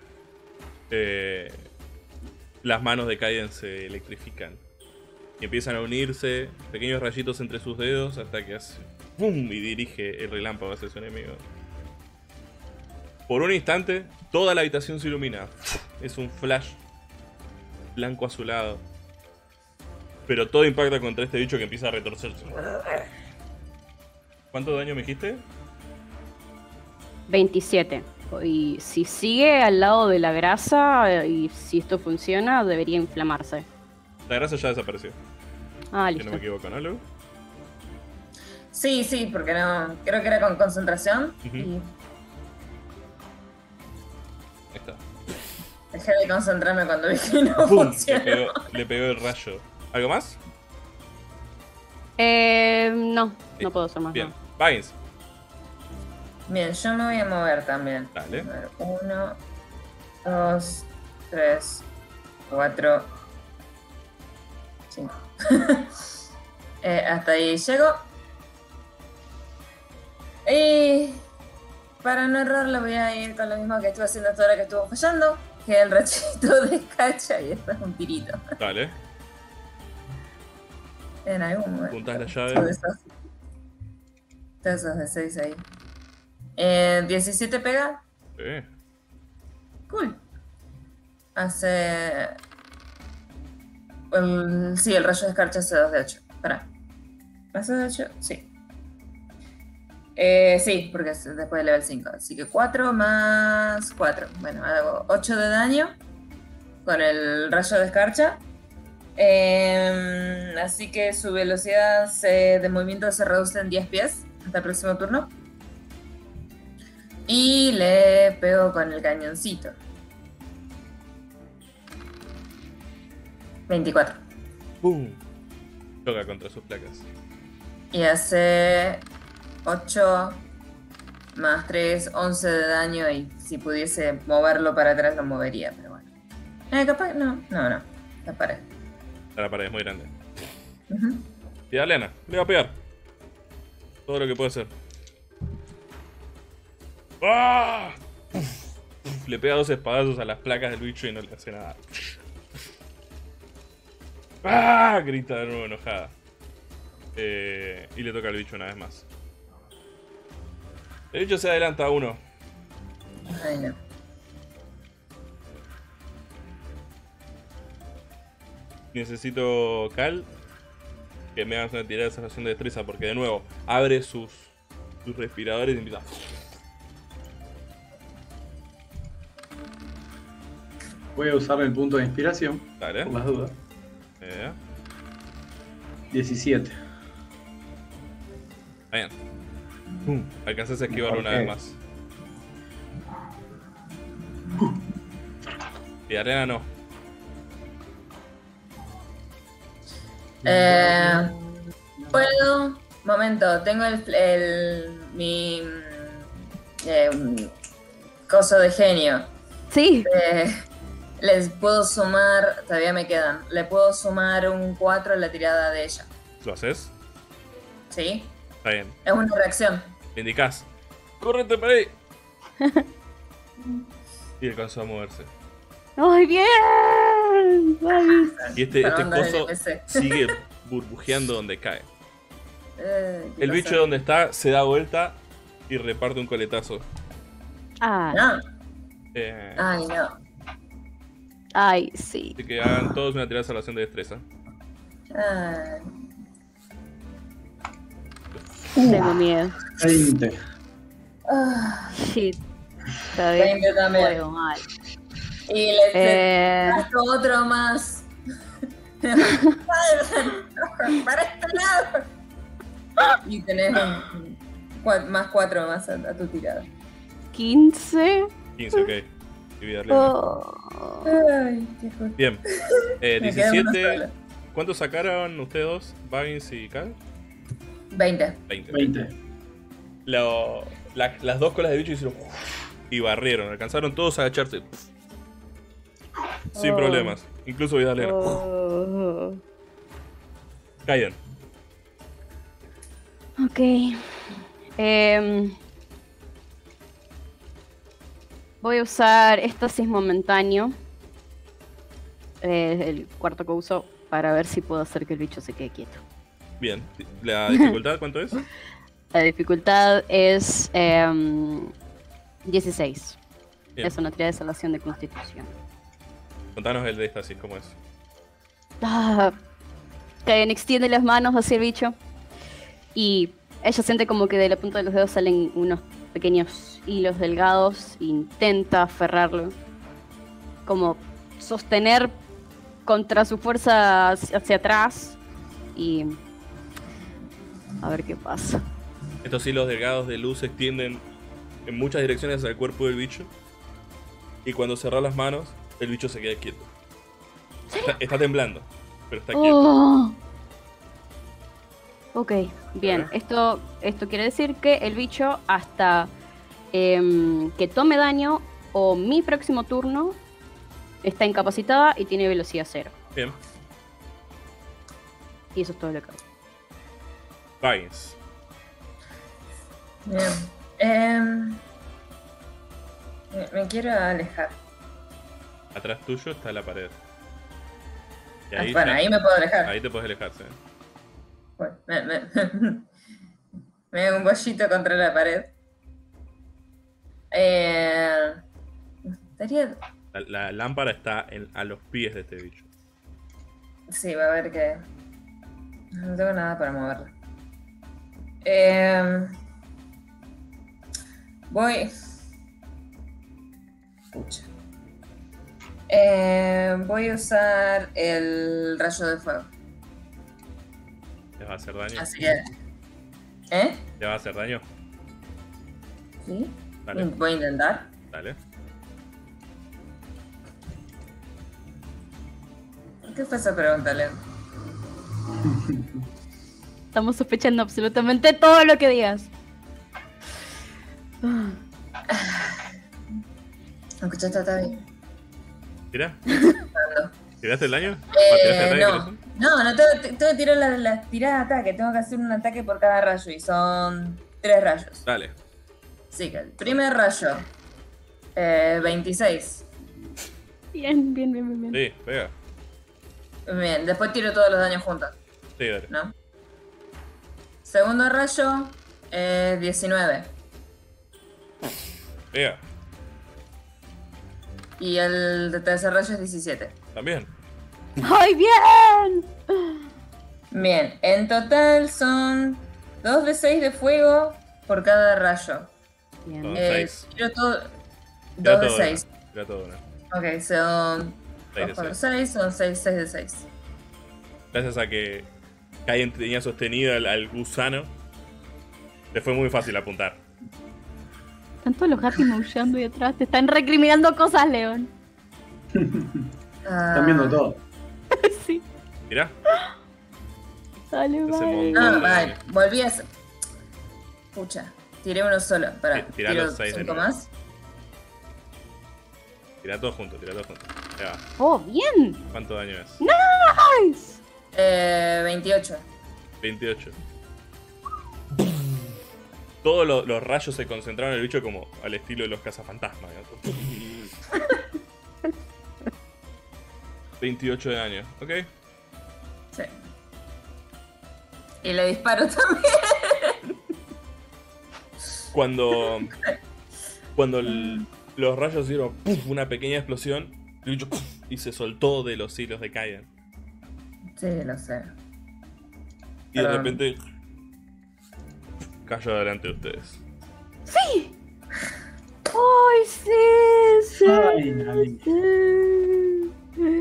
Las manos de Kaiden se electrifican. Y empiezan a unirse pequeños rayitos entre sus dedos hasta que hace ¡pum! Y dirige el relámpago hacia su enemigo. Por un instante, toda la habitación se ilumina. Es un flash blanco azulado. Pero todo impacta contra este bicho que empieza a retorcerse. ¿Cuánto daño me dijiste? 27. Y si sigue al lado de la grasa y si esto funciona, debería inflamarse. La grasa ya desapareció. Ah, Si no listo. me equivoco, ¿no, Lu? Sí, sí, porque no. Creo que era con concentración. Ujú. Y Ahí está. dejé de concentrarme cuando vi que no ¡Pum! funcionó. Le pegó el rayo. ¿Algo más? No puedo hacer más. Bien. No. Vines. Bien, yo me voy a mover también. Dale. A ver, 1, 2, 3, 4, 5. Hasta ahí llego. Y para no errarlo voy a ir con lo mismo que estuve haciendo hasta ahora que estuvo fallando, que el rachito de cacha y esto es un tirito. Dale. En algún momento. Juntás la Todos llave. esos de 6 ahí. 17 pega. Sí. Cool. Hace. Sí, el rayo de escarcha hace 2 de 8. Pará. ¿Hace 2 de 8? Sí. Sí, porque es después del level 5. Así que 4 más 4. Bueno, hago 8 de daño con el rayo de escarcha. Así que su velocidad de movimiento se reduce en 10 pies hasta el próximo turno. Y le pego con el cañoncito. 24. ¡Pum! Choca contra sus placas. Y hace 8 más 3, 11 de daño. Y si pudiese moverlo para atrás lo movería, pero bueno. Capaz, no. La pared. La pared es muy grande. Ujú. Y a Lena, le va a pegar. Todo lo que puede hacer. ¡Ah! Le pega 2 espadazos a las placas del bicho y no le hace nada. ¡Ah! Grita de nuevo enojada. Y le toca al bicho una vez más. El bicho se adelanta a 1. Ay, no. Necesito, Cal, que me hagas una tirada de salvación de destreza, porque de nuevo abre sus respiradores y empieza. Voy a usar el punto de inspiración, Dale. por las dudas. 17. Bien. ¡Pum! Alcanzas a esquivarlo una vez más. Y Arena no. Puedo. Momento, tengo mi coso de genio. Sí. Les puedo sumar, todavía me quedan. Le puedo sumar un 4 en la tirada de ella. ¿Lo haces? ¿Sí? Está bien. Es una reacción. Le indicás. ¡Córrete para ahí! Y alcanzó a moverse. ¡Ay, bien! Ay, Y este Perdón, coso dale, PC. sigue burbujeando donde cae. ¿Qué El bicho pasa? donde está se da vuelta y reparte un coletazo. ay, No. Eh, Ay, no. ay, sí. Así que hagan todos una tirada de salvación de destreza. Ay. Tengo miedo. 20. Ah, Shit. Todavía 20 también. juego mal. Y le Eh, gasto otro más. Para este lado. Y tenés más 4 más a tu tirada. 15. 15, ok. Dividirle. Oh. Ay, qué justo. Bien. Me queda una 17. sola. ¿Cuántos sacaron ustedes dos? Vines y Cal. 20. 20. 20. Las dos colas de bicho hicieron y barrieron. Alcanzaron todos a agacharse. Sin Oh. problemas. Incluso Vidalena. Oh. Kaiden. Ok. Voy a usar éxtasis momentáneo. El cuarto que uso para ver si puedo hacer que el bicho se quede quieto. Bien. ¿La dificultad cuánto es? La dificultad es 16. Bien. Es una tirada de salvación de constitución. Contanos el de éxtasis, ¿cómo es? Kaiden extiende las manos hacia el bicho y ella siente como que de la punta de los dedos salen unos pequeños hilos delgados, intenta aferrarlo, como sostener contra su fuerza hacia atrás y a ver qué pasa. Estos hilos delgados de luz se extienden en muchas direcciones hacia el cuerpo del bicho. Y cuando cerrás las manos, el bicho se queda quieto. Está temblando, pero está quieto. Oh. Ok, bien. Esto quiere decir que el bicho hasta que tome daño o mi próximo turno está incapacitada y tiene velocidad 0. Bien. Y eso es todo lo que hago. Vines. Bien. Me quiero alejar. Atrás tuyo está la pared. Y Bueno, ahí me puedo alejar. Ahí te puedes alejarse. Bueno, me hago un bollito contra la pared. Estaría... La lámpara está a los pies de este bicho. Sí, va a ver que... No tengo nada para moverla. Voy... Pucha. Voy a usar el rayo de fuego. ¿Te va a hacer daño? Así que... ¿Eh? ¿Te va a hacer daño? Sí. Dale. Voy a intentar. Dale. ¿Qué fue esa pregunta, Leo? Estamos sospechando absolutamente todo lo que digas. ¿Escuchaste? Está bien. ¿Tira? ¿Tiraste el daño? ¿Tiraste el ataque? No, tengo que tirar las tiradas de ataque. Tengo que hacer un ataque por cada rayo y son 3 rayos. Dale. Sí, que el primer rayo, 26. Bien. Sí, pega. Bien, después tiro todos los daños juntos, Sí, dale. ¿no? Segundo rayo, 19. Pega. Y el de tercer rayo es 17. También. ¡Ay, bien! Bien, en total son 2 de 6 de fuego por cada rayo. Bien. Son 6. Tiro todo. Tira 2 de todo 6. una. Tira todo una. Ok, son 6 de 2 por 6. 6, son 6 de 6. Gracias a que Kaien tenía sostenido al gusano, le fue muy fácil apuntar. Están todos los gatos maullando ahí atrás. Te están recriminando cosas, León. Están viendo todo. Sí. Mirá. Dale, Ese vale. montón. Vale, volví a hacer. Pucha, tiré uno solo. Pará, Tirá tiro los 6 de 5 nuevo. más. Tira todo junto, tira todo junto. Ahí va. Oh, bien. ¿Cuánto daño es? Nice. 28. 28. Todos los rayos se concentraron en el bicho como al estilo de los cazafantasmas. ¿No? 28 de daño, ¿ok? Sí. Y le disparo también. Cuando los rayos hicieron una pequeña explosión, el bicho y se soltó de los hilos de Kaien. Sí, lo sé. Y de Perdón. repente cayó delante de ustedes. ¡Sí! ¡Ay, sí! ¡Sí! Ay, sí.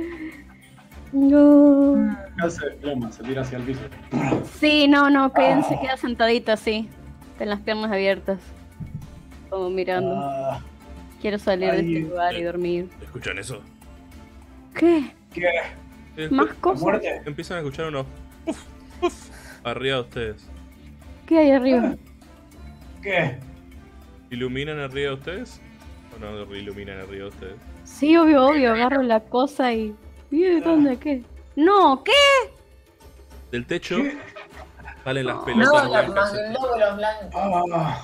No. hace ploma, se tira hacia el piso. Sí, no, Kaien se queda sentadito así, con las piernas abiertas, como mirando. Ah, Quiero salir de ay. este lugar y dormir. ¿Escuchan eso? ¿Qué? ¿Qué? ¿Más ¿La cosas? muerte? Empiezan a escuchar unos arriba de ustedes. ¿Qué hay arriba? ¿Qué? ¿Iluminan arriba de ustedes? ¿O no iluminan arriba de ustedes? Sí, obvio, agarro la cosa y... ¿Y dónde? ¿Qué? ¡No! ¿Qué? Del techo ¿Qué? salen las No, pelotas los blancas glóbulos blancos. Ah,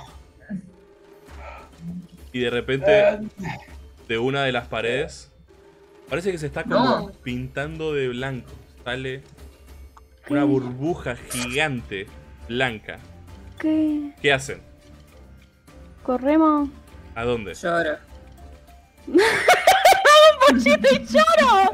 y de repente de una de las paredes parece que se está como No. pintando de blanco. Sale una burbuja gigante blanca. ¿Qué? ¿Qué hacen? ¿Corremos? ¿A dónde? Lloro. ¡Pochito y lloro!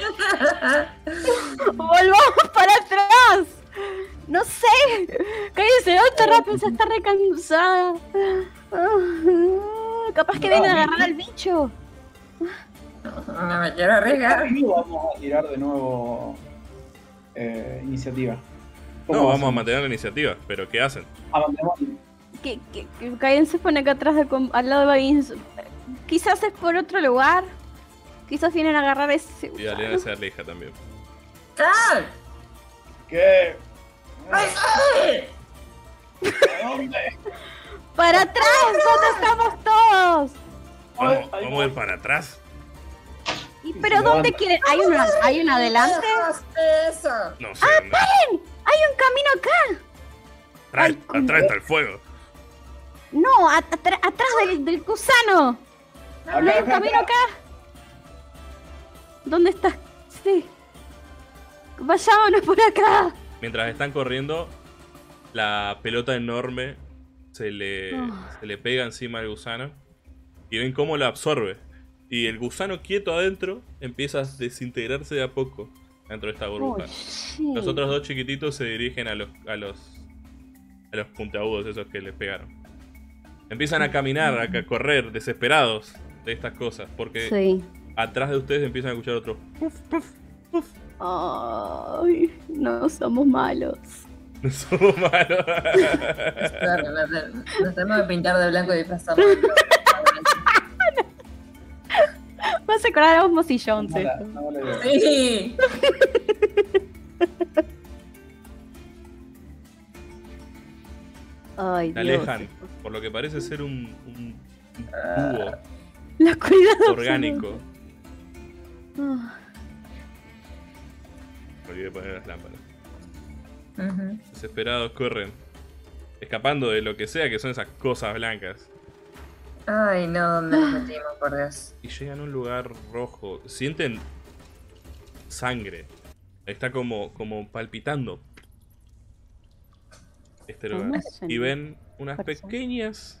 ¡Volvamos para atrás! No sé. Cállese, otra rápido, se está recansada. Capaz que viene a agarrar al bicho. No me quiero arriesgar. Vamos a tirar de nuevo iniciativa. No, vamos a mantener la iniciativa, pero ¿qué hacen? Que Caen se pone acá atrás, al lado de Bagins. Quizás es por otro lugar. Quizás vienen a agarrar ese. Y Daliana se aleja también. ¡Cal! ¿Qué? ¡Ay! ¿A dónde? ¡Para atrás! ¿Dónde estamos todos? Vamos a ir para atrás. ¿Pero dónde quieren? ¿Hay una adelante? Eso. No sé. No. ¡Paren! ¡Hay un camino acá! Atrás está el fuego. No, atrás del gusano. ¿No hay un camino acá? ¿Dónde estás? Sí. Vayámonos por acá. Mientras están corriendo, la pelota enorme se le pega encima al gusano. Y ven cómo la absorbe. Y el gusano quieto adentro empieza a desintegrarse de a poco dentro de esta burbuja. Los otros dos chiquititos se dirigen a los puntiagudos esos que les pegaron. Empiezan a caminar, a correr, desesperados de estas cosas. Porque atrás de ustedes empiezan a escuchar otro puf, puf, puf. Ay, no somos malos. No somos malos. Claro, nos tenemos que pintar de blanco y disfrazarnos. Vas a acordar a Osmos y Jones. Sí. Ay, Se Dios. alejan, por lo que parece ser un búho La oscuridad orgánico. absoluta. Me olvidé de poner las lámparas. Ujú. Desesperados corren, escapando de lo que sea que son esas cosas blancas. Ay, no, ¿dónde nos metimos, por Dios? Y llegan a un lugar rojo. Sienten sangre. Está como palpitando este lugar. Y ven unas pequeñas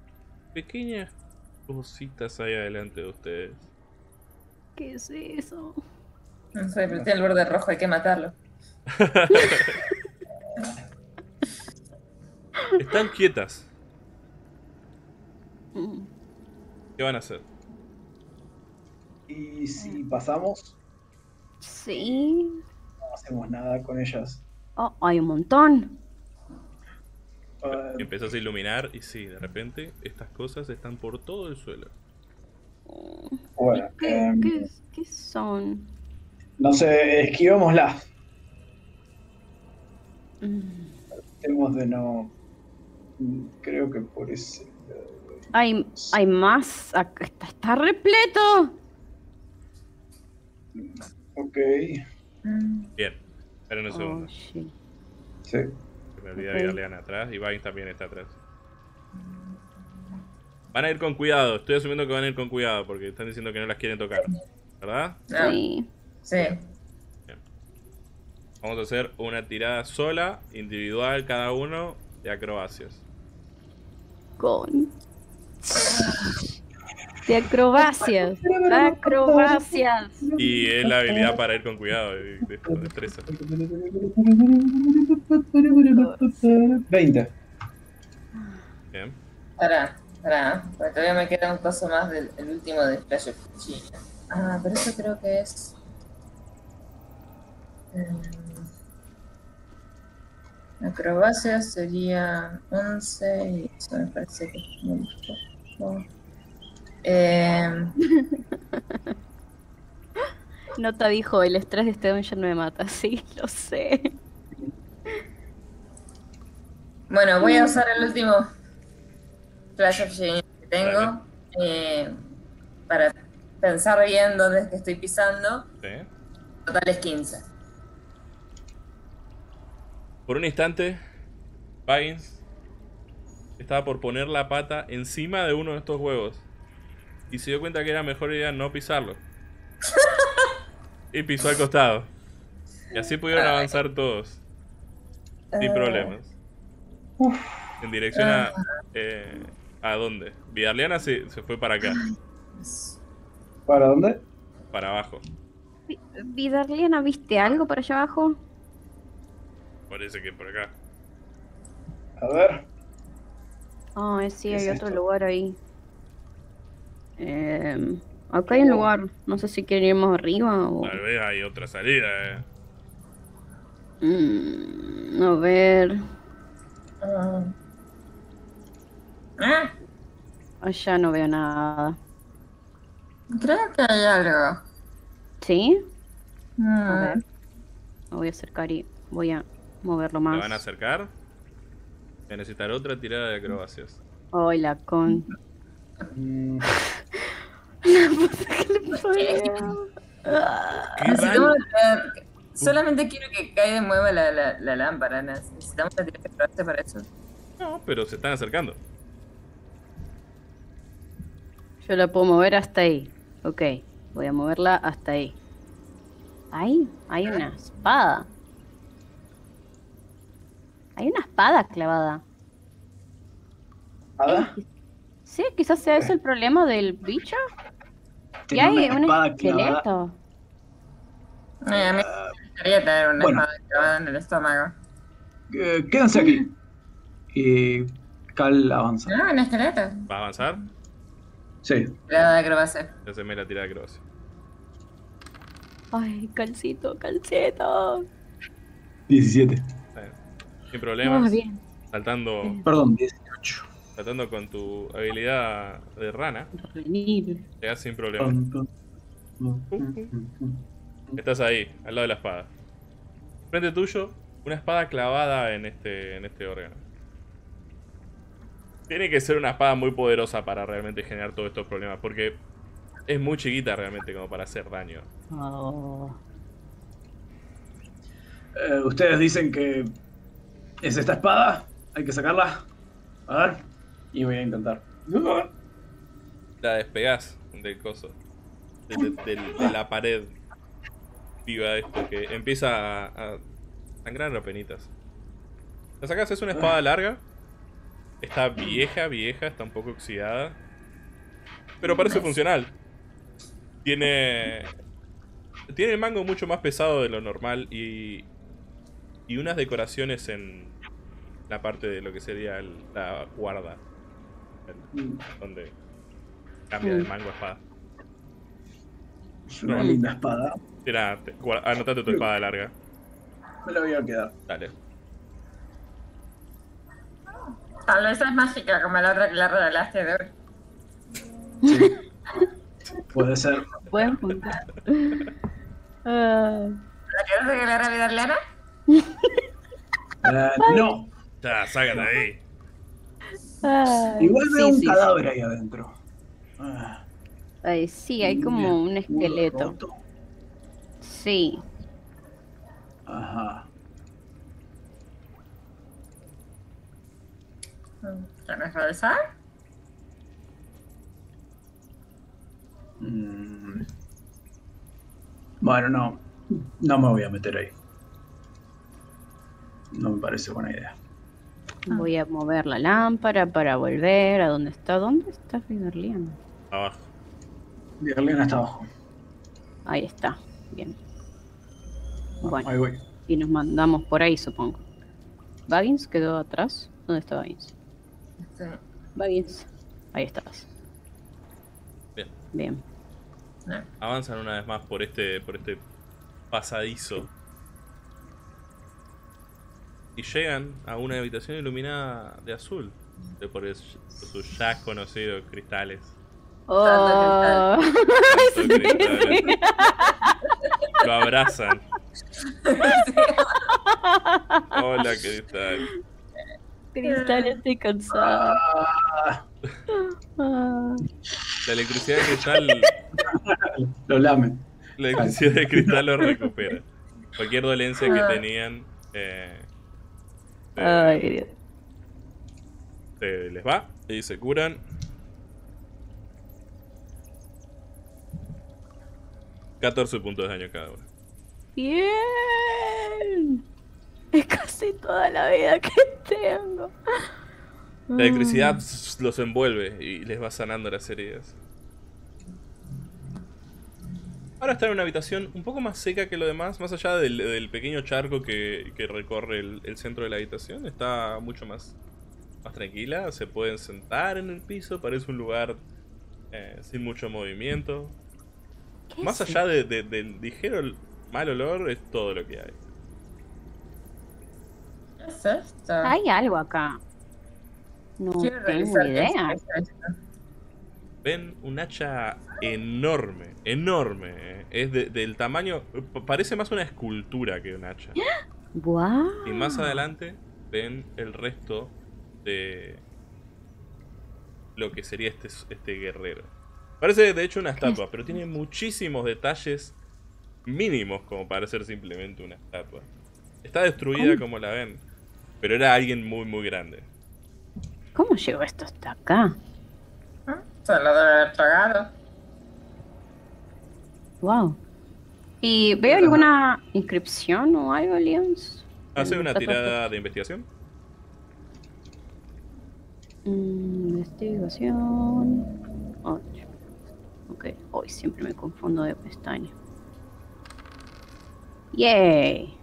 cositas ahí adelante de ustedes. ¿Qué es eso? No sé, pero tiene el borde rojo, hay que matarlo. Están quietas. ¿Qué van a hacer? ¿Y si pasamos? Sí. No hacemos nada con ellas. Oh, hay un montón. Empezás a iluminar y sí, de repente estas cosas están por todo el suelo. Bueno, ¿Qué son? no sé, esquivémoslas. Tratemos de no. Creo que por ese. Hay más. Acá está repleto. Ok. Bien, esperen un segundo. shit. Sí. Me olvidé de Leana atrás y Vines también está atrás. Van a ir con cuidado, estoy asumiendo que van a ir con cuidado porque están diciendo que no las quieren tocar, ¿verdad? Sí. Sí. Bien. Vamos a hacer una tirada sola, individual cada uno, de acrobacias. Con. De acrobacias. Acrobacias. Y es la habilidad para ir con cuidado, de destreza. 20. Bien. Pará, porque todavía me queda un paso más del el último de Flash of China. Ah, pero eso creo que es. Acrobacia sería 11 y eso me parece que es muy poco. Nota dijo, el estrés de este dungeon me mata. Sí, lo sé. Bueno, voy a usar el último Flash of Genius que tengo para pensar bien dónde es que estoy pisando. Sí. Total es 15. Por un instante, Vines estaba por poner la pata encima de uno de estos huevos. Y se dio cuenta que era mejor idea no pisarlo. Y pisó al costado. Y así pudieron avanzar todos. Sin problemas. En dirección a... ¿a dónde? Vidarliana se fue para acá. ¿Para dónde? Para abajo. Vidarliana, ¿viste algo por allá abajo? Parece que por acá. A ver. Sí, ¿Qué hay es otro esto? lugar ahí. Acá hay un lugar. No sé si quieren ir más arriba o... Tal vez hay otra salida, A ver... Ah, Allá no veo nada. creo que hay algo. ¿Sí? A Mm, ver. Me voy a acercar y voy a moverlo ¿Te van a más. acercar? Voy a necesitar otra tirada de acrobacias. Ay, la con... Mm, ¿Qué le pasó? ¿Qué necesitamos van? solamente quiero que Kaide mueva la lámpara. Necesitamos una tirada de acrobacia para eso. No, pero se están acercando. Yo la puedo mover hasta ahí. Ok, voy a moverla hasta ahí. Ahí hay una espada. Hay una espada clavada. ¿Nada? Sí, quizás sea ese el problema del bicho. Y Tiene hay una un espada clavada. esqueleto. A mí me gustaría tener una Bueno. espada clavada en el estómago. Quédense aquí. Y Cal avanza. No, un esqueleto. ¿Vas a avanzar? Sí. Tirada de acrobacia. Haceme la tirada de acrobacia. Ay, calcito, calcito. 17. Bien. Sin problemas. Bien. Saltando, Perdón, 18. saltando con tu habilidad de rana. Venir. Llegas sin problemas. Estás ahí, al lado de la espada. Frente tuyo, una espada clavada en este órgano. Tiene que ser una espada muy poderosa para realmente generar todos estos problemas, porque es muy chiquita realmente como para hacer daño. Oh. Ustedes dicen que es esta espada. Hay que sacarla. A ver. Y voy a intentar. La despegás del coso, de la pared viva esto, que empieza a sangrar apenitas. La sacás, es una espada larga. Está vieja, está un poco oxidada. Pero parece funcional. Tiene el mango mucho más pesado de lo normal y unas decoraciones en la parte de lo que sería la guarda. Donde cambia de mango a espada. Es una linda espada. Mira, anotate tu espada larga. Me la voy a quedar. Dale. Tal vez es mágica como la otra que la regalaste de oro. Sí. Puede ser. Pueden juntar. Ah. ¿La quieres regalar a vida Lana? No. Ya, sácate ahí. Ay, Igual veo sí, un sí, cadáver ahí adentro. Ah, Ay, sí, hay como un esqueleto. roto. Sí. Ajá. ¿Quieres revisar? Bueno, no. No me voy a meter ahí. No me parece buena idea. Voy a mover la lámpara para volver a donde está. ¿Dónde está Fiderliano? Abajo. Virlena está abajo. Ahí está. Bien. Bueno, Ahí voy. y nos mandamos por ahí, supongo. ¿Baggins quedó atrás? ¿Dónde está Baggins? Sí. Baggins. Ahí estabas. Bien. Bien. Avanzan una vez más por este pasadizo. Y llegan a una habitación iluminada de azul. Por sus ya conocidos cristales. Oh. Tantos cristales. Lo abrazan. Hola, cristal. Cristal, estoy cansada. Ah, Ah. La electricidad de cristal. lo lamen. La electricidad de cristal lo recupera. Cualquier dolencia que tenían. Ay, Dios. Les va y se curan. 14 puntos de daño cada uno. Bien. Es casi toda la vida que tengo. La electricidad los envuelve y les va sanando las heridas. Ahora están en una habitación un poco más seca que lo demás, más allá del pequeño charco que recorre el centro de la habitación. Está mucho más más tranquila. Se pueden sentar en el piso. Parece un lugar sin mucho movimiento. ¿Qué Más es allá del ligero mal olor, es todo lo que hay. ¿Qué es esto? Hay algo acá. No Quiero tengo revisar qué idea. es esto. Ven un hacha enorme, enorme. Es del tamaño... Parece más una escultura que un hacha. ¡Guau! Y más adelante ven el resto de lo que sería este guerrero. Parece de hecho una estatua, pero tiene muchísimos detalles mínimos como para ser simplemente una estatua. Está destruida como la ven, pero era alguien muy muy grande. ¿Cómo llegó esto hasta acá? Se lo debe haber tragado. Wow. ¿Y veo alguna inscripción o algo, Leons? Hace una Está tirada de investigación. Investigación. 8. Ok, hoy siempre me confundo de pestaña. ¡Yay!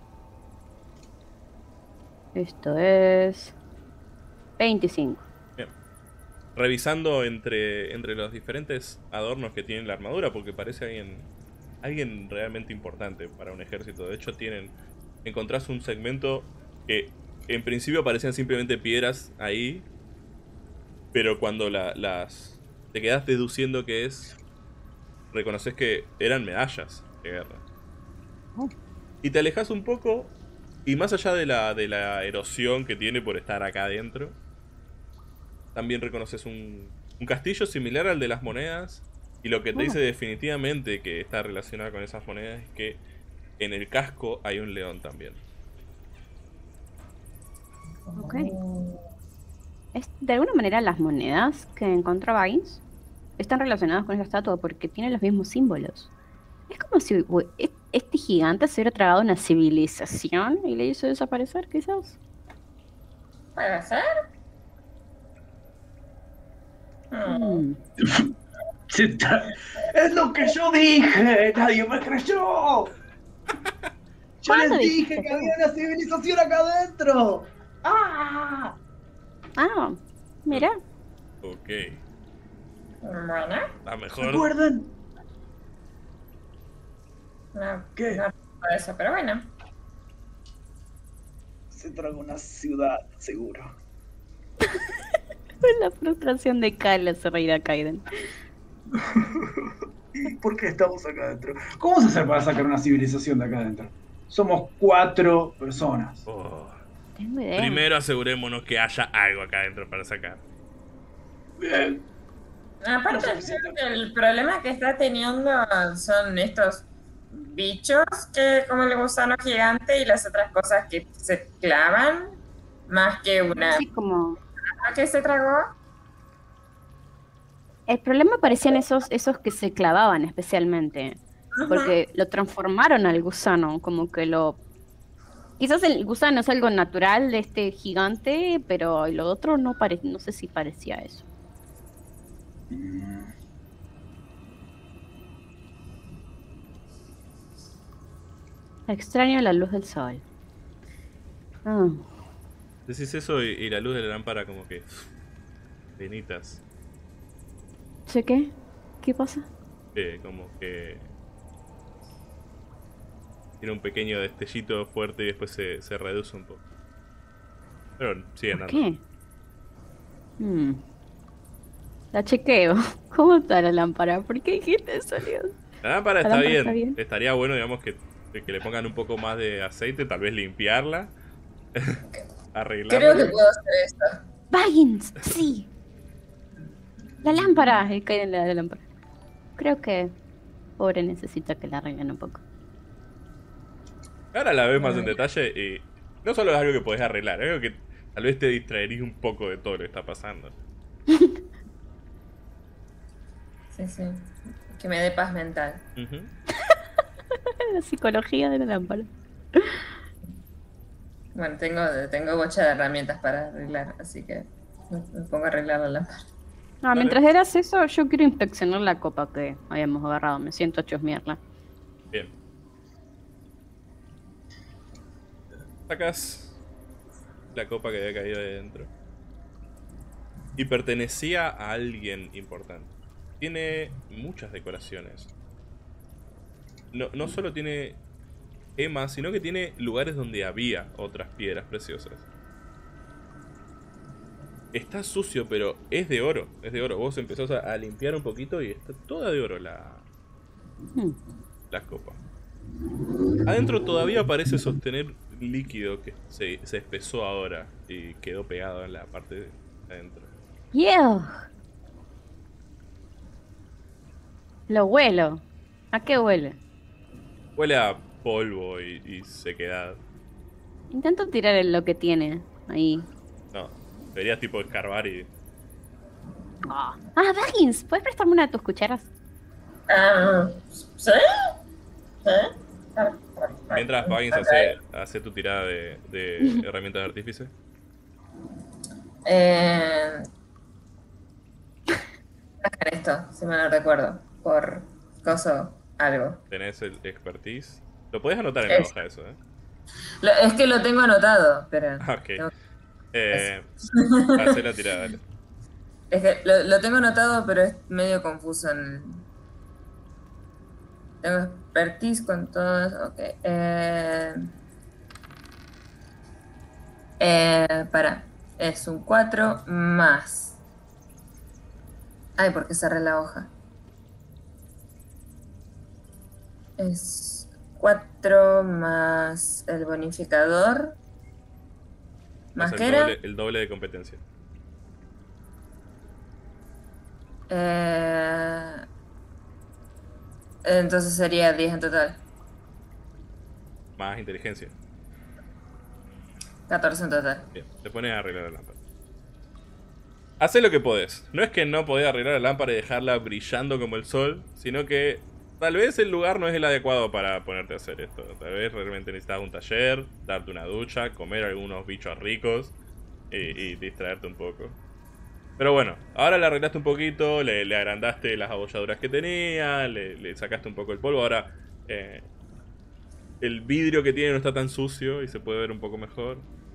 Esto es 25. Bien. Revisando entre los diferentes adornos que tiene la armadura, porque parece alguien realmente importante para un ejército. De hecho, encontrás un segmento que en principio parecían simplemente piedras ahí, pero cuando te quedás deduciendo que reconoces que eran medallas de guerra. Oh. Y te alejas un poco, y más allá de la erosión que tiene por estar acá adentro, también reconoces un castillo similar al de las monedas. Y lo que te dice definitivamente que está relacionado con esas monedas es que en el casco hay un león también. Ok. De alguna manera las monedas que encontró Vines están relacionadas con esta estatua porque tienen los mismos símbolos. Es como si este gigante se hubiera tragado una civilización y le hizo desaparecer, quizás. ¿Puede ser? Mm. Es lo que yo dije, nadie me creyó. Yo ¿Cuándo les dije dijiste que tú? había una civilización acá adentro. ¡Ah! Ah, mira. Ok. Bueno, La ¿Se mejor. acuerdan? no, ¿Qué? no por eso, pero bueno. Se tragó una ciudad, seguro. La frustración de Kyle hace reír a Kaiden. ¿Y por qué estamos acá adentro? ¿Cómo vamos a hacer para sacar una civilización de acá adentro? Somos 4 personas. Oh. Tengo idea. Primero asegurémonos que haya algo acá adentro para sacar. Bien. Aparte, No sé, creo que el problema que está teniendo son estos bichos que como el gusano gigante y las otras cosas que se clavan, más que una Así como... que se tragó. El problema parecían esos que se clavaban especialmente. Porque lo transformaron al gusano, como que lo... Quizás el gusano es algo natural de este gigante, pero lo otro no sé si parecía eso. Extraño la luz del sol. Ah, Decís eso y la luz de la lámpara como que... Venitas. ¿sé qué? ¿Qué pasa? Como que... Tiene un pequeño destellito fuerte y después se reduce un poco. Pero sigue ¿Por andando. qué? La chequeo. ¿Cómo está la lámpara? ¿Por qué dijiste eso, Leon? La lámpara La está lámpara bien. está bien. Estaría bueno, digamos, que le pongan un poco más de aceite, tal vez limpiarla. Arreglarla. Creo que puedo hacer esto. ¡Baggins! ¡Sí! La lámpara. Cae en la lámpara. Creo que pobre necesita que la arreglen un poco. Ahora la ves más en detalle y no solo es algo que podés arreglar, es algo que tal vez te distraería un poco de todo lo que está pasando. Sí, sí. Que me dé paz mental. Ujú. La psicología de la lámpara. Bueno, tengo bocha de herramientas para arreglar, así que me pongo a arreglar la lámpara. No, mientras eras eso, yo quiero inspeccionar la copa que habíamos agarrado. Me siento a chusmearla. Bien. Sacas la copa que había caído ahí dentro. y pertenecía a alguien importante. Tiene muchas decoraciones. No solo tiene gemas, sino que tiene lugares donde había otras piedras preciosas. Está sucio, pero es de oro. Es de oro. Vos empezás a limpiar un poquito y está toda de oro la copa. Adentro todavía parece sostener líquido que se espesó ahora y quedó pegado en la parte de adentro. Yeah. Lo huelo. ¿A qué huele? Huele a polvo y sequedad. Intento tirar lo que tiene ahí. No, deberías tipo escarbar y... Ah, Baggins, ¿puedes prestarme una de tus cucharas? ¿Sí? ¿Sí? Mientras Baggins hace tu tirada de herramientas de artífice. Sacar esto, si me lo recuerdo. Por coso, algo. Tenés el expertise. Lo podés anotar en la hoja eso, Es que lo tengo anotado, pero... Ok. Hacé la tirada, dale. Es que lo tengo anotado, pero es medio confuso. Tengo expertise con todo eso. Ok. Para. Es un 4 más. Ay, ¿por qué cerré la hoja? Es 4 más el bonificador. ¿Más qué era? El doble de competencia. Entonces sería 10 en total. Más inteligencia. 14 en total. Bien, te pones a arreglar la lámpara. Hacé lo que podés. No es que no podés arreglar la lámpara y dejarla brillando como el sol, sino que tal vez el lugar no es el adecuado para ponerte a hacer esto. Tal vez realmente necesitas un taller, darte una ducha, comer algunos bichos ricos y distraerte un poco. Pero bueno, ahora le arreglaste un poquito, le agrandaste las abolladuras que tenía, le sacaste un poco el polvo. Ahora el vidrio que tiene no está tan sucio y se puede ver un poco mejor.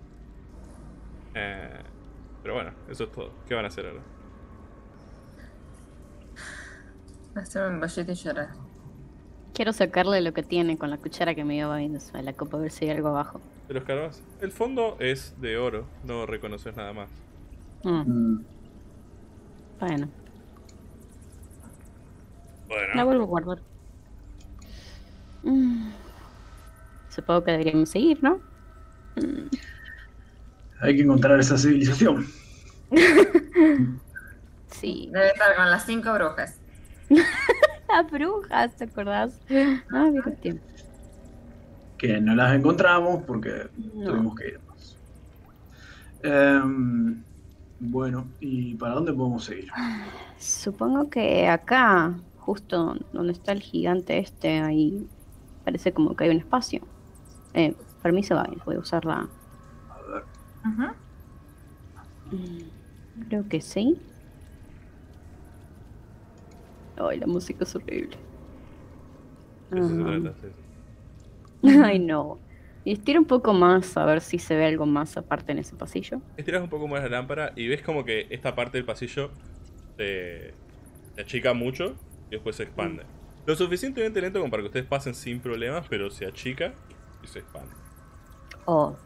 Pero bueno, eso es todo. ¿Qué van a hacer ahora? Hacerme un bollete y llorar. Quiero sacarle lo que tiene con la cuchara que me dio Baggins a la copa, a ver si hay algo abajo. ¿Te los cargas? El fondo es de oro, no reconoces nada más. Bueno, la Bueno, vuelvo a guardar. Supongo que deberíamos seguir, ¿no? Hay que encontrar esa civilización. Sí. Debe estar con las 5 brujas. Las brujas, ¿te acordás? Ah, viejo tiempo. Que no las encontramos porque No. tuvimos que irnos. Bueno, ¿y para dónde podemos seguir? Supongo que acá, justo donde está el gigante este, ahí parece como que hay un espacio. Permiso, Baggins, voy a usarla. A ver. Creo que sí. Ay, la música es horrible. de eso se Ah. trata, sí. Ay, no. Y estira un poco más a ver si se ve algo más aparte en ese pasillo. Estiras un poco más la lámpara y ves como que esta parte del pasillo se achica mucho y después se expande. Lo suficientemente lento como para que ustedes pasen sin problemas, pero se achica y se expande. Oh.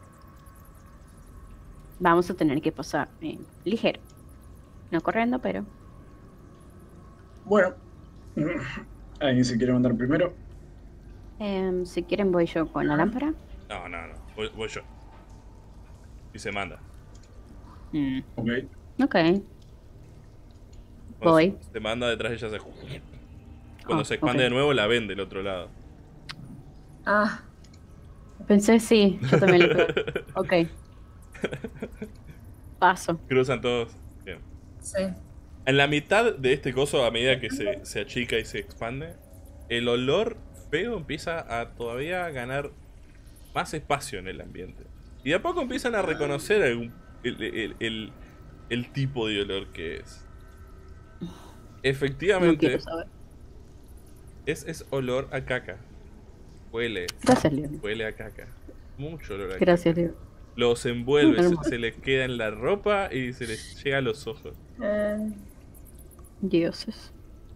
Vamos a tener que pasar ligero. No corriendo, pero... Bueno, ¿alguien se quiere mandar primero? si quieren voy yo con la lámpara. No. Voy yo. Y se manda. Ok. Ok. Cuando Voy. se manda detrás de ella se... Cuando Ah, se expande ok. de nuevo la ven del otro lado. Ah, Pensé sí, yo también lo creo. Ok. Paso. Cruzan todos. Bien. sí. En la mitad de este coso, a medida que se achica y se expande, el olor feo empieza a todavía ganar más espacio en el ambiente. Y de a poco empiezan a reconocer el tipo de olor que es. No Efectivamente, quiero saber. es olor a caca. Huele Gracias, Leo. a caca. Mucho olor a Gracias, caca. Leo. los envuelve, se les queda en la ropa y se les llega a los ojos. Dioses.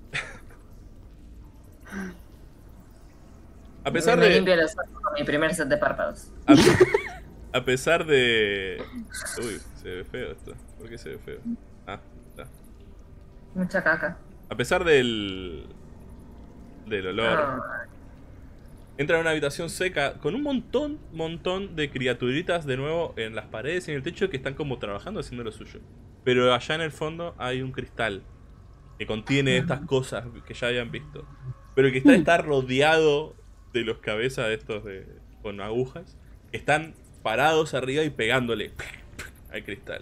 A pesar Me de... limpio los ojos con mi primer set de párpados. A pesar de... Uy, se ve feo esto. ¿Por qué se ve feo? Ah, está. Mucha caca. A pesar del olor, entra en una habitación seca con un montón de criaturitas de nuevo en las paredes y en el techo que están como trabajando haciendo lo suyo. Pero allá en el fondo hay un cristal que contiene estas cosas que ya habían visto. Pero que está rodeado de los cabezas de estos con agujas. Que están parados arriba y pegándole al cristal.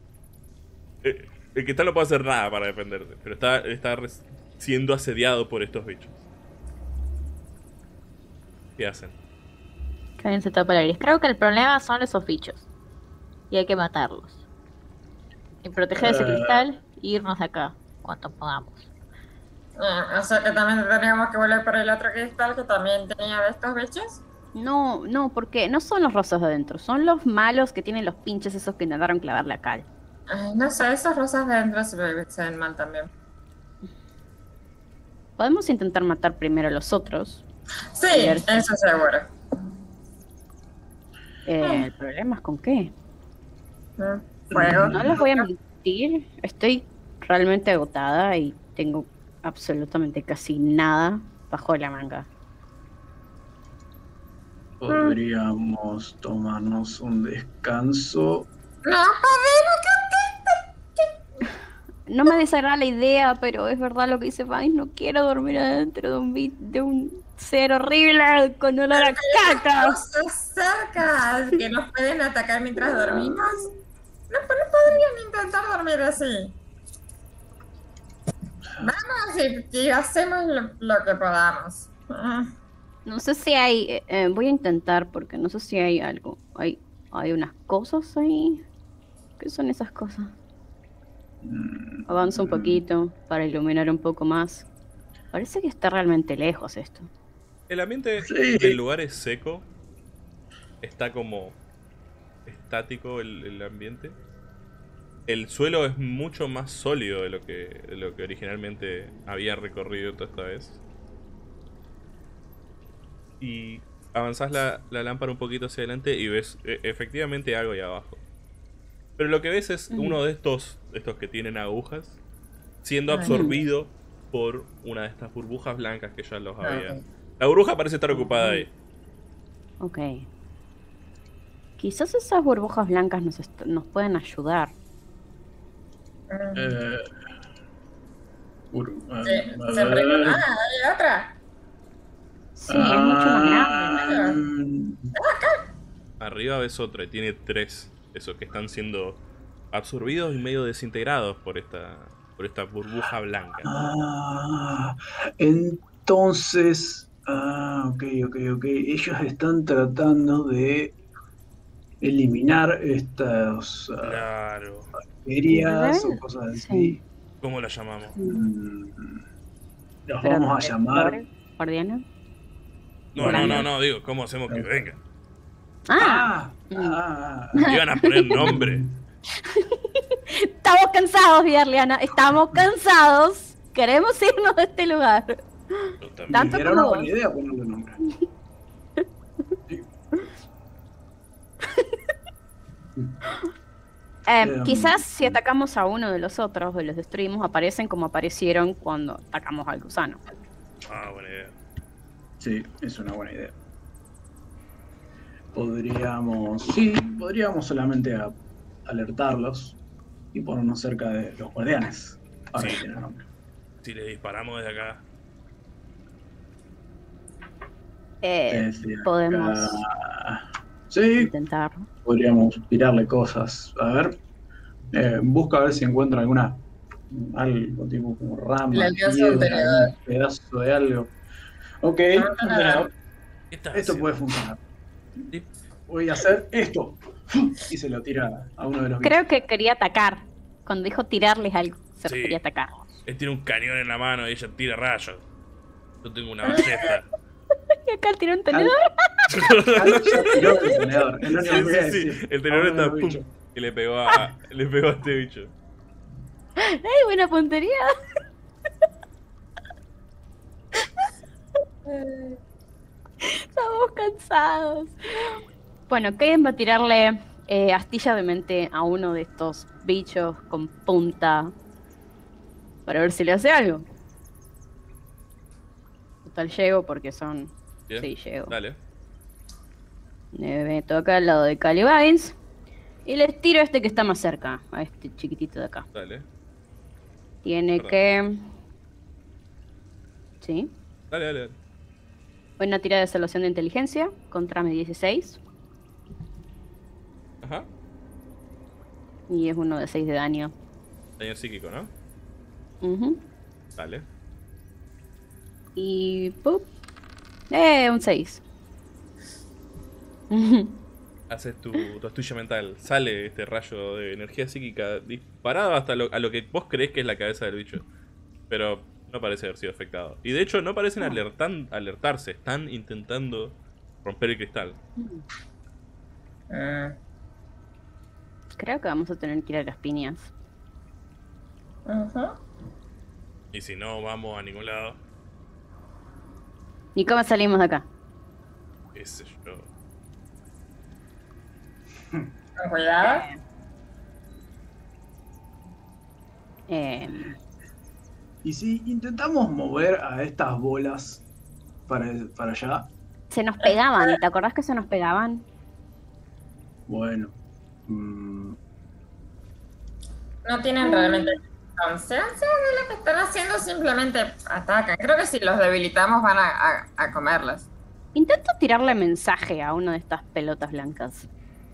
El cristal no puede hacer nada para defenderse, pero está siendo asediado por estos bichos. ¿Qué hacen? Karen se tapa la nariz. Creo que el problema son esos bichos. Y hay que matarlos. Y proteger ese cristal e irnos de acá cuanto podamos. O sea que también teníamos que volver por el otro cristal que también tenía de estos bichos. No, porque no son los rosas de adentro, son los malos que tienen los pinches esos que intentaron clavarle a Cal. No sé, esas rosas de adentro se ven mal también. Podemos intentar matar primero a los otros. Sí, eso seguro. El problema es con qué. Fuego. No les voy a mentir, estoy realmente agotada y tengo absolutamente casi nada bajo la manga. Podríamos tomarnos un descanso. No me desagrada la idea, pero es verdad lo que dice Vance, no quiero dormir adentro de un ser horrible con olor a caca. Cosas cerca que nos pueden atacar mientras dormimos. No podrían intentar dormir así. Vamos y hacemos lo que podamos. No sé si hay... voy a intentar porque no sé si hay algo. Hay unas cosas ahí. ¿Qué son esas cosas? Avanzo un poquito para iluminar un poco más. Parece que está realmente lejos esto. El ambiente del lugar es seco. Está como estático el ambiente. El suelo es mucho más sólido de lo que originalmente había recorrido toda esta vez. Y avanzás la lámpara un poquito hacia adelante y ves efectivamente algo ahí abajo. Pero lo que ves es uno de estos que tienen agujas siendo absorbido por una de estas burbujas blancas que ya los había. La burbuja parece estar ocupada ahí. Ok. Quizás esas burbujas blancas nos pueden ayudar. Hay otra. Sí, es mucho más grande. Arriba ves otra y tiene 3. Esos que están siendo absorbidos y medio desintegrados por esta burbuja blanca. Entonces, ok. Ellos están tratando de eliminar estas bacterias o cosas así. Sí. ¿Cómo la llamamos? Los vamos a llamar. ¿Guardiana? No, digo, ¿cómo hacemos que vengan? Iban a poner nombre. Estamos cansados, Vidarliana. Estamos cansados. Queremos irnos de este lugar. Tanto Era como una vos. buena idea ponerle nombre. Quizás si atacamos a uno de los otros o los destruimos, aparecen como aparecieron cuando atacamos al gusano. Buena idea. Sí, es una buena idea. Podríamos solamente alertarlos y ponernos cerca de los guardianes. Ahora Sí. tiene nombre. Si le disparamos desde acá. Podemos Sí, intentar. podríamos tirarle cosas. A ver, busca a ver si encuentra algo tipo como rama, Le alcanza un piedra, tenedor. un pedazo de algo. Ok, un tenedor. ¿Qué estás Esto haciendo? puede funcionar. Sí. Voy a hacer esto. Y se lo tira a uno de los Creo que quería atacar. Cuando dijo tirarles algo, se Sí. refería a atacar. Él tiene un cañón en la mano y ella tira rayos. Yo tengo una ballesta. Y acá tiró un tenedor. bichos. Ya tiró el tenedor. Es lo único que voy a Sí, decir. el tenedor A uno de está los pum. bichos. Y le pegó a este bicho. ¡Ey, buena puntería! Estamos cansados. Bueno, Kaden va a tirarle astilla de mente a uno de estos bichos con punta para ver si le hace algo. Total, llego porque son... Bien. Sí, llego. Dale. Me meto acá al lado de Calibines y les tiro a este que está más cerca, a este chiquitito de acá. Dale. Tiene Perdón. que... Sí. Dale, dale, dale. Una tirada de salvación de inteligencia contra mi 16. Ajá. Y es uno de 6 de daño. Daño psíquico, ¿no? Ujú. Dale. Y... ¡pup! Un 6. Haces tu astilla mental. Sale este rayo de energía psíquica disparado hasta a lo que vos creés que es la cabeza del bicho. Pero no parece haber sido afectado. Y de hecho no parecen alertarse. Están intentando romper el cristal. Creo que vamos a tener que ir a las piñas. Ajá. Y si no vamos a ningún lado, ¿Y cómo salimos de acá? qué sé yo. Con cuidado. Y si intentamos mover a estas bolas para allá, Se nos pegaban, ¿te acordás que se nos pegaban? bueno. No tienen realmente conciencia de lo que están haciendo, simplemente atacan. Creo que si los debilitamos van a comerlas. Intento tirarle mensaje a una de estas pelotas blancas.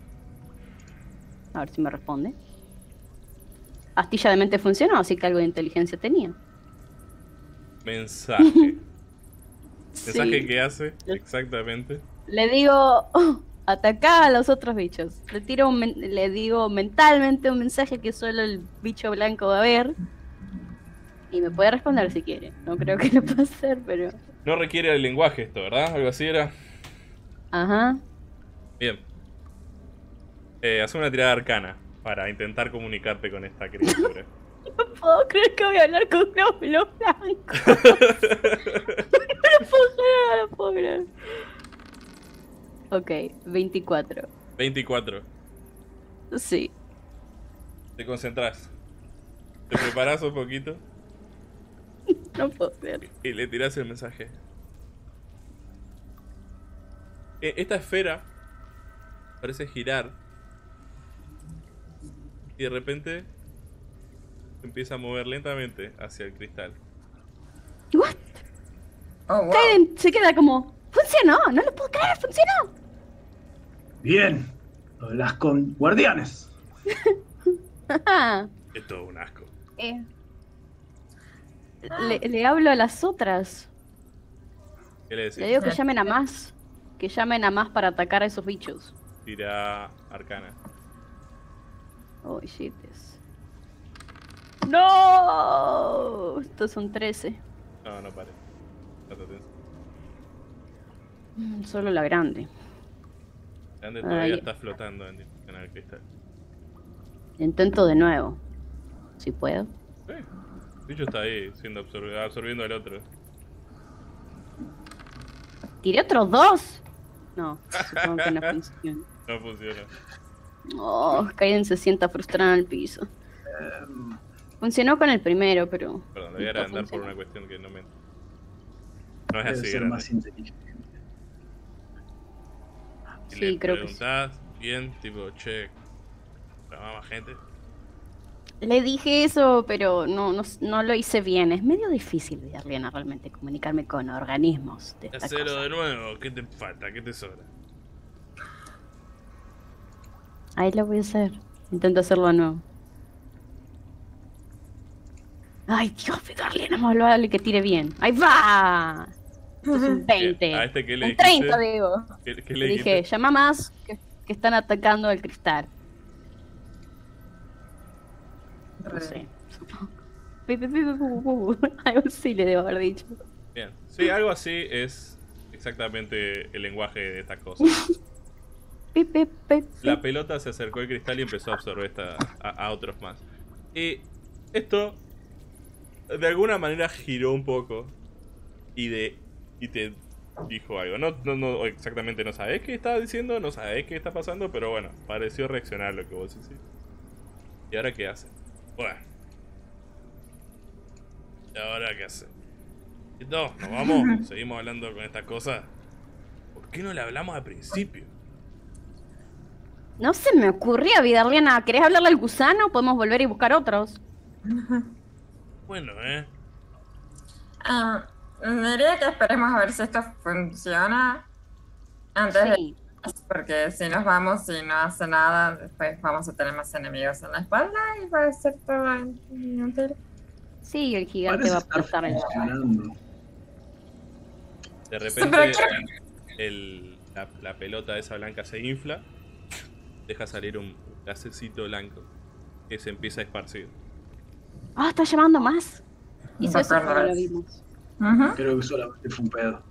A ver si me responde. Astilla de mente funcionó, así que algo de inteligencia tenía. Mensaje. Sí. ¿Mensaje qué hace? Exactamente. Le digo, atacá a los otros bichos. Le digo mentalmente un mensaje que solo el bicho blanco va a ver. Y me puede responder si quiere. No creo que lo pueda hacer, pero... No requiere el lenguaje esto, ¿verdad? Algo así era. Ajá. Bien. Haz una tirada arcana para intentar comunicarte con esta criatura. No puedo creer que voy a hablar con un glóbulo blanco. No lo puedo creer. Ok, 24. 24. Sí. Te concentras. Te preparas un poquito No puedo creer. y le tiras el mensaje. Esta esfera parece girar y de repente se empieza a mover lentamente hacia el cristal. ¿What? Oh, wow. Kaden se queda como... ¡Funcionó! ¡No lo puedo creer! ¡Funcionó! Bien. Las con guardianes. Es todo un asco. Le hablo a las otras. ¿Qué le decís? Le digo que llamen a más. Que llamen a más para atacar a esos bichos. Tira arcana. Oh, shit. ¡No! Estos son 13. No, no pare. Presta atención. Solo la grande. Grande todavía Ay. está flotando en el cristal. Intento de nuevo. Si puedo. El bicho está ahí, siendo absorbiendo al otro. ¿Tiré otros 2? No, supongo que no funciona. No funciona. Oh, Kaiden se sienta frustrada en el piso. Funcionó con el primero, pero... Perdón, le voy a no agrandar por funciona. una cuestión que no me... No es Debe así ser grande. más inteligente. Si Sí, le creo que sí. preguntás bien, tipo, che, ¿llamaba más gente? Le dije eso, pero no lo hice bien. Es medio difícil, Vidarliana, realmente comunicarme con organismos de esta Hacelo cosa. de nuevo, ¿qué te falta? ¿Qué te sobra? Ahí lo voy a hacer. Intento hacerlo de nuevo. Ay, Dios, Vidarliana, más vale que tire bien. ¡Ahí va! Esto es un 20. ¿A este qué le Un dijiste? 30, digo. ¿Qué Le le dije, dijiste? llama más que están atacando al cristal. No sé, supongo. Algo así le debo haber dicho. Bien. Sí, algo así es exactamente el lenguaje de estas cosas. Pip, pip, pip, La pip. pelota se acercó al cristal y empezó a absorber a otros más. Y esto, de alguna manera, giró un poco y te dijo algo. No, exactamente no sabés qué estaba diciendo, no sabés qué está pasando, pero bueno, pareció reaccionar lo que vos decís. ¿Y ahora qué hace? Bueno. ¿Y ahora qué hace? ¿Listo? ¿Nos vamos? ¿Seguimos hablando con estas cosas? ¿Por qué no le hablamos al principio? No se me ocurría, Vidarliana. ¿Querés hablarle al gusano? Podemos volver y buscar otros. Bueno, Diría que esperemos a ver si esto funciona antes de... Sí. Porque si nos vamos y no hace nada, después vamos a tener más enemigos en la espalda y va a ser todo inútil. Sí, el gigante Parece va a estar explotar el... funcionando. de Sí, repente pero la pelota esa blanca se infla, deja salir un gasecito blanco que se empieza a esparcir. Ah, está llamando más. Hizo eso Bacán, cuando lo ¿ves? vimos. Ujú. Creo que solamente fue un pedo.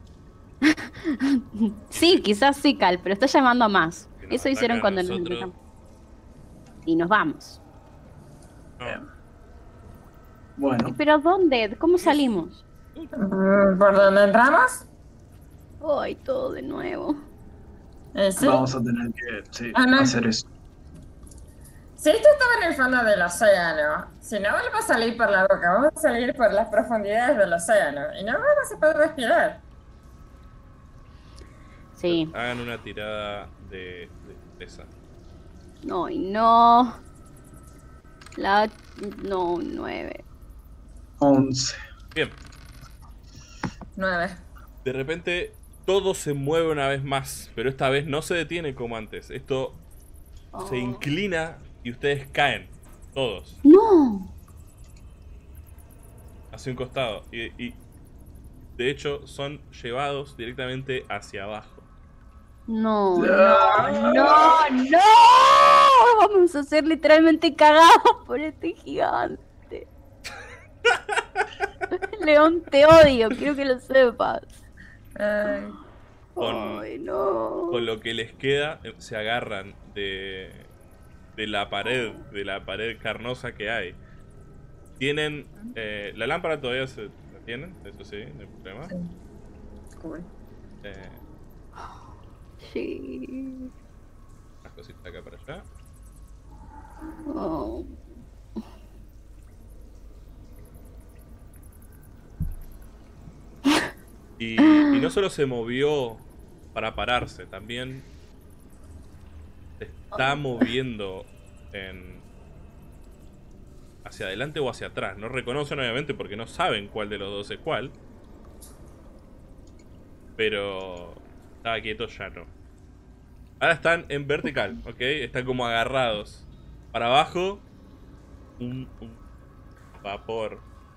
Sí, quizás sí, Cal, pero está llamando a más. Que nos Eso hicieron ataca a cuando nos nosotros. enfrentamos. Y nos vamos. No, Bueno, ¿Pero dónde? ¿Cómo salimos? ¿Por dónde entramos? Ay, todo de nuevo. Sí. vamos a tener que sí, Ah, no. hacer eso. Si esto estaba en el fondo del océano, si no vamos a salir por la boca, vamos a salir por las profundidades del océano y no vamos a poder respirar. Sí. hagan una tirada de destreza. Ay, no. No, 9. 11. Bien, 9. de repente todo se mueve una vez más, pero esta vez no se detiene como antes. Esto se inclina y ustedes caen, todos, No. hacia un costado. Y de hecho son llevados directamente hacia abajo. No, no, no, no. Vamos a ser literalmente cagados por este gigante. León, te odio, quiero que lo sepas. Con- Ay, no. Con lo que les queda, se agarran de la pared carnosa que hay. Tienen la lámpara todavía la tienen, eso sí, no hay problema. Cool. Eh, Sí. unas cositas acá para allá. Oh. Y no solo se movió para pararse, también se está moviendo hacia adelante o hacia atrás. No reconocen obviamente porque no saben cuál de los dos es cuál. Pero estaba quieto ya no. Ahora están en vertical, ¿ok? Están como agarrados. Para abajo, un vapor.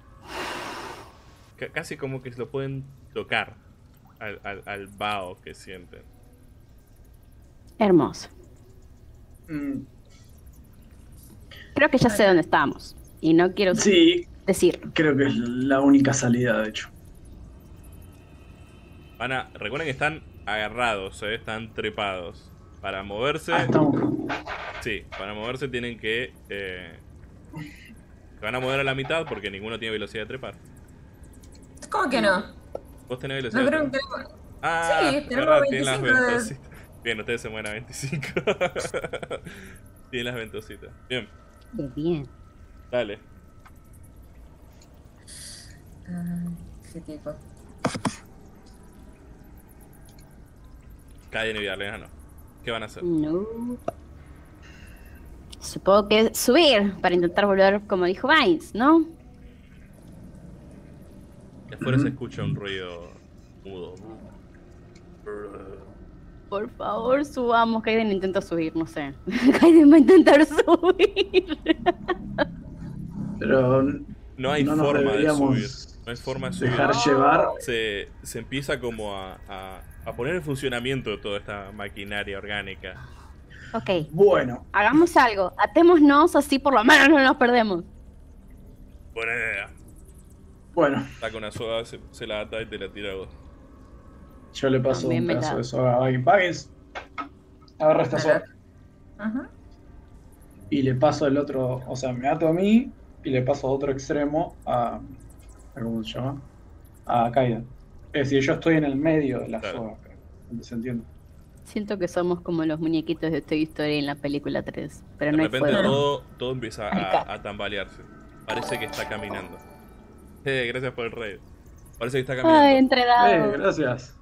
Casi como que se lo pueden tocar al vaho que sienten. Hermoso. Mm, Creo que ya sé dónde estamos. Y no quiero sí, decir. creo que es la única salida, de hecho. Recuerden que están agarrados, están trepados. Para moverse, Estamos. sí, para moverse tienen que se van a mover a la mitad porque ninguno tiene velocidad de trepar. ¿Cómo que no? Vos tenés No velocidad de creo trepar. que tenemos... Ah, Sí, tenemos verdad, tienen las 25 de- ventositas. Bien, ustedes se mueven a 25. Tienen las ventositas. Bien, Qué bien. dale. ¿Qué tipo? Caen y Vidarlena no. ¿Qué van a hacer? No. Supongo que subir para intentar volver, como dijo Vines, ¿no? Afuera se escucha un ruido mudo. Por favor, subamos. Kaiden intenta subir, no sé. Kaiden va a intentar subir. Pero No hay no nos forma de deberíamos subir. No hay forma de subir. dejar llevar. Se empieza como a poner en funcionamiento toda esta maquinaria orgánica. Ok, Bueno, hagamos algo. Atémonos, así por lo menos no nos perdemos. Buena idea. bueno, Saca una soga, se la ata y te la tira a vos. Yo le paso También un me pedazo la- de soga a Baggins. Baggins, agarra esta soga. Ajá. Y le paso el otro, o sea, me ato a mí y le paso a otro extremo a ¿cómo se llama? A Kaiden. Es decir, yo estoy en el medio de la Claro. soga. ¿Se entiende? Siento que somos como los muñequitos de Toy Story en la película 3, pero De no hay repente fuego. todo empieza Acá. a tambalearse. Parece que está caminando. Gracias por el rey. Parece que está caminando. Ay, entrenado. Gracias.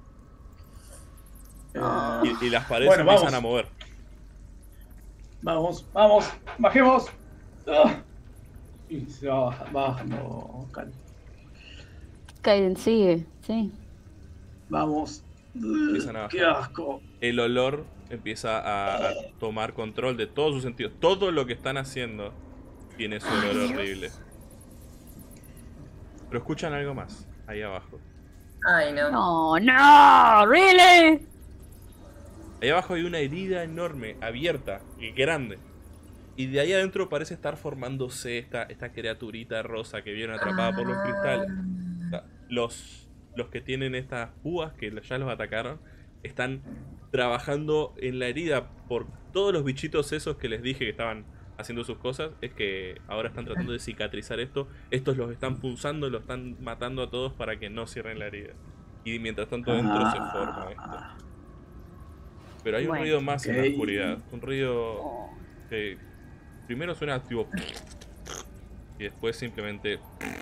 Y las paredes Bueno, empiezan vamos. a mover. Vamos, vamos, bajemos. Ah. Y se va bajando. Kaiden sigue, sí. Vamos. Empiezan a bajar. Qué asco. El olor empieza a tomar control de todos sus sentidos. Todo lo que están haciendo tiene su olor horrible. Pero escuchan algo más ahí abajo. Ay, no. No, no, really. Ahí abajo hay una herida enorme, abierta y grande. Y de ahí adentro parece estar formándose esta criaturita rosa que viene atrapada por los cristales. O sea, los que tienen estas púas que ya los atacaron están trabajando en la herida por todos los bichitos esos que les dije que estaban haciendo sus cosas. Es que ahora están tratando de cicatrizar esto. Estos los están punzando, los están matando a todos para que no cierren la herida. Y mientras tanto dentro se forma esto. Pero hay un Bueno, ruido más en la ok. oscuridad. Un ruido que primero suena tipo y después simplemente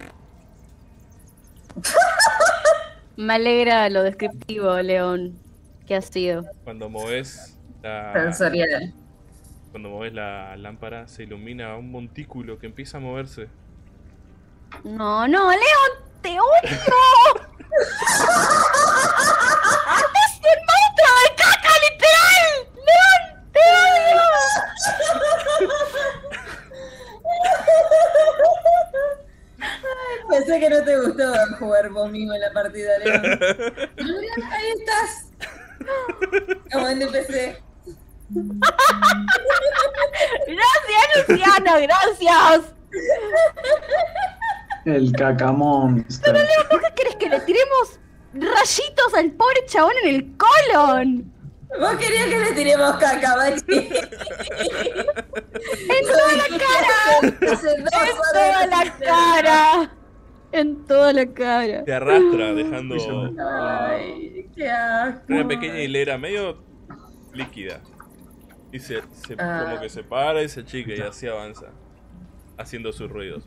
Me alegra lo descriptivo, León. ¿Qué ha sido? cuando moves Sensorial. cuando moves la lámpara se ilumina un montículo que empieza a moverse. No, no, León, te odio. ¡Es un monstruo de caca, literal! ¡León, te Pensé que no te gustó jugar conmigo en la partida, León. Pero mirá, ahí estás. Como en NPC. Gracias, Luciano, gracias. El cacamonster. ¿Por qué querés que le tiremos rayitos al pobre chabón en el colon? Vos querías que le tiremos caca, Bachi. ¡En toda la cara! ¡En toda la cara! En toda la cara. Te arrastra dejando Ay, qué asco. una pequeña hilera medio líquida. Y como que se para y se achica y así avanza. Haciendo sus ruidos.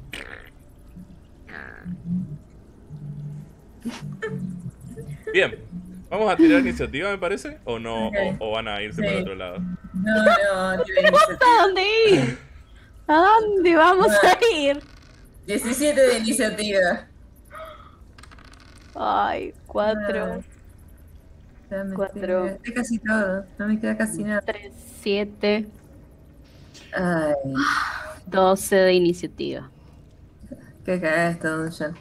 Bien. ¿Vamos a tirar iniciativa, me parece? ¿O no? Ok. O van a irse Sí. para otro lado? No, tiene ¿A dónde ir? ¿A dónde vamos a ir? 17 de iniciativa. Ay, 4, Dame, 4. estoy casi todo. No me queda casi nada. 3, 7, Ay, 12 de iniciativa. qué cagada esto, Dungeon.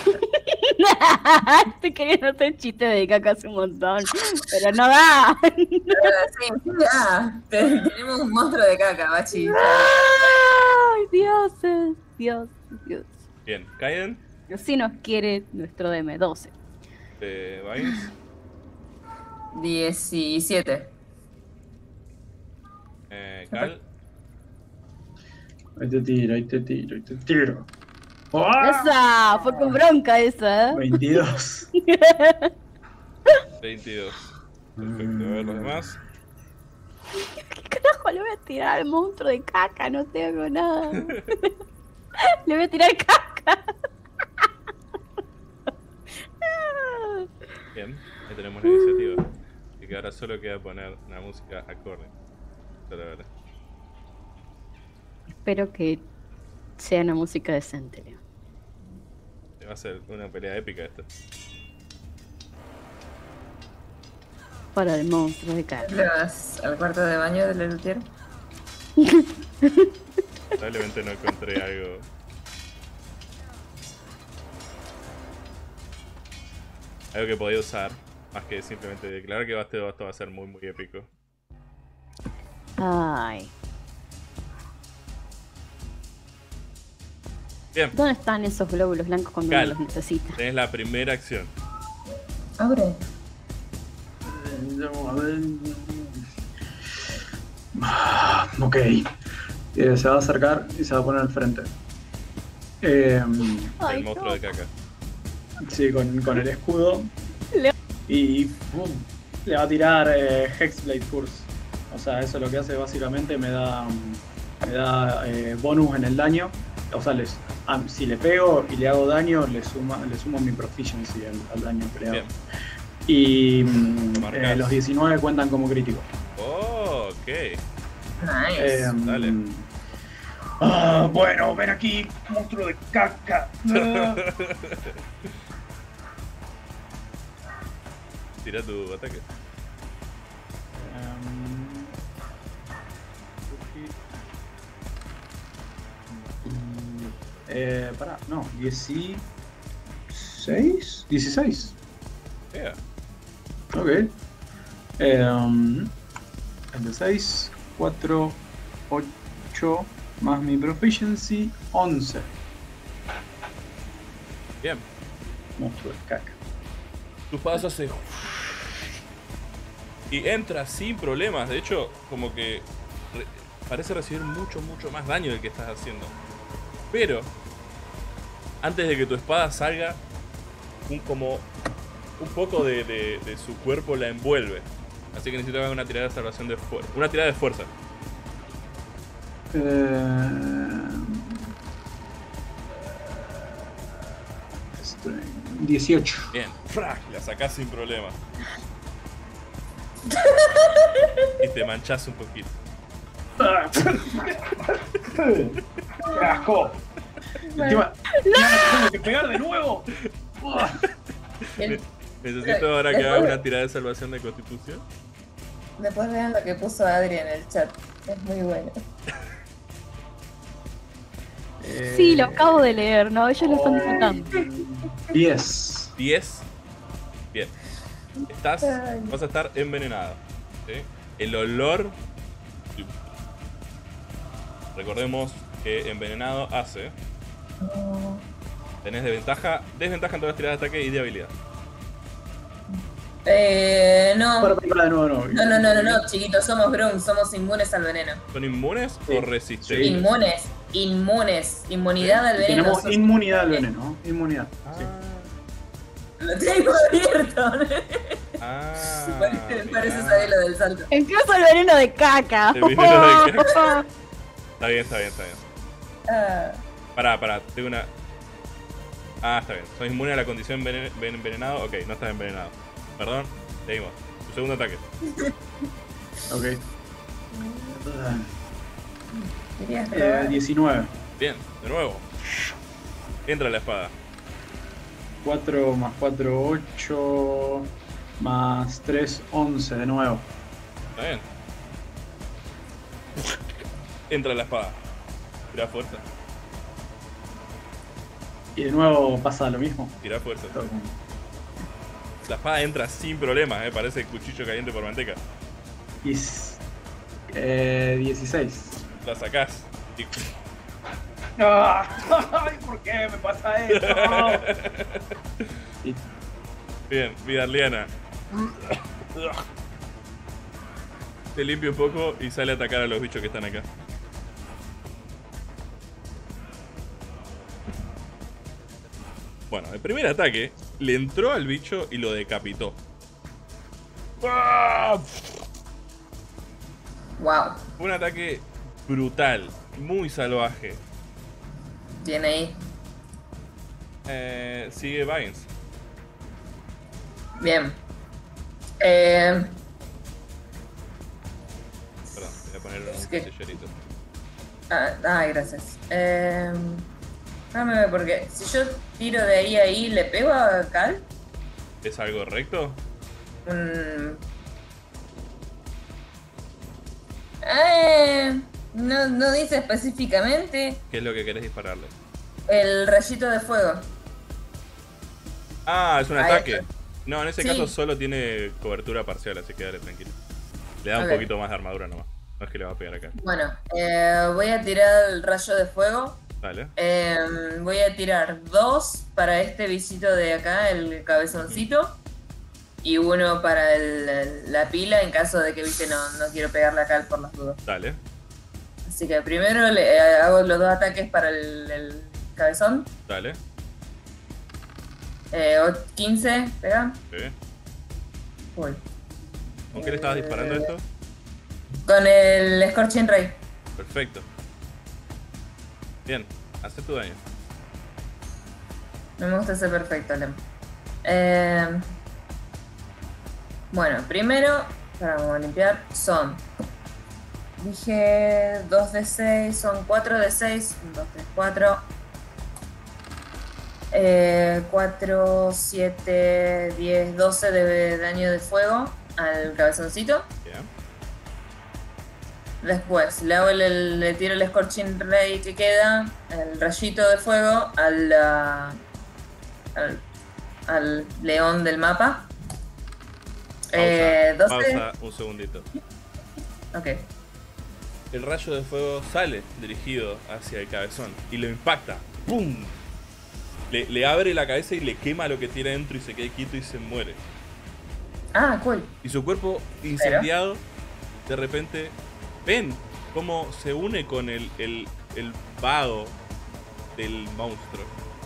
Estoy queriendo hacer chiste de caca hace un montón, pero no da. Sí, tenemos un monstruo de caca, Bachi. Ay, dioses, Dios. Bien. Kaiden, Si nos quiere nuestro DM 12. Vines, 17. Cal, Ahí te tiro, ahí te tiro, ahí te tiro. ¡Ah! Esa, fue con bronca esa, ¿eh? 22. 22. Perfecto, a ver los demás. ¿Qué carajo le voy a tirar al monstruo de caca? No tengo nada. Le voy a tirar caca. Bien, ahí tenemos la iniciativa. Así que ahora solo queda poner la música acorde. Solo ahora. Espero que sea una música decente, Leo. Va a ser una pelea épica esta. Para el monstruo de caca. ¿Le vas al cuarto de baño del Lelutier? Probablemente no encontré algo. Algo que podía usar. Más que simplemente declarar que esto va a ser muy muy épico. Ay. Bien, ¿Dónde están esos glóbulos blancos cuando uno Cal. los necesita? tenés la primera acción. Abre. Ok. Se va a acercar y se va a poner al frente. El Ay, monstruo no. de caca. Sí, con el escudo. Le- Y ¡pum! Le va a tirar Hexblade Curse. O sea, eso lo que hace básicamente me da bonus en el daño. O sea, si le pego y le hago daño, le sumo mi proficiency al daño que le hago. Bien. Y Lo marcas. los 19 cuentan como crítico. Oh, ok. Nice. Dale. Bueno, ven aquí, monstruo de caca. Tira tu ataque. Pará, no, 16. 16. Yeah. Ok. El de 6, 4, 8, más mi proficiency, 11. Bien. Monstruo de caca. Tu paso hace. Y entra sin problemas. De hecho, como que parece recibir mucho más daño del que estás haciendo. Pero, antes de que tu espada salga, un poco de su cuerpo la envuelve. Así que necesito que haga una tirada de salvación de fuerza. Una tirada de fuerza. 18. Bien. ¡Frac! La sacás sin problema. Y te manchás un poquito. ¡Qué asco! Encima, tengo que pegar de nuevo. Necesito ahora que haga una tirada de salvación de constitución. Después vean lo que puso Adri en el chat. Es muy bueno. Sí, lo acabo de leer, ¿no? Ellos lo están disfrutando. 10. 10. Bien. Vas a estar envenenado. ¿Sí? El olor. Recordemos que envenenado hace. Tenés desventaja en todas las tiradas de ataque y de habilidad. No. Para de nuevo, No, chiquitos, somos Grung, somos inmunes al veneno. ¿Son inmunes Sí. o resistentes? Sí. Inmunes. Inmunidad al veneno. Tenemos inmunidad al veneno. Inmunidad. Sí. Lo tengo abierto. Parece mirá. saber lo del salto. Incluso el veneno de caca. El veneno de caca. Está bien. Ah, Pará, tengo una. Está bien. Sos inmune a la condición envenenado. Ok, no estás envenenado. Perdón, seguimos. Tu segundo ataque. Ok. querías probar. 19. Bien, de nuevo. Entra la espada. 4 más 4, 8. Más 3, 11 de nuevo. Está bien. Entra la espada. Tira fuerza. Y de nuevo pasa lo mismo. Tira fuerza. La espada entra sin problemas, parece cuchillo caliente por manteca. 16. La sacás. Y... ¡Ay! ¿Por qué me pasa esto? Y Bien, Vidarliana. Te limpia un poco y sale a atacar a los bichos que están acá. Bueno, el primer ataque le entró al bicho y lo decapitó. Wow. Fue un ataque brutal, muy salvaje. Tiene ahí. Sigue Vines. Bien. Perdón, voy a poner un que- sellerito. Gracias. Déjame ver, porque si yo tiro de ahí a ahí, ¿le pego a Cal? ¿Es algo recto? No dice específicamente. ¿Qué es lo que querés dispararle? El rayito de fuego. Es un Ahí ataque. está. No, en ese Sí. caso solo tiene cobertura parcial, así que dale tranquilo. Le da un Ok. poquito más de armadura nomás. No es que le va a pegar acá. Bueno, voy a tirar el rayo de fuego. Dale. Voy a tirar 2 para este bichito de acá, el cabezoncito. y uno para la pila en caso de que, viste, no quiero pegarle a Cal por las dudas. Dale. Así que primero le hago los 2 ataques para el cabezón. Dale. 15, pega. Sí. Uy. ¿Con qué le estabas disparando esto? Con el Scorching Ray. Perfecto. Bien, hace tu daño. No me gusta ese perfecto, Lem. Bueno, primero, vamos a limpiar, son... Dije 2 de 6, son 4 de 6, 1, 2, 3, 4. 4, 7, 10, 12 de daño de fuego al cabezoncito. Bien. Después le tiro el Scorching Ray que queda, el rayito de fuego al león del mapa. Pausa, 12. pausa un segundito. Ok. El rayo de fuego sale dirigido hacia el cabezón y lo impacta. ¡Pum! Le abre la cabeza y le quema lo que tiene dentro y se queda quieto y se muere. Ah, cool. Y su cuerpo incendiado, de repente, ven cómo se une con el vago del monstruo.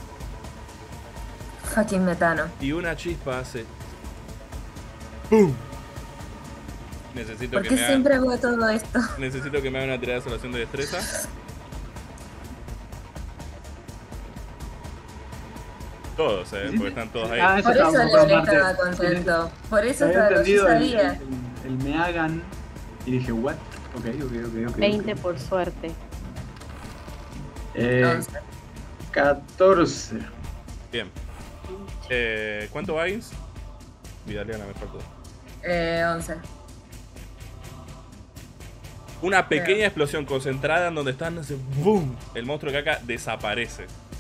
Fucking metano. Y una chispa hace... ¡Pum! Necesito ¿Por que qué me hagan... siempre hago todo esto? Necesito que me hagan una tirada de salvación de destreza. Todos, porque están todos ahí. Ah, Por eso eso estaba León parte. estaba contento. Por eso Había estaba, yo entendido sabía. el me hagan y dije, ¿what? Ok. 20 por suerte. 11. 14. Bien. ¿Cuánto vais? Vidaliana me faltó. 11. Una pequeña explosión concentrada en donde están, hace ¡boom! El monstruo de caca desaparece.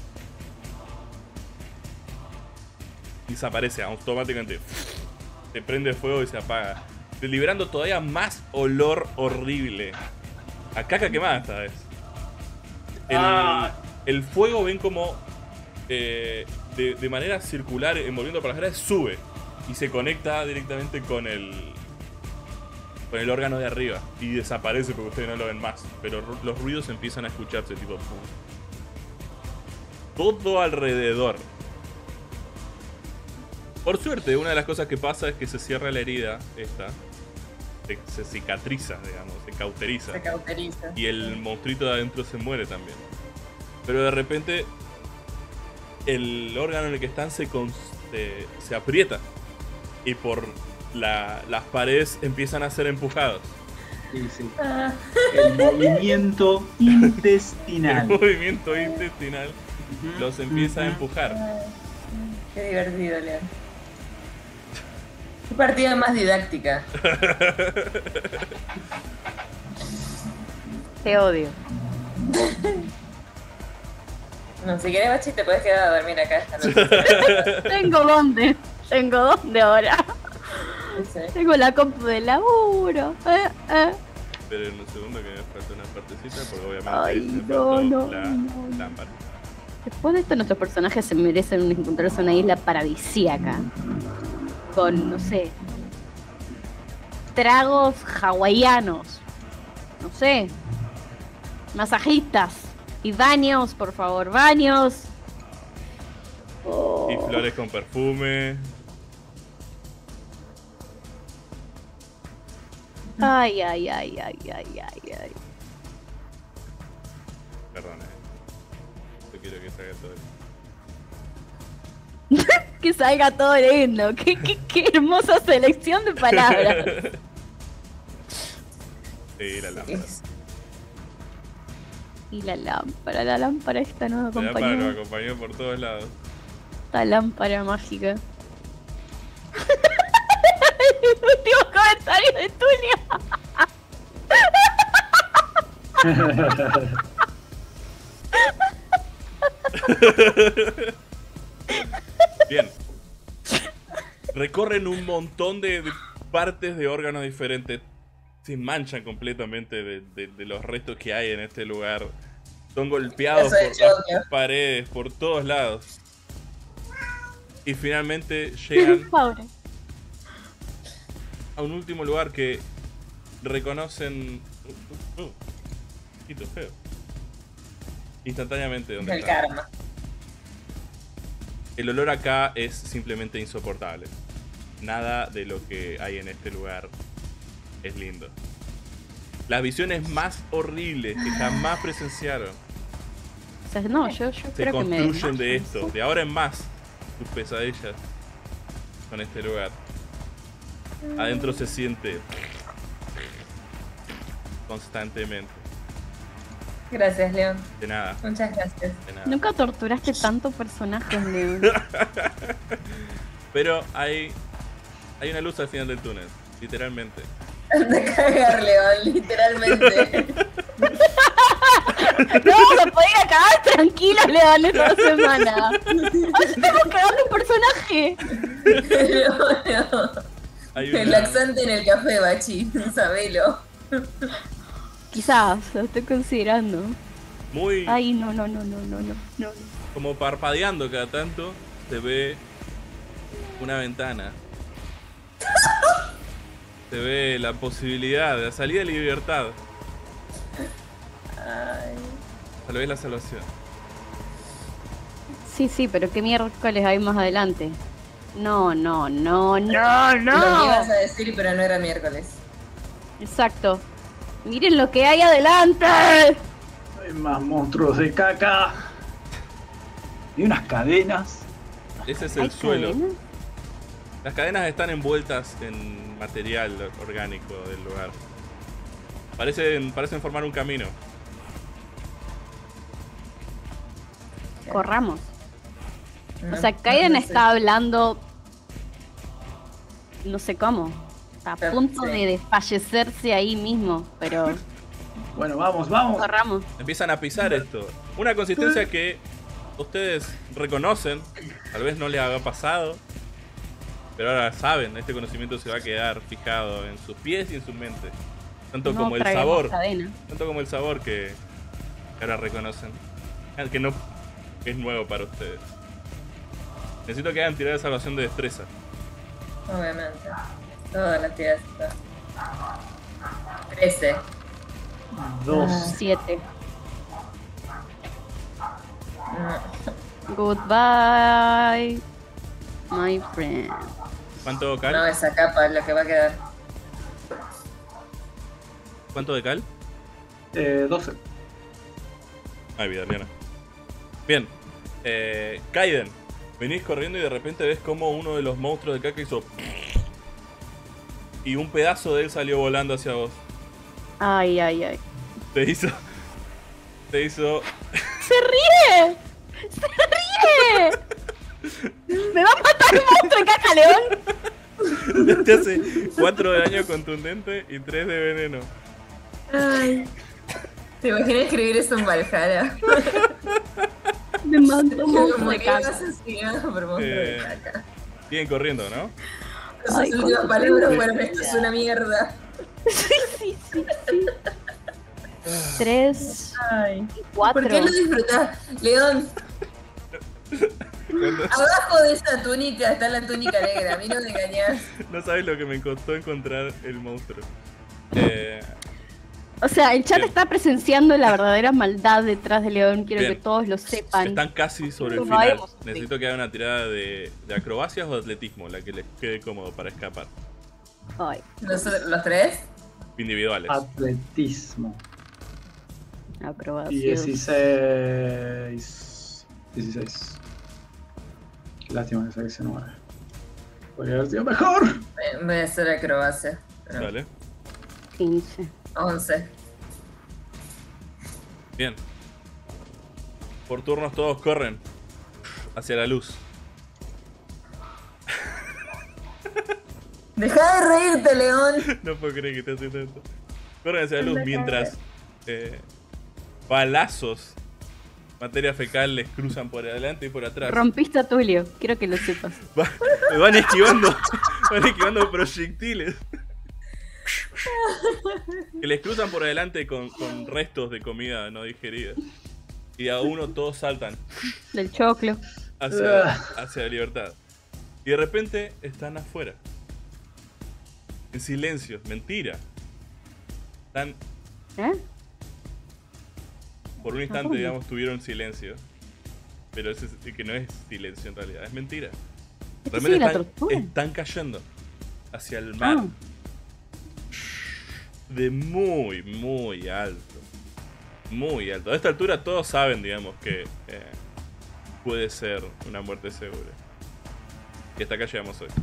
Desaparece automáticamente. Se prende fuego y se apaga, liberando todavía más olor horrible. A caca quemada esta vez. El fuego, ven como de manera circular, envolviendo para las gradas, sube y se conecta directamente con el órgano de arriba y desaparece porque ustedes no lo ven más, pero los ruidos empiezan a escucharse, tipo todo alrededor. Por suerte, una de las cosas que pasa es que se cierra la herida esta, se cicatriza, digamos, se cauteriza. Se cauteriza. Y el monstruito de adentro se muere también. Pero de repente el órgano en el que están se aprieta y por las paredes empiezan a ser empujados. Sí. El movimiento intestinal. El movimiento intestinal los empieza a empujar. Qué divertido, León. Qué partida más didáctica. Te odio. No, si querés, Bachi, te puedes quedar a dormir acá esta noche. Tengo dónde ahora. Sí. Tengo la compu de laburo. Pero en un segundo que me falta una partecita porque obviamente Ay, me faltó no. la lámpara. Después de esto, nuestros personajes se merecen encontrarse una isla paradisíaca. Con, no sé, tragos hawaianos. No sé. Masajistas. Y baños, por favor, baños. Oh. Y flores con perfume. Ay. Perdón, yo quiero que salga todo. Que salga todo lindo. Qué hermosa selección de palabras. Sí, la lámpara. Y la lámpara esta nos La lámpara nos acompañó. acompañó por todos lados. Esta lámpara mágica. El último comentario de Tulia. Bien. Recorren un montón de partes de órganos diferentes. Se manchan completamente de los restos que hay en este lugar. Son golpeados Eso por es obvio. las paredes, por todos lados. Y finalmente llegan Pobre. a un último lugar que reconocen... Poquito feo. Instantáneamente donde El está. karma. El olor acá es simplemente insoportable. Nada de lo que hay en este lugar es lindo. Las visiones más horribles que jamás presenciaron O sea, no, yo se creo que me construyen de desmayo. esto. De ahora en más, tus pesadillas con este lugar. Adentro se siente constantemente. Gracias, León. De nada, Muchas gracias. de nada. Nunca torturaste tanto personajes, León. Pero hay una luz al final del túnel, literalmente. Anda a cagar, León, literalmente. No vamos a poder acabar tranquilos, León, esta semana. Ahora estamos cagando un personaje. No. Hay El una, laxante en el café, Bachi, sabelo. Quizás, lo estoy considerando. muy Ay, no. como parpadeando cada tanto, se ve una ventana. Se ve la posibilidad de la salida de libertad. Tal vez la salvación. Sí, pero ¿qué miércoles hay más adelante? No. Lo ibas a decir, pero no era miércoles. Exacto. Miren lo que hay adelante. Hay más monstruos de caca. Y unas cadenas. Ese es el ¿Hay suelo. cadenas? Las cadenas están envueltas en material orgánico del lugar. Parecen formar un camino. Corramos. No, O sea, Kaiden no sé. está hablando. No sé cómo. Está a punto Sí. de desfallecerse ahí mismo, pero Bueno, vamos. corramos. Empiezan a pisar esto. Una consistencia que ustedes reconocen. Tal vez no les haga pasado. Pero ahora saben, este conocimiento se va a quedar fijado en sus pies y en su mente. Tanto No como el traguemos sabor. cadena. Tanto como el sabor que ahora reconocen. Que no que es nuevo para ustedes. Necesito que hagan tirar de salvación de destreza. Obviamente. Todas las tiras. 13. 2. 7. No, Goodbye, my friend. ¿Cuánto cal? no, esa capa es lo que va a quedar. ¿Cuánto de cal? 12. Ay, vida, Liana. Bien. Kaiden, venís corriendo y de repente ves como uno de los monstruos de caca hizo... Y un pedazo de él salió volando hacia vos. Ay. Te hizo... ¡Se ríe! ¡Me va a matar un monstruo de caca, León! Te hace 4 de daño contundente y 3 de veneno. Ay. ¿Te imaginas escribir eso en Valhalla? Me mató un monstruo Como de que caca. asesinado por monstruo de caca. Siguen corriendo, ¿no? Sus Ay, últimas con- palabras fueron: esto es una mierda. Sí. 3 Ay. y 4. ¿Por qué lo disfrutás? León, Cuando- abajo de esa túnica está la túnica negra. A mí no me engañás. No sabes lo que me costó encontrar el monstruo. O sea, el chat Bien. está presenciando la verdadera maldad detrás de León. Quiero Bien. que todos lo sepan. Están casi sobre el No final. vayamos. Necesito que hagan una tirada de acrobacias o de atletismo, la que les quede cómodo para escapar. Ay, ¿Los tres? Individuales. Atletismo. acrobacias. 16. Lástima que saque ese número. Podría haber sido mejor. Voy a hacer acrobacia. Pero Dale. 15. 11. Bien. Por turnos todos corren hacia la luz. Deja de reírte, León. No puedo creer que te haciendo esto. Corren hacia la luz mientras balazos, materia fecal, les cruzan por adelante y por atrás. Rompiste a Tulio, quiero que lo sepas. Me van esquivando. Van esquivando proyectiles. Que les cruzan por adelante con restos de comida no digerida. Y a uno todos saltan Del choclo. hacia la libertad. Y de repente están afuera. En silencio, mentira. Están, por un instante, digamos, tuvieron silencio. Pero ese que no es silencio en realidad, es mentira. Realmente están cayendo hacia el mar. De muy, muy alto. Muy alto. A esta altura todos saben, digamos, que puede ser una muerte segura. Y hasta acá llegamos hoy.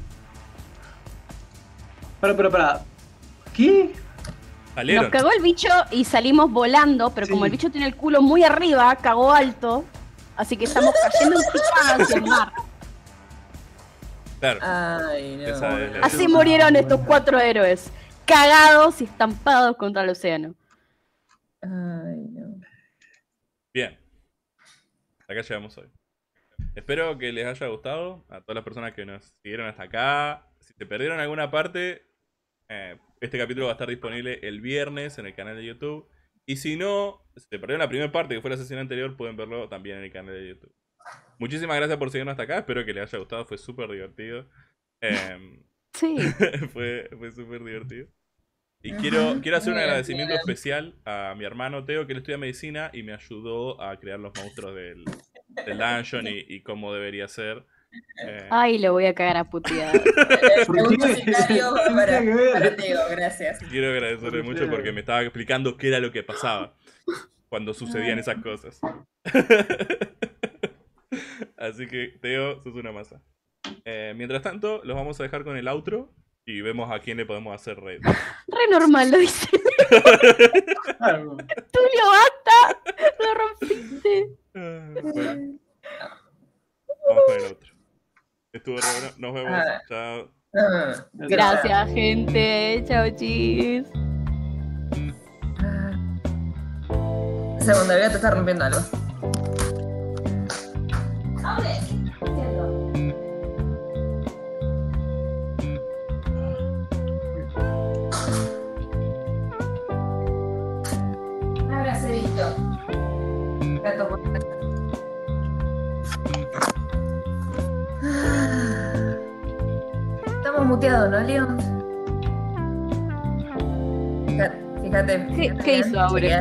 Para. ¿Qué? Salieron. Nos cagó el bicho y salimos volando, pero como el bicho tiene el culo muy arriba, cagó alto. Así que estamos cayendo en pica hacia el mar. Claro. Ay, no. Así murieron estos 4 héroes. Cagados y estampados contra el océano. Ay, no. Bien. Acá llegamos hoy. Espero que les haya gustado a todas las personas que nos siguieron hasta acá. Si te perdieron alguna parte, este capítulo va a estar disponible el viernes en el canal de YouTube. Y si no, si te perdieron la primera parte que fue la sesión anterior, pueden verlo también en el canal de YouTube. Muchísimas gracias por seguirnos hasta acá. Espero que les haya gustado. Fue súper divertido. Sí. fue súper divertido. Y quiero hacer un agradecimiento especial a mi hermano Teo, que él estudia medicina y me ayudó a crear los monstruos del dungeon y cómo debería ser. Ay, lo voy a cagar a putear. El segundo sicario para Teo, gracias. Quiero agradecerle mucho porque me estaba explicando qué era lo que pasaba cuando sucedían esas cosas. Así que, Teo, sos una masa. Mientras tanto, los vamos a dejar con el outro y vemos a quién le podemos hacer raid. Re normal, lo dice. Tulio, basta. Lo rompiste. Bueno, vamos con el outro. Estuvo re bueno. Nos vemos. Chao. Gracias, gente. Chao, chis. Segundo, voy a te está rompiendo algo. Estamos muteados, ¿no, Leon? Fíjate. ¿Qué hizo Aure?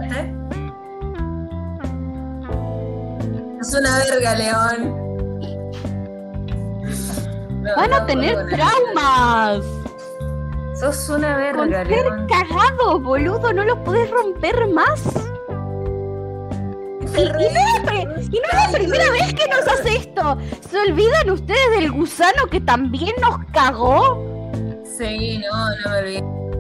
Es una verga, León. No, Van a tener traumas. Sos una verga, Con ser León. cagado, boludo, no lo podés romper más. Y no es la primera vez que nos hace esto. ¿Se olvidan ustedes del gusano que también nos cagó? Sí, no me olvidé.